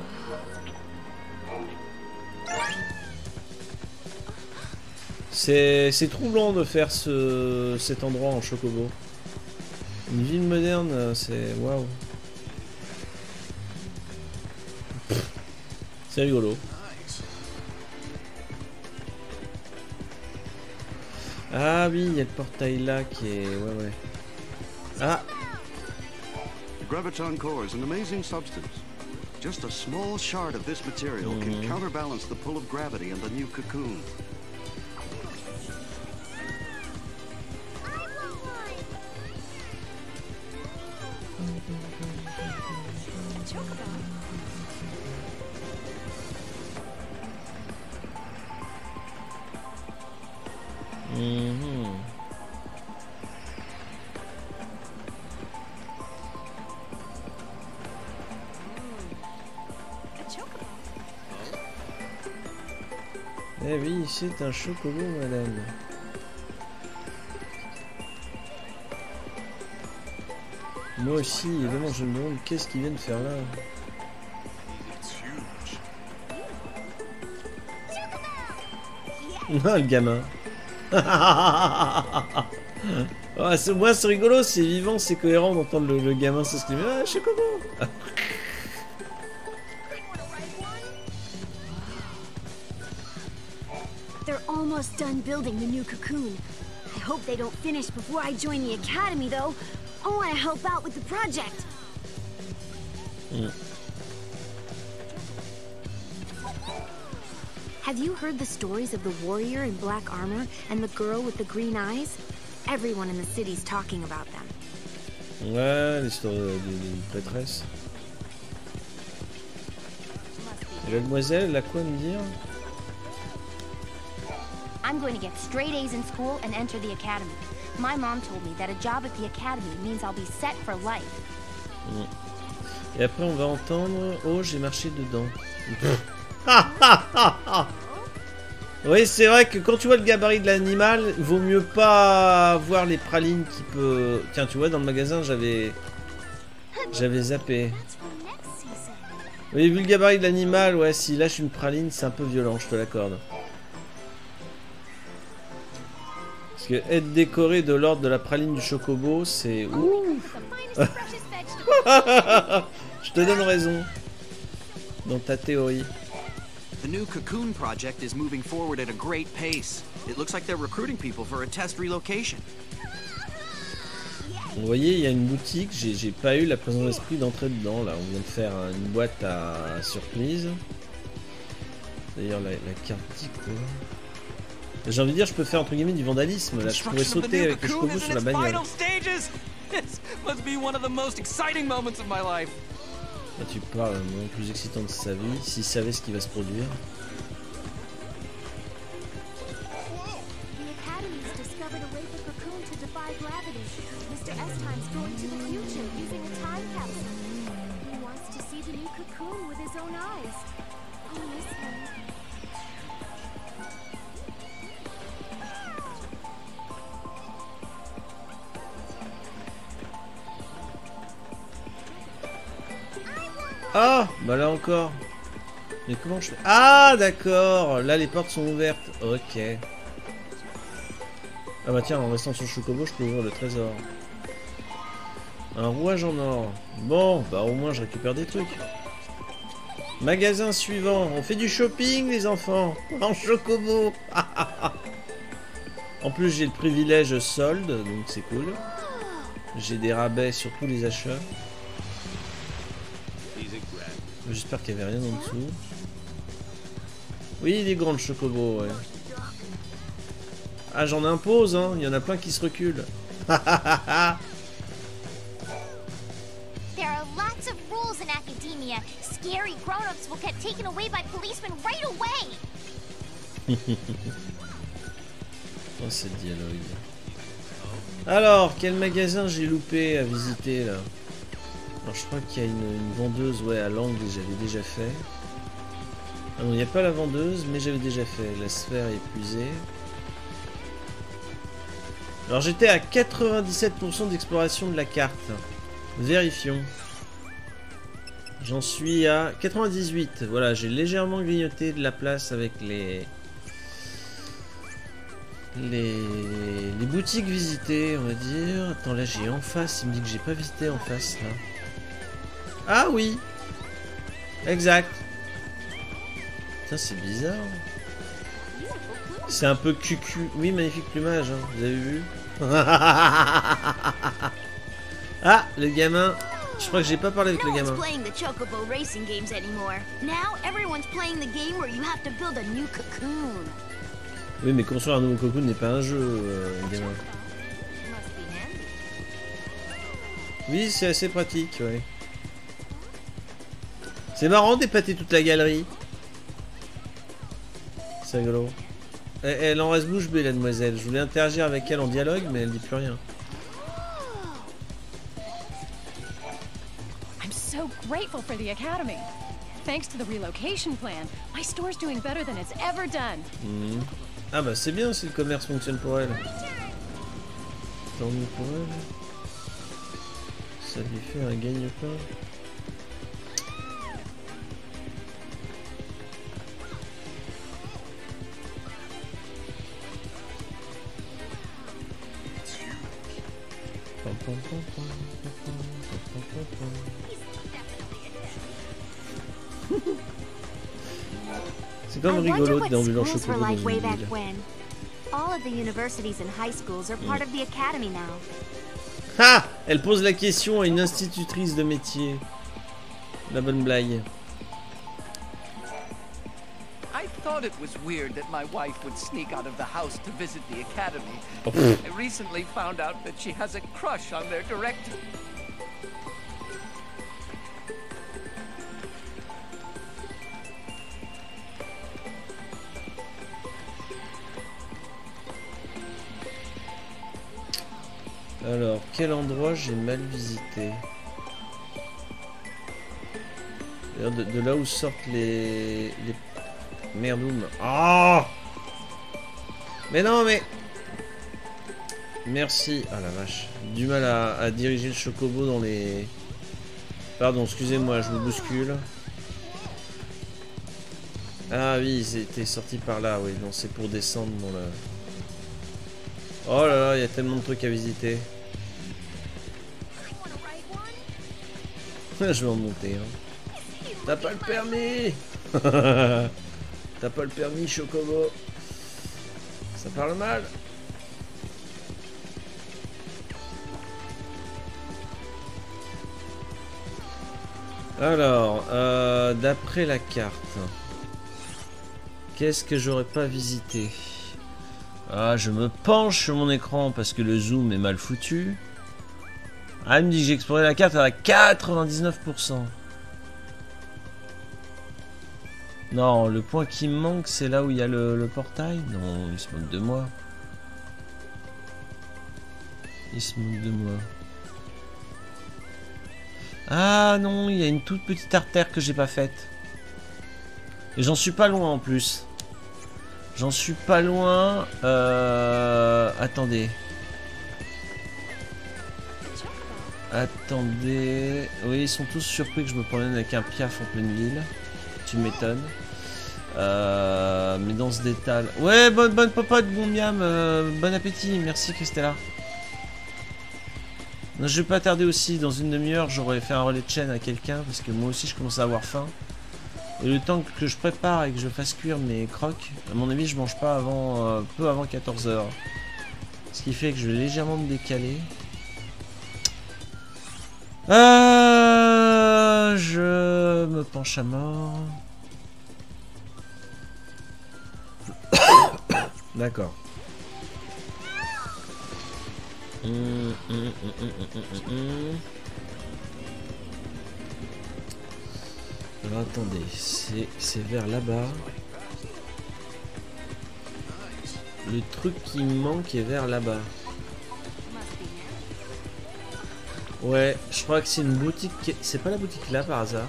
C'est troublant de faire cet endroit en chocobo. Une ville moderne, c'est waouh. C'est rigolo. Ah oui, il y a le portail là qui est... Ouais. Ah. The graviton core is an amazing substance. Just a small shard of this material can counterbalance the pull of gravity in the new cocoon. Eh oui, c'est un chocobo, madame. Moi aussi, évidemment, je me demande qu'est-ce qu'ils viennent faire là. Ah, le gamin. Ouais, moi, c'est rigolo, c'est vivant, c'est cohérent d'entendre le gamin s'exprimer. Ah, chocobo. Almost done building the new cocoon. I hope they don't finish before I join the academy, though. I want to help out with the project. Have you heard the stories of the warrior in black armor and the girl with the green eyes? Everyone in the city's talking about them. Ouais, l'histoire d'une prêtresse. Et la demoiselle, elle a quoi à me dire? I'm going to get straight A's in school and enter the academy. My mom told me that a job at the academy means I'll be set for life. Et après on va entendre « Oh, j'ai marché dedans ». Oui, c'est vrai que quand tu vois le gabarit de l'animal, vaut mieux pas voir les pralines qui peut... Tiens, tu vois, dans le magasin, j'avais zappé. Oui, vu le gabarit de l'animal, ouais, s'il lâche une praline, c'est un peu violent, je te l'accorde. Parce que être décoré de l'ordre de la praline du chocobo, c'est... Ouf. Je te donne raison dans ta théorie. The new cocoon project is moving forward at a great pace. It looks like they're recruiting people for a test relocation. Vous voyez, il y a une boutique, j'ai pas eu la présence d'esprit d'entrer dedans là. On vient de faire une boîte à surprise. D'ailleurs la carte dit quoi? J'ai envie de dire, je peux faire entre guillemets du vandalisme là. Je pourrais sauter avec le chocobo sur la bagnole. Là, tu parles le moment plus excitant de sa vie, s'il savait ce qui va se produire. Ah, bah là encore. Mais comment je fais? Ah, d'accord. Là, les portes sont ouvertes. Ok. Ah bah tiens, en restant sur le chocobo, je peux ouvrir le trésor. Un rouage en or. Bon, bah au moins, je récupère des trucs. Magasin suivant. On fait du shopping, les enfants. En chocobo. En plus, j'ai le privilège solde, donc c'est cool. J'ai des rabais sur tous les achats. J'espère qu'il n'y avait rien en dessous. Oui, il est grand le chocobo, ouais. Ah, j'en impose, hein. Il y en a plein qui se reculent. There are lots of rules in academia. Scary grown-ups will get taken away by policemen right away. Oh, ce dialogue. Alors, quel magasin j'ai loupé à visiter, là? Alors je crois qu'il y a une vendeuse, ouais, à l'angle, j'avais déjà fait. Ah non, il n'y a pas la vendeuse, mais j'avais déjà fait. La sphère épuisée. Alors j'étais à 97% d'exploration de la carte. Vérifions. J'en suis à 98. Voilà, j'ai légèrement grignoté de la place avec les boutiques visitées, on va dire. Attends, là j'ai en face, il me dit que j'ai pas visité en face, là. Ah oui, exact. Putain, c'est bizarre. C'est un peu cucu. Oui, magnifique plumage, hein. Vous avez vu? Ah, le gamin. Je crois que j'ai pas parlé avec le gamin. Oui, mais construire un nouveau cocoon n'est pas un jeu, gamin. Oui, c'est assez pratique, ouais. C'est marrant d'épater toute la galerie. C'est rigolo. Elle en reste bouche bée, la demoiselle. Je voulais interagir avec elle en dialogue, mais elle dit plus rien. I'm so grateful for the academy. Thanks to the relocation plan, my store's doing better than it's ever done. Mmh. Ah bah c'est bien si le commerce fonctionne pour elle. Tant mieux pour elle. Ça lui fait un gagne-pain. C'est comme rigolo de déambuler en chocolat dans une ville. All of the universities and high schools are part of the academy now. Ah! Elle pose la question à une institutrice de métier. La bonne blague. I thought it was weird that my wife would sneak out of the house to visit the academy. I recently found out that she has a crush on their director. Alors, quel endroit j'ai mal visité? De là où sortent les... Merdoum. Ah! Mais non, mais... Merci. Ah la vache. Du mal à diriger le chocobo dans les... Pardon, excusez-moi, je vous bouscule. Ah oui, c'était sorti par là, oui. Non, c'est pour descendre dans le... Oh là là, il y a tellement de trucs à visiter. Je vais en monter. Hein. T'as pas le permis. T'as pas le permis, Chocobo. Ça parle mal. Alors, d'après la carte, qu'est-ce que j'aurais pas visité? Ah, je me penche sur mon écran parce que le zoom est mal foutu. Ah, il me dit que j'ai exploré la carte à 99%. Non, le point qui me manque, c'est là où il y a le portail. Non, il se moque de moi. Il se moque de moi. Ah non, il y a une toute petite artère que j'ai pas faite. Et j'en suis pas loin en plus. J'en suis pas loin. Attendez. Attendez. Oui, ils sont tous surpris que je me promène avec un piaf en pleine ville. Tu m'étonnes. Mais dans ce détail. Ouais, bonne popote, bon miam. Bon appétit. Merci, Christella. Non, je vais pas tarder aussi. Dans une demi-heure, j'aurais fait un relais de chaîne à quelqu'un. Parce que moi aussi, je commence à avoir faim. Et le temps que je prépare et que je fasse cuire mes crocs, à mon avis, je mange pas avant peu avant 14 h. Ce qui fait que je vais légèrement me décaler. Je me penche à mort. D'accord. Alors attendez, c'est vers là-bas. Le truc qui me manque est vers là-bas. Ouais, je crois que c'est une boutique... C'est pas la boutique là par hasard?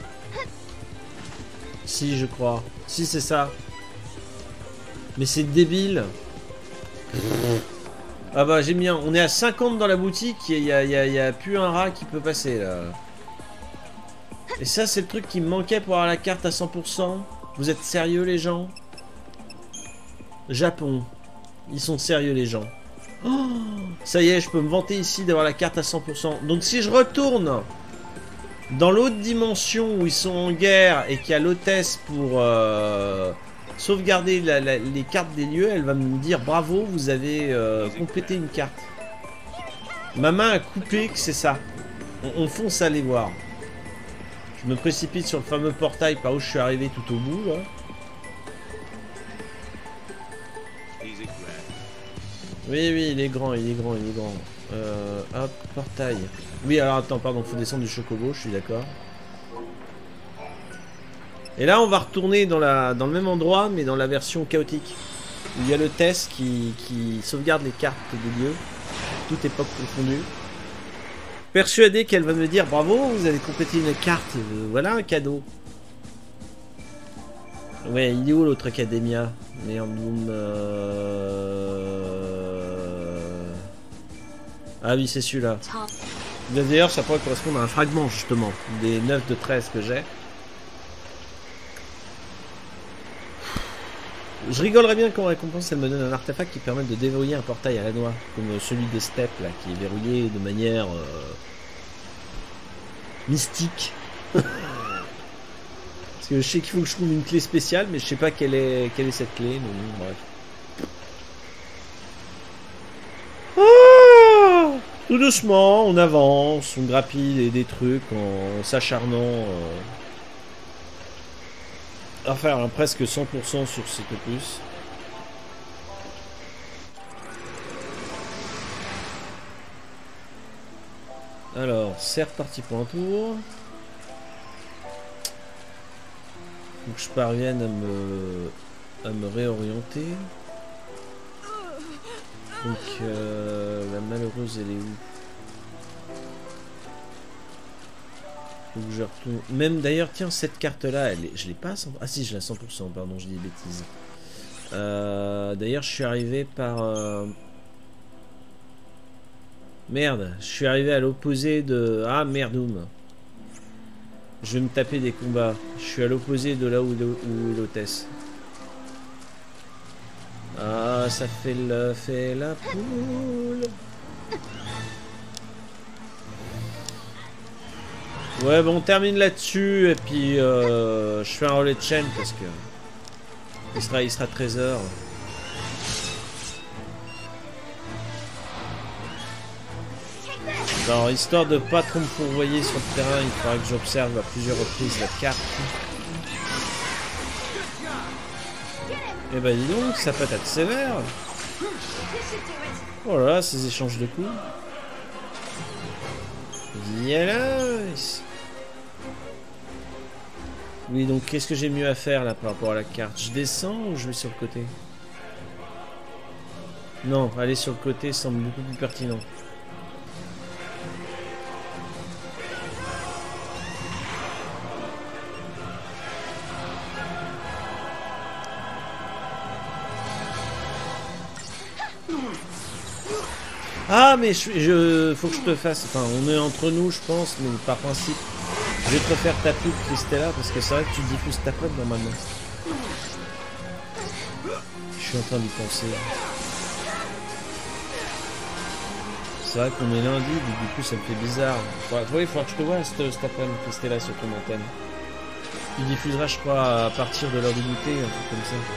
Si, je crois. Si, c'est ça. Mais c'est débile. Ah bah j'ai bien. On est à 50 dans la boutique et il y a plus un rat qui peut passer là. Et ça c'est le truc qui me manquait pour avoir la carte à 100%. Vous êtes sérieux les gens? Japon. Ils sont sérieux les gens. Oh, ça y est, je peux me vanter ici d'avoir la carte à 100%. Donc si je retourne Dans l'autre dimension où ils sont en guerre et qu'il y a l'hôtesse pour sauvegarder les cartes des lieux, elle va me dire bravo, vous avez complété une carte. Ma main a coupé que c'est ça. On fonce aller voir. Je me précipite sur le fameux portail par où je suis arrivé tout au bout là. Oui, oui, il est grand, il est grand, il est grand. Hop, portail. Oui, alors attends, pardon, faut descendre du chocobo, je suis d'accord. Et là, on va retourner dans le même endroit, mais dans la version chaotique. Où il y a le test qui sauvegarde les cartes des lieux, toute époque confondue. Persuadé qu'elle va me dire bravo, vous avez complété une carte, voilà un cadeau. Ouais, il est où l'autre Academia? Merde, Ah oui, c'est celui-là. D'ailleurs, ça pourrait correspondre à un fragment, justement, des 9 de 13 que j'ai. Je rigolerais bien qu'en récompense, elle me donne un artefact qui permet de déverrouiller un portail à la noix, comme celui des steppes, là, qui est verrouillé de manière mystique. Parce que je sais qu'il faut que je trouve une clé spéciale, mais je sais pas quelle est cette clé, donc bref. Tout doucement, on avance, on grappille des trucs en s'acharnant à faire presque 100% sur cet opus. Alors, c'est reparti pour un tour. Faut que je parvienne à me réorienter. Donc la malheureuse elle est où? Faut que je retourne. Même d'ailleurs tiens cette carte là je l'ai pas à 100%. Ah si je l'ai à 100% pardon je dis des bêtises. D'ailleurs je suis arrivé par merde, je suis arrivé à l'opposé de... Ah merdoum. Je vais me taper des combats. Je suis à l'opposé de là où est l'hôtesse. Ah, ça fait l'œuf et la poule. Ouais, bon, on termine là-dessus et puis je fais un relais de chaîne parce que il sera 13h. Alors, histoire de pas trop me fourvoyer sur le terrain, il faudra que j'observe à plusieurs reprises la carte. Eh ben dis donc, ça patate sévère. Voilà, ces échanges de coups. Voilà. Oui, donc qu'est-ce que j'ai mieux à faire là par rapport à la carte? Je descends ou je vais sur le côté? Non, aller sur le côté semble beaucoup plus pertinent. Ah mais faut que je te fasse, enfin on est entre nous je pense, mais par principe je vais te refaire ta pub Christella parce que c'est vrai que tu diffuses ta pub normalement. Je suis en train d'y penser. C'est vrai qu'on est lundi, du coup ça me fait bizarre. Oui, il faudra que je te vois cet après-midi Christella sur ton antenne. Tu diffuseras je crois à partir de l'heure de goûter, un truc comme ça.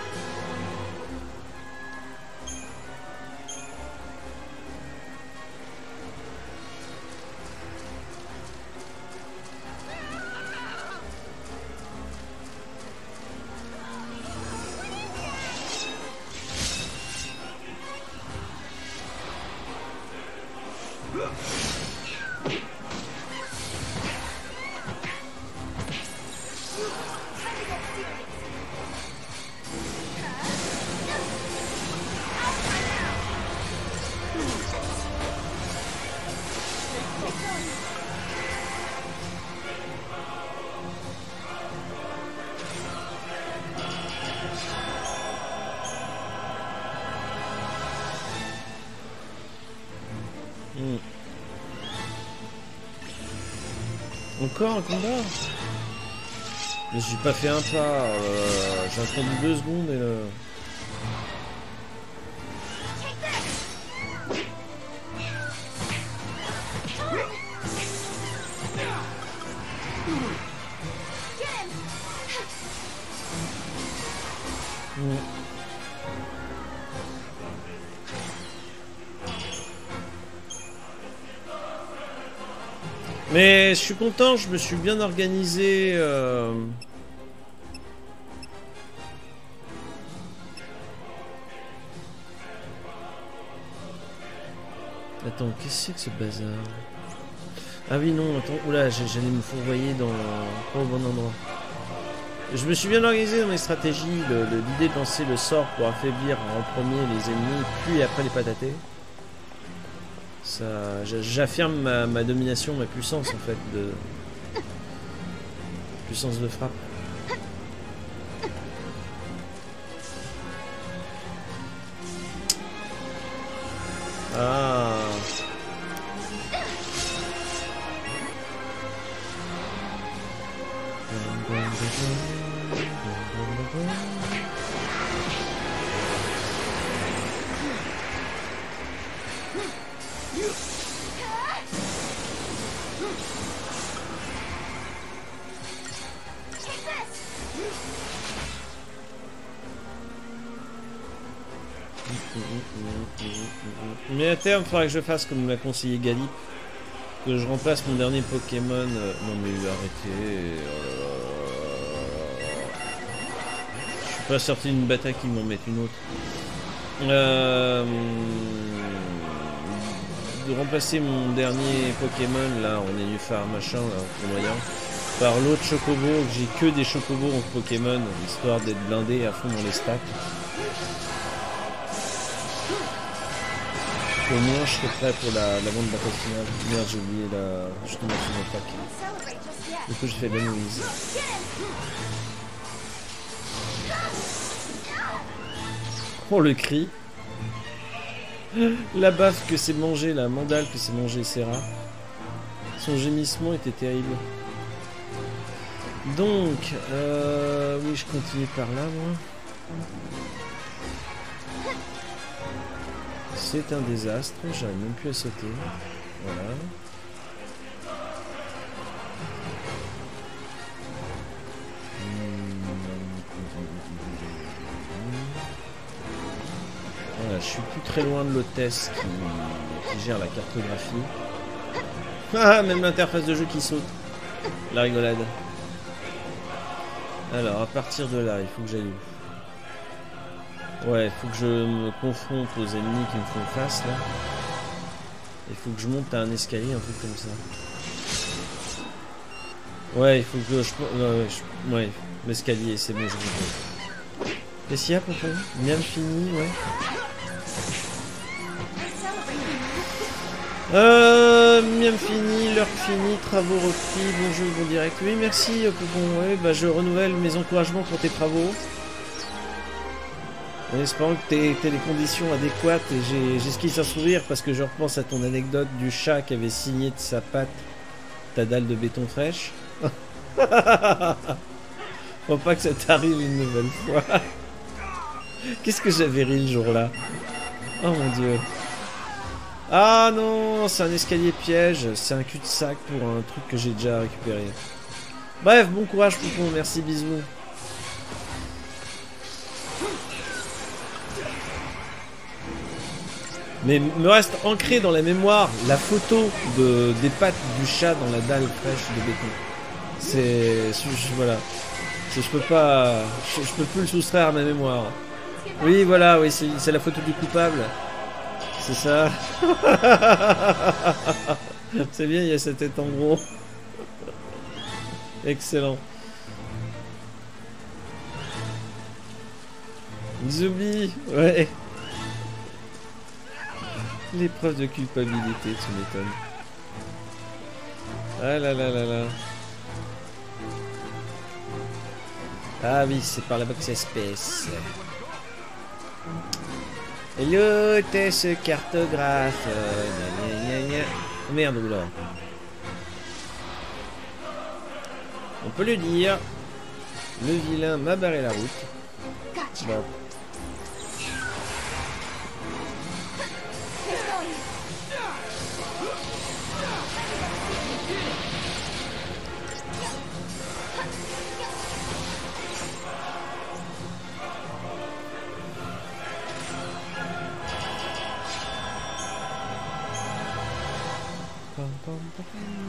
Encore un combat? Mais j'ai pas fait un pas, j'ai attendu 2 secondes et le... Mais je suis content, je me suis bien organisé. Attends, qu'est-ce que c'est que ce bazar? Ah oui, non, attends, oula, j'allais me fourvoyer dans... pas au bon endroit. Je me suis bien organisé dans mes stratégies, l'idée de lancer le sort pour affaiblir en premier les ennemis, puis après les patater. Ça, j'affirme ma domination, ma puissance en fait, de... puissance de frappe. Ah. Mais à terme, il faudra que je fasse comme l'a conseillé Galip, que je remplace mon dernier Pokémon. Non mais arrêtez. Oh là là. Je suis pas sorti d'une bataille qui m'en mette une autre. De remplacer mon dernier Pokémon là en nénuphar machin là, en moyen, par l'autre Chocobo, que j'ai que des Chocobos en Pokémon, histoire d'être blindé à fond dans les stacks. Au moins je serai prêt pour la grande bataille finale. Merde, j'ai oublié la... justement son attaque. Du coup j'ai fait de la noise. Oh le cri. La baffe que s'est mangé, la mandale que s'est mangé Serra. Son gémissement était terrible. Donc, oui je continue par là moi. C'est un désastre, j'arrive même plus à sauter. Voilà. Voilà, je suis plus très loin de l'hôtesse qui gère la cartographie. Ah, même l'interface de jeu qui saute. La rigolade. Alors, à partir de là, il faut que j'aille où? Ouais, il faut que je me confronte aux ennemis qui me font face là. Il faut que je monte à un escalier, un truc comme ça. Ouais, il faut que je... Ouais, l'escalier, c'est bon, je comprends. Qu'est-ce qu'il y a, Pompon? Bien fini, ouais. Bien fini, l'heure finie, travaux repris, bon jeu, bon direct. Oui, merci, Pompon. Ouais, bah je renouvelle mes encouragements pour tes travaux. En espérant que tu aies les conditions adéquates, et j'esquisse un sourire parce que je repense à ton anecdote du chat qui avait signé de sa patte ta dalle de béton fraîche. Faut pas que ça t'arrive une nouvelle fois. Qu'est-ce que j'avais ri le jour-là? Oh mon dieu. Ah non, c'est un escalier piège, c'est un cul-de-sac pour un truc que j'ai déjà récupéré. Bref, bon courage Poupon, merci, bisous. Mais me reste ancré dans la mémoire la photo des pattes du chat dans la dalle fraîche de béton. C'est... voilà. Je peux pas... Je peux plus le soustraire à ma mémoire. Oui, voilà, oui, c'est la photo du coupable. C'est ça. C'est bien, il y a sa tête en gros. Excellent. Zoubi, ouais. L'épreuve de culpabilité, tu m'étonnes. Ah là là là là. Ah oui, c'est par la box espèce. Hello, t'es ce cartographe. Gna, gna, gna. Oh, merde, oula. On peut le dire. Le vilain m'a barré la route. Bon. pam, pam, pam.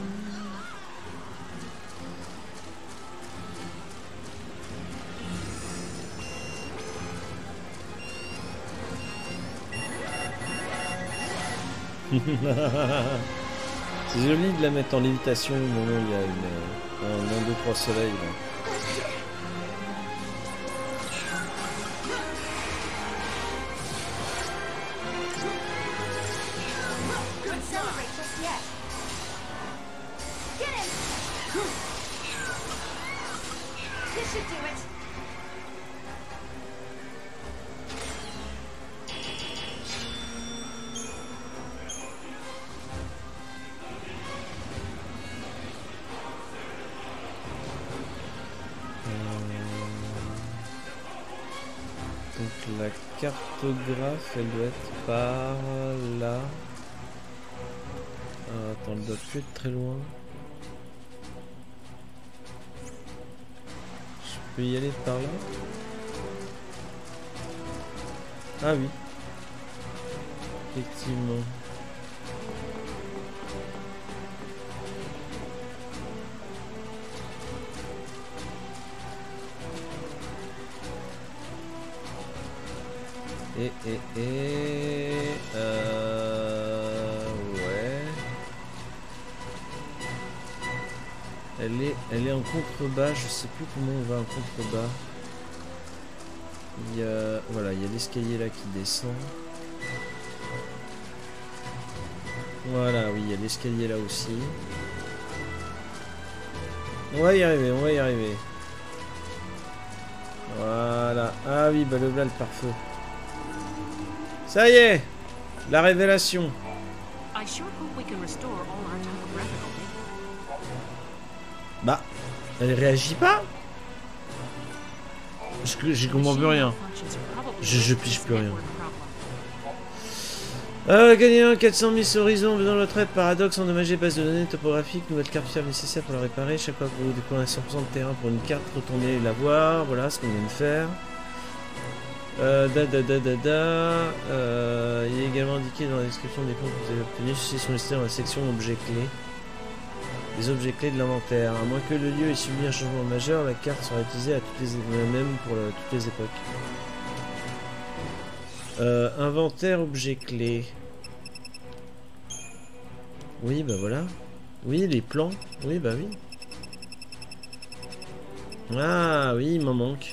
C'est joli de la mettre en lévitation au moment où il y a un 1, 2, 3 soleils là. Donc la cartographe, elle doit être par là. Ah, attends, elle doit plus être très loin. Je peux y aller par là? Ah oui. Effectivement. Ouais. Elle est en contrebas, je sais plus comment on va en contrebas. Il y a, voilà, il y a l'escalier là qui descend. Voilà, oui, il y a l'escalier là aussi. On va y arriver, on va y arriver. Voilà. Ah oui, bah le voilà le pare-feu. Ça y est, la révélation. Bah, elle réagit pas. J'y comprends plus rien. Je pige plus rien. Gagner un 400 000 horizons, besoin de retraite, paradoxe, endommagé, base de données topographique, nouvelle carte fiable nécessaire pour la réparer. Chaque fois que vous découvrez 100% de terrain pour une carte, retournez la voir. Voilà ce qu'on vient de faire. Il est également indiqué dans la description des points que vous avez obtenus. Ceux-ci sont listés dans la section objets clés. Les objets clés de l'inventaire. À moins que le lieu ait subi un changement majeur, la carte sera utilisée à toutes les mêmes pour toutes les époques. Inventaire objets clés. Oui, bah voilà. Oui, les plans. Oui, bah oui. Ah oui, il m'en manque.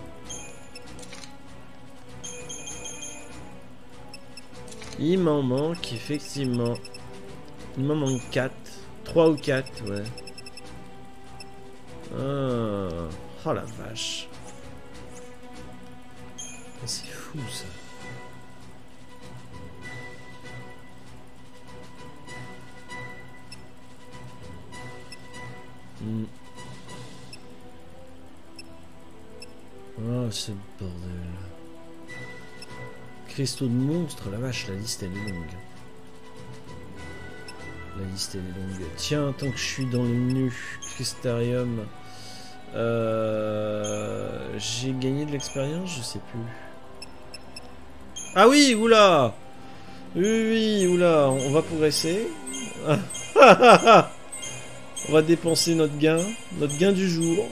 Il m'en manque, effectivement. Il m'en manque 4. 3 ou 4, ouais. Ah. Oh la vache. C'est fou ça. Oh ce bordel. Cristaux de monstres, la vache, la liste elle est longue. La liste elle est longue. Tiens, tant que je suis dans le menu Crystarium, j'ai gagné de l'expérience, je sais plus. Ah oui, oula. Oui, oula, on va progresser. On va dépenser notre gain du jour.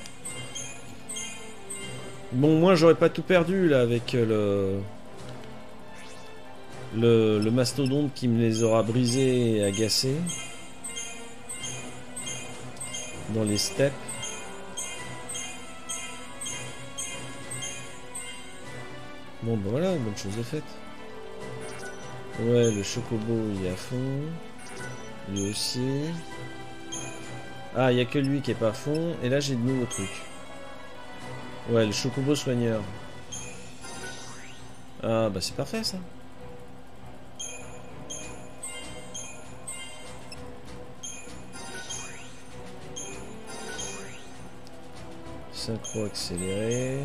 Bon, moi j'aurais pas tout perdu là avec le mastodonte qui me les aura brisés et agacés dans les steppes. Bon ben voilà, bonne chose est faite. Ouais, le chocobo il est à fond. Lui aussi. Ah, il n'y a que lui qui est pas à fond. Et là j'ai de nouveaux trucs. Ouais, le chocobo soigneur. Ah bah c'est parfait ça. Synchro accéléré.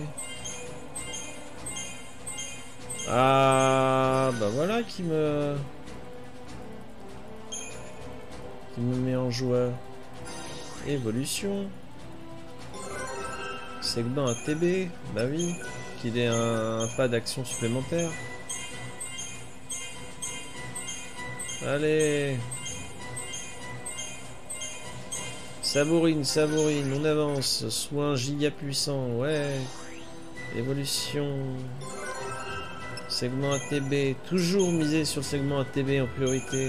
Ah bah voilà qui me met en joie. Évolution. Segment à TB. Bah oui. Qu'il ait un pas d'action supplémentaire. Allez. Sabourine, on avance. Soin giga puissant, ouais. Évolution. Segment ATB. Toujours miser sur le segment ATB en priorité.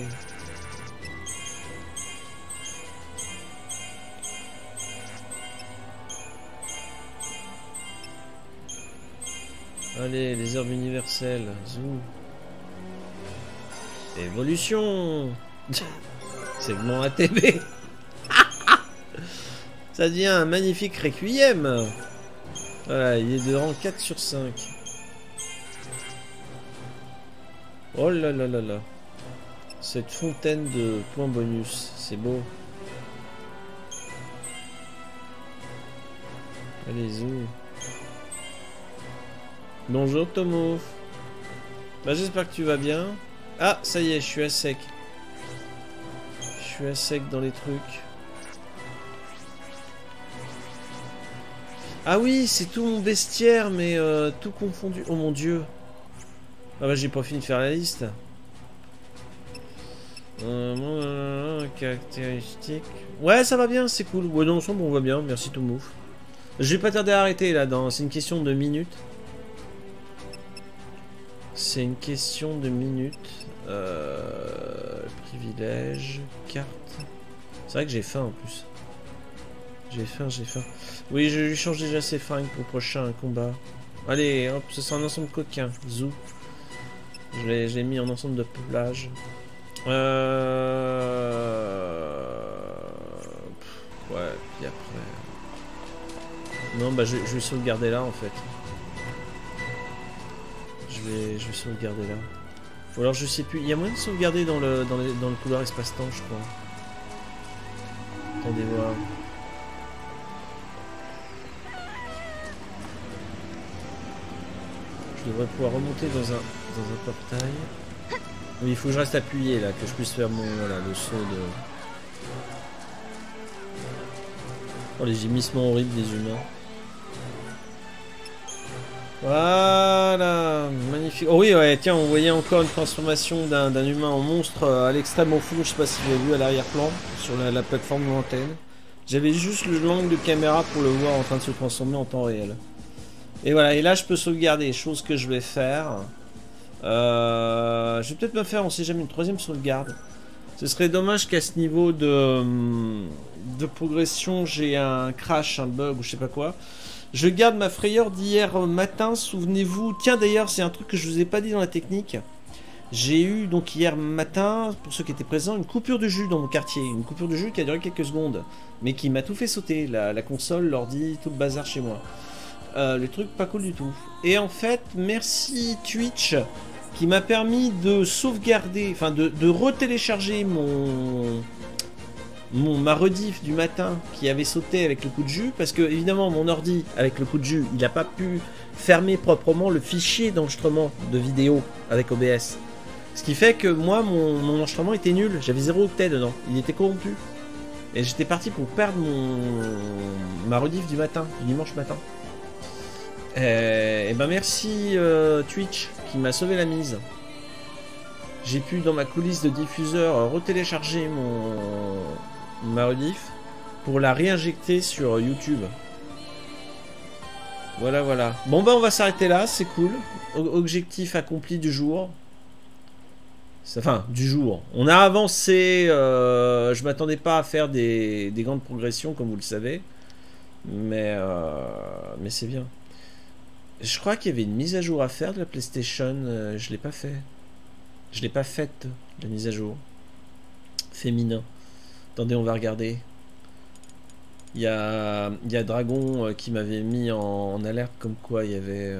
Allez, les herbes universelles. Zou. Évolution. Segment ATB. Ça devient un magnifique requiem. Voilà, il est de rang 4 sur 5. Oh là là là là. Cette fontaine de points bonus, c'est beau. Allez-y. Bonjour Tomo. Bah, j'espère que tu vas bien. Ah, ça y est, je suis à sec. Je suis à sec dans les trucs. Ah oui, c'est tout mon bestiaire, mais tout confondu. Oh mon dieu. Ah bah j'ai pas fini de faire la liste. Caractéristiques. Ouais, ça va bien, c'est cool. Ouais, dans l'ensemble, on va bien. Merci Tomo. Je vais pas tarder à arrêter là. C'est une question de minutes. C'est une question de minutes. Privilège, carte. C'est vrai que j'ai faim en plus. J'ai faim. Oui, je lui change déjà ses fringues pour le prochain combat. Allez, hop, ce sera un ensemble coquin. Zou. Je l'ai mis en ensemble de plage. Ouais, puis après... Non, bah je vais sauvegarder là en fait. Je vais sauvegarder là. Ou alors je sais plus. Il y a moyen de sauvegarder dans le couloir espace-temps, je crois. Attendez voir. Je devrais pouvoir remonter dans un portail. Oui, il faut que je reste appuyé là, que je puisse faire mon le saut de. Oh, les gémissements horribles des humains. Voilà, magnifique. Oh oui, ouais, tiens, on voyait encore une transformation d'un humain en monstre à l'extrême au fond. Je sais pas si vous avez vu à l'arrière-plan sur la plateforme de l'antenne. J'avais juste l'angle de caméra pour le voir en train de se transformer en temps réel. Et voilà, et là je peux sauvegarder, chose que je vais faire. Je vais peut-être me faire, on sait jamais, une troisième sauvegarde. Ce serait dommage qu'à ce niveau de progression, j'ai un crash, un bug ou je sais pas quoi. Je garde ma frayeur d'hier matin, souvenez-vous. Tiens d'ailleurs, c'est un truc que je vous ai pas dit dans la technique. J'ai eu donc hier matin, pour ceux qui étaient présents, une coupure de jus dans mon quartier. Une coupure de jus qui a duré quelques secondes, mais qui m'a tout fait sauter. La console, l'ordi, tout le bazar chez moi. Le truc pas cool du tout. Et en fait, merci Twitch qui m'a permis de sauvegarder, enfin de retélécharger ma rediff du matin qui avait sauté avec le coup de jus, parce que évidemment mon ordi avec le coup de jus, il n'a pas pu fermer proprement le fichier d'enregistrement de vidéo avec OBS. Ce qui fait que moi mon enregistrement était nul, j'avais 0 octet dedans, il était corrompu. Et j'étais parti pour perdre ma rediff du matin, du dimanche matin. Et ben merci Twitch qui m'a sauvé la mise. J'ai pu dans ma coulisse de diffuseur retélécharger ma rediff pour la réinjecter sur YouTube. Voilà, voilà. Bon ben on va s'arrêter là, c'est cool. Objectif accompli du jour. Enfin, du jour. On a avancé, je m'attendais pas à faire des grandes progressions comme vous le savez. Mais c'est bien. Je crois qu'il y avait une mise à jour à faire de la PlayStation, je l'ai pas fait. Je l'ai pas faite, la mise à jour. Féminin. Attendez, on va regarder. Il y a Dragon qui m'avait mis en alerte comme quoi il y avait...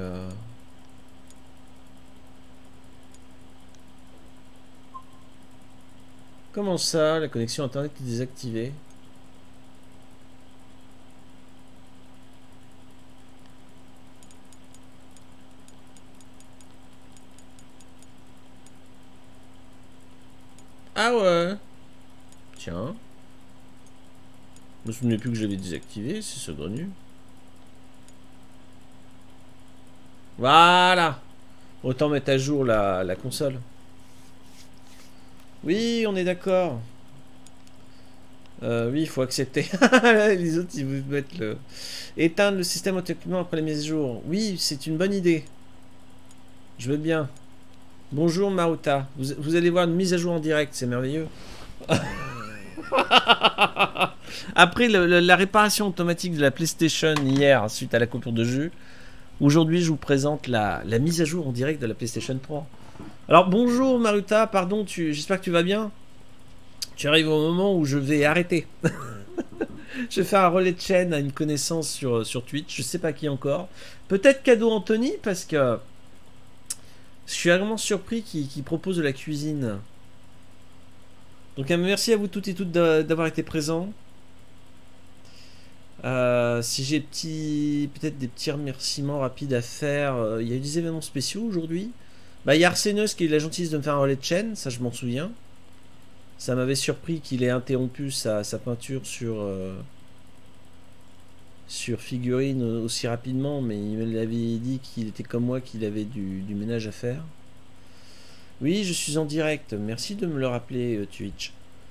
Comment ça, la connexion internet est désactivée? Ah ouais. Tiens. Je me souvenais plus que j'avais désactivé, c'est saugrenu. Voilà. Autant mettre à jour la console. Oui, on est d'accord. Oui, il faut accepter. Les autres, ils vous mettent le... Éteindre le système automatiquement après les mises à jour. Oui, c'est une bonne idée. Je veux bien. Bonjour Maruta. Vous allez voir une mise à jour en direct, c'est merveilleux. Après la réparation automatique de la PlayStation hier, suite à la coupure de jus, aujourd'hui je vous présente la mise à jour en direct de la PlayStation 3. Alors bonjour Maruta, pardon, j'espère que tu vas bien. Tu arrives au moment où je vais arrêter. Je vais faire un relais de chaîne à une connaissance sur Twitch, je sais pas qui encore. Peut-être Cadeau Anthony, parce que je suis vraiment surpris qu'il propose de la cuisine. Donc merci à vous toutes et toutes d'avoir été présents. Si j'ai peut-être des petits remerciements rapides à faire, il y a eu des événements spéciaux aujourd'hui. Bah, il y a Arseneus qui a eu la gentillesse de me faire un relais de chaîne, ça je m'en souviens. Ça m'avait surpris qu'il ait interrompu sa peinture sur figurine aussi rapidement, mais il me l'avait dit qu'il était comme moi, qu'il avait du ménage à faire. Oui, je suis en direct, merci de me le rappeler, Twitch.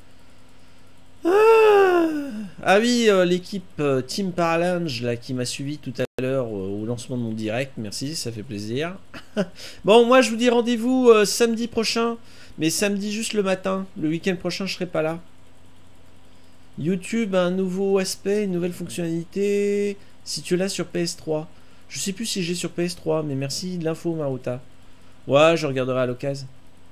Ah oui, l'équipe Team Paralange là, qui m'a suivi tout à l'heure au lancement de mon direct, merci, ça fait plaisir. Bon, moi je vous dis rendez-vous samedi prochain, mais samedi juste le matin, le week-end prochain je serai pas là. YouTube a un nouveau aspect, une nouvelle fonctionnalité, si tu l'as sur PS3. Je sais plus si j'ai sur PS3, mais merci de l'info Maruta. Ouais, je regarderai à l'occasion.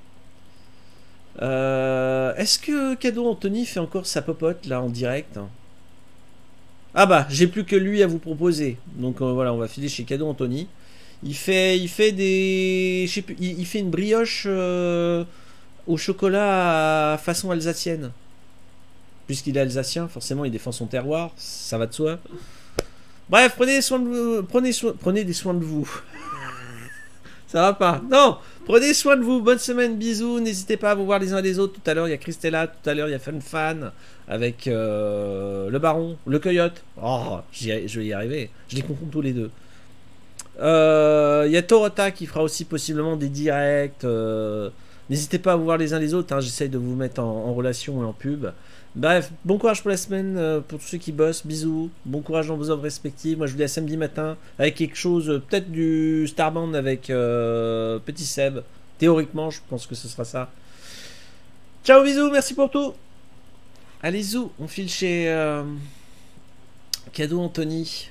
Est-ce que Cadeau Anthony fait encore sa popote là en direct? Ah bah, j'ai plus que lui à vous proposer. Donc voilà, on va filer chez Cadeau Anthony. Il fait des... Je sais plus, il fait une brioche au chocolat façon alsacienne. Puisqu'il est alsacien, forcément il défend son terroir, ça va de soi. Bref, prenez des soins de vous. Ça va pas. Non, prenez soin de vous. Bonne semaine, bisous. N'hésitez pas à vous voir les uns les autres. Tout à l'heure, il y a Christella. Tout à l'heure, il y a Fan avec le Baron, le Coyote. Oh, je vais y arriver. Je les confonds tous les deux. Il y a Torota qui fera aussi possiblement des directs. N'hésitez pas à vous voir les uns les autres. Hein. J'essaye de vous mettre en relation et en pub. Bref, bon courage pour la semaine, pour tous ceux qui bossent, bisous, bon courage dans vos œuvres respectives. Moi je vous dis à samedi matin avec quelque chose, peut-être du Starband avec Petit Seb. Théoriquement, je pense que ce sera ça. Ciao, bisous, merci pour tout. Allez, zou, on file chez Cadeau Anthony.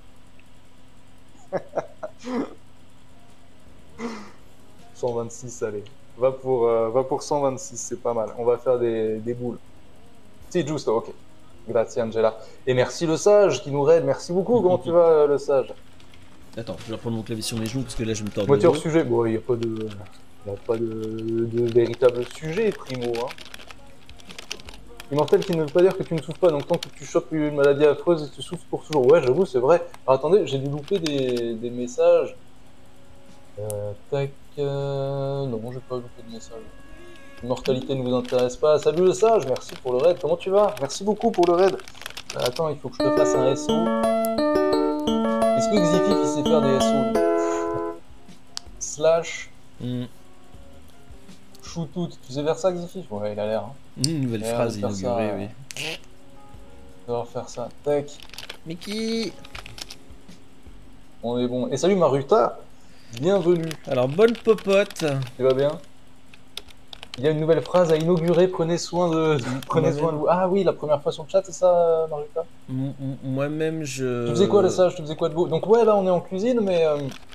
126, allez. Va pour 126, c'est pas mal. On va faire des boules. C'est juste, ok. Grazie Angela. Et merci le sage qui nous raide. Merci beaucoup. Comment tu vas le sage? Attends, je vais reprendre mon clavier sur mes genoux parce que là je me tords. Moteur sujet. Bon, il n'y a pas de véritable sujet, Primo. Hein. Immortel qui ne veut pas dire que tu ne souffres pas. Donc tant que tu chopes une maladie affreuse, tu souffres pour toujours. Ouais, j'avoue, c'est vrai. Alors, attendez, j'ai dû louper des messages. Tac. Non, j'ai pas loupé de messages. L'immortalité ne vous intéresse pas. Salut le sage, merci pour le raid. Comment tu vas? Merci beaucoup pour le raid. Attends, il faut que je te fasse un SO. Est-ce que Xifif il sait faire des SO? Slash. Shootout. Tu sais faire ça, Xifif? Ouais, il a l'air. Hein. Nouvelle phrase inaugurée, oui. On va faire ça. Tac. Mickey. On est bon. Et salut Maruta. Bienvenue. Alors, bonne popote. Tu vas bien? Il y a une nouvelle phrase à inaugurer, prenez soin de vous. Ah oui, la première fois sur le chat, c'est ça, Maruta? Moi-même, je... Tu faisais quoi, le sage? Tu faisais quoi de beau? Donc ouais, là, on est en cuisine, mais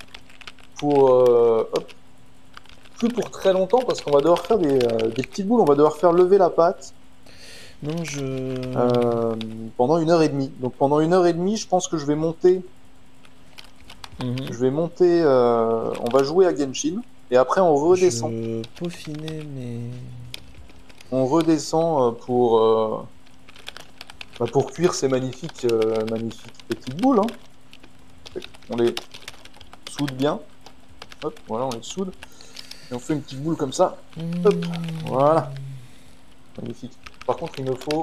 plus pour très longtemps, parce qu'on va devoir faire des petites boules, on va devoir faire lever la pâte. Non, pendant 1h30. Donc pendant 1h30, je pense que je vais monter... Je vais monter... on va jouer à Genshin. Et après on redescend. Peaufiner, mais... On redescend pour cuire ces magnifiques petites boules. Hein. On les soude bien. Hop, voilà, on les soude. Et on fait une petite boule comme ça. Hop, voilà. Magnifique. Par contre, il me faut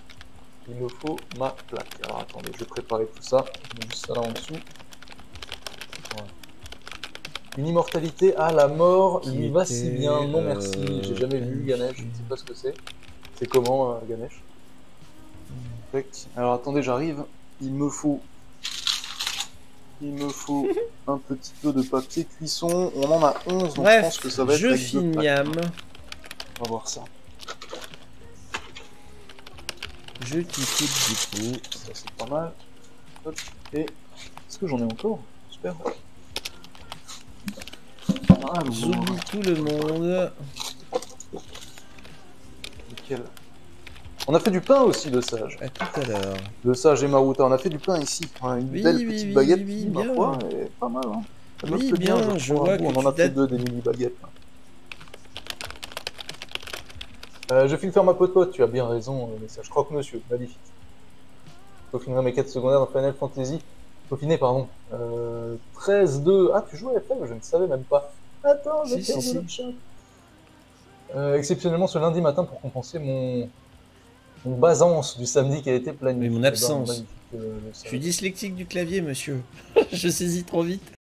ma plaque. Alors attendez, je vais préparer tout ça. Je mets juste ça là en dessous. Voilà. Une immortalité à la mort lui va si bien. Non merci, j'ai jamais vu Ganesh, je ne sais pas ce que c'est. C'est comment Ganesh? Alors attendez, j'arrive. Il me faut un petit peu de papier cuisson. On en a 11, donc je pense que ça va être je avec 2 packs. miam. On va voir ça. Je t'écoute du coup. Ça c'est pas mal. Hop. Et est-ce que j'en ai encore? Super. J'oublie tout le monde. Nickel. On a fait du pain aussi, le sage. À tout à l'heure. Le sage et Maruta, on a fait du pain ici. Une belle petite baguette qui, ma foi, est pas mal. Hein. Ça me plaît bien, je vois que on en a fait 2 des mini-baguettes. Je file faire ma pote, tu as bien raison, message. Croque-monsieur, magnifique. Peaufiner mes quêtes secondaires dans Final Fantasy. Peaufiner, pardon. 13-2. Ah, tu joues à FF? Je ne savais même pas. Attends, j'ai perdu le chat. Exceptionnellement ce lundi matin pour compenser mon basance du samedi qui a été planifié. Mais mon absence. Je suis dyslexique du clavier, monsieur. Je saisis trop vite.